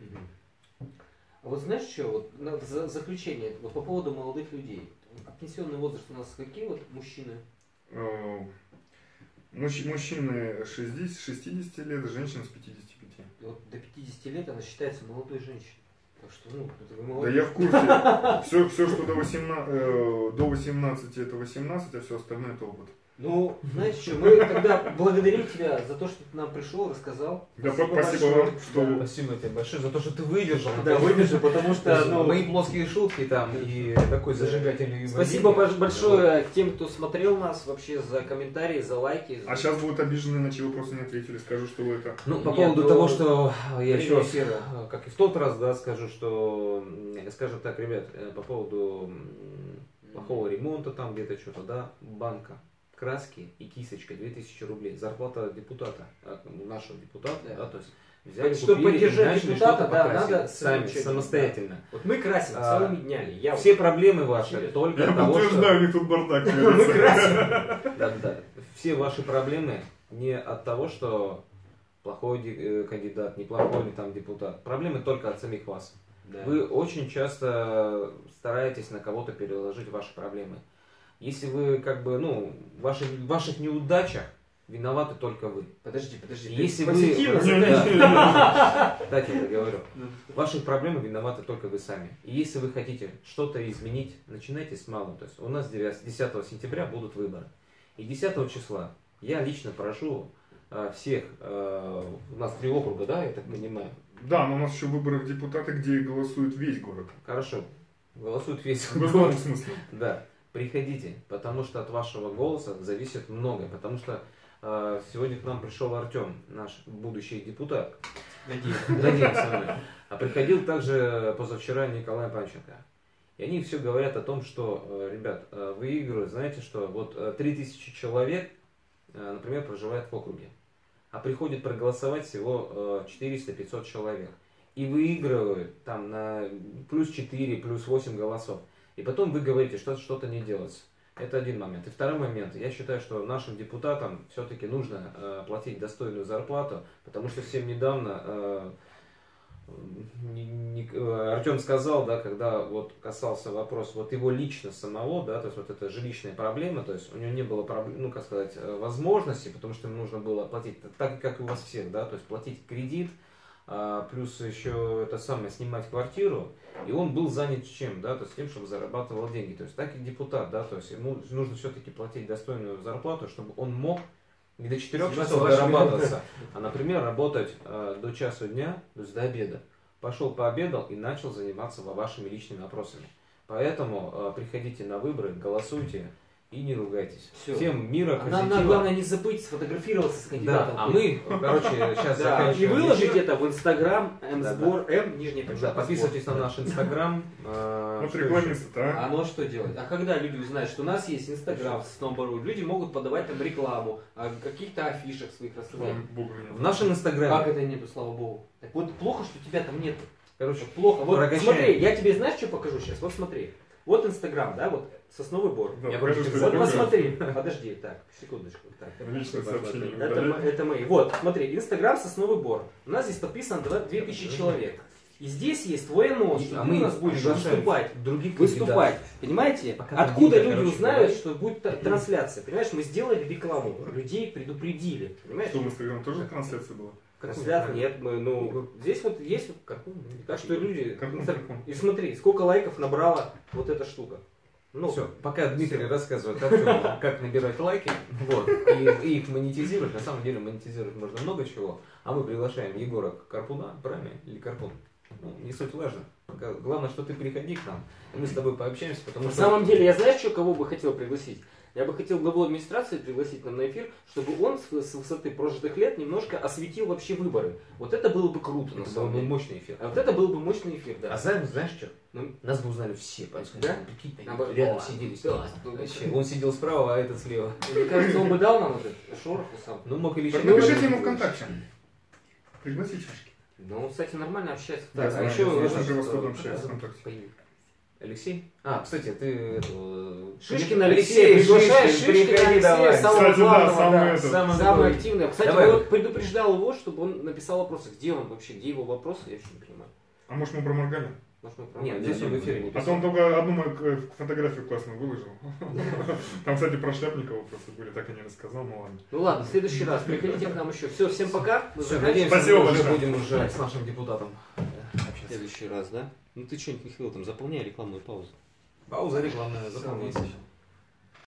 А вот знаешь что, вот в заключение, вот по поводу молодых людей. Пенсионный возраст у нас какие вот мужчины? Мужчины 60 лет, женщины с 55. Вот до 50 лет она считается молодой женщиной. Так что, ну, это вы Да молодец. я в курсе. Все, что до 18 это 18, а все остальное это опыт. Ну, знаешь что, мы тогда благодарим тебя за то, что ты нам пришел, рассказал. Да, спасибо большое. вам, что... Спасибо тебе большое за то, что ты выдержал. Да, выдержи, потому что, ну, мои плоские шутки там и такой зажигательный. спасибо большое тем, кто смотрел нас, вообще за комментарии, за лайки. А сейчас будут обижены, на чьи вопросы не ответили. Скажу, что вы это... Ну, по Нет, поводу ну, того, что я еще раз, эфира. как и в тот раз, да, скажу, что, скажем так, ребят, по поводу плохого ремонта там где-то что-то, да, банка, краски и кисточка 2000 рублей. Зарплата депутата, нашего депутата, да, то есть взяли, Чтобы купили, поддержать начали депутата, что-то да, покрасить надо сами, что-нибудь, самостоятельно. Вот мы красим целыми днями. Все проблемы ваши только Я от того, что... подтверждаю, у них тут бардак. Мы красим. Да. Все ваши проблемы не от того, что плохой кандидат, неплохой там депутат. Проблемы только от самих вас. Да. Вы очень часто стараетесь на кого-то переложить ваши проблемы. Если вы как бы, ну, в ваших неудачах виноваты только вы. Подожди. Если Ты вы... позитивно Да. Так я говорю. В ваших проблемах виноваты только вы сами. И если вы хотите что-то изменить, начинайте с малого. То есть у нас 10 сентября будут выборы. И 10 числа я лично прошу всех, у нас 3 округа, да, я так понимаю? Да, но у нас еще выборы в депутаты, где голосует весь город. Хорошо. Голосуют весь В город. этом смысле. Да. Приходите, потому что от вашего голоса зависит многое. Потому что сегодня к нам пришел Артем, наш будущий депутат. Надеемся. А приходил также позавчера Николай Панченко. И они все говорят о том, что, ребят, выигрывают, знаете что, вот 3000 человек, например, проживает в округе, а приходит проголосовать всего 400-500 человек. И выигрывают там на плюс 4, плюс 8 голосов. И потом вы говорите, что что-то не делается. Это один момент. И второй момент. Я считаю, что нашим депутатам все-таки нужно платить достойную зарплату, потому что совсем недавно Артем сказал, да, когда вот касался вопрос вот его лично самого, да, то есть вот это жилищная проблема, то есть у него не было проблем, ну, как сказать, возможности, потому что ему нужно было платить, так как и у вас всех, да, то есть платить кредит, плюс еще это самое, снимать квартиру, и он был занят чем, да, то есть тем, чтобы зарабатывал деньги, то есть так и депутат, да, то есть ему нужно все-таки платить достойную зарплату, чтобы он мог не до 4 часов дорабатываться, а, например, работать до часу дня, то есть до обеда. Пошел пообедал и начал заниматься вашими личными вопросами. Поэтому приходите на выборы, голосуйте и не ругайтесь. Всё. Всем мира, Нам позитива. главное не забыть сфотографироваться с кандидатом. Да, а мы, короче, сейчас и заканчиваем. выложить эфир. это в Инстаграм, МСбор, нижнее Да, подчеркивание, подписывайтесь на наш Инстаграм. Вот Что рекламист, А ну а что делать? А когда люди узнают, что у нас есть Инстаграм с Сноубору, люди могут подавать там рекламу, о каких-то афишах своих рассказать. Богу еще? меня. В нашем Как Инстаграме. это нету, слава богу? Так вот плохо, что тебя там нету. Короче, Вот плохо. Вот прокачаем. смотри, я тебе знаешь, что покажу сейчас? Вот смотри. Вот Инстаграм, да, вот Сосновый Бор. Да, Я покажи, просто- что Вот это посмотри, подожди, так, секундочку. Так. Личное сообщение. Это мои. Вот, смотри, Инстаграм Сосновый Бор. У нас здесь подписано 2000 человек. И здесь есть твой анонс, что А ты мы у нас будешь приглашаем выступать. других Выступать. Понимаете? Пока Откуда кандидат, люди короче, узнают, давай. что будет трансляция? Понимаешь, мы сделали рекламу, людей предупредили. Понимаешь? Что в Инстаграм тоже трансляция была? Трансляция нет, мы, ну, здесь вот есть вот Карпун? так что люди. Карпун. И смотри, сколько лайков набрала вот эта штука. Ну, Все, пока Дмитрий рассказывает Артему, как набирать лайки, вот, и их монетизировать, на самом деле монетизировать можно много чего, а мы приглашаем Егора Карпуна, правильно, или Карпун, ну, не суть важно, главное, что ты приходи к нам, и мы с тобой пообщаемся, потому на что... самом деле, я знаешь, что, кого бы хотел пригласить? Я бы хотел главу администрации пригласить нам на эфир, чтобы он с высоты прожитых лет немножко осветил вообще выборы. Вот это было бы круто, на Это был самом бы деле. мощный эфир. А вот это был бы мощный эфир, да. А знаешь что? Ну, Нас бы узнали все, поэтому, Да? прикинь, они Наоборот. рядом О, сидели. да. Вообще, он сидел справа, а этот слева. мне кажется, он бы дал нам этот шороху сам. Ну, мог или Так еще... напишите ему ВКонтакте. Пригласите. Ну, он, кстати, нормально общается. Я Так, знаю, а еще я этот, же во сколько общаюсь ВКонтакте. по имени. Алексей? А, кстати, ты этого... Шишкин Алексей, приглашаешь Шишкина Алексея, самого Кстати, да, главного, самый да, этот. самый самый такой- активный. Кстати, Давай. он предупреждал его, чтобы он написал вопросы. Где он вообще, где его вопросы, я вообще не понимаю. А может мы проморгали? Может, мы Нет, промахнулись? здесь он в эфире не А то писал. он только одну мою фотографию классную выложил. Там, кстати, про Шляпникова просто были, так и не рассказал, ну ладно. Ну ладно, в следующий раз приходите к нам еще. Все, всем пока. Мы Все, заканчиваем. надеемся, Спасибо мы уже большое. будем уже с нашим депутатом В общаться. следующий раз, да? Ну ты что-нибудь, Михаил, там заполняй рекламную паузу. Пауза рекламная, заполняйся.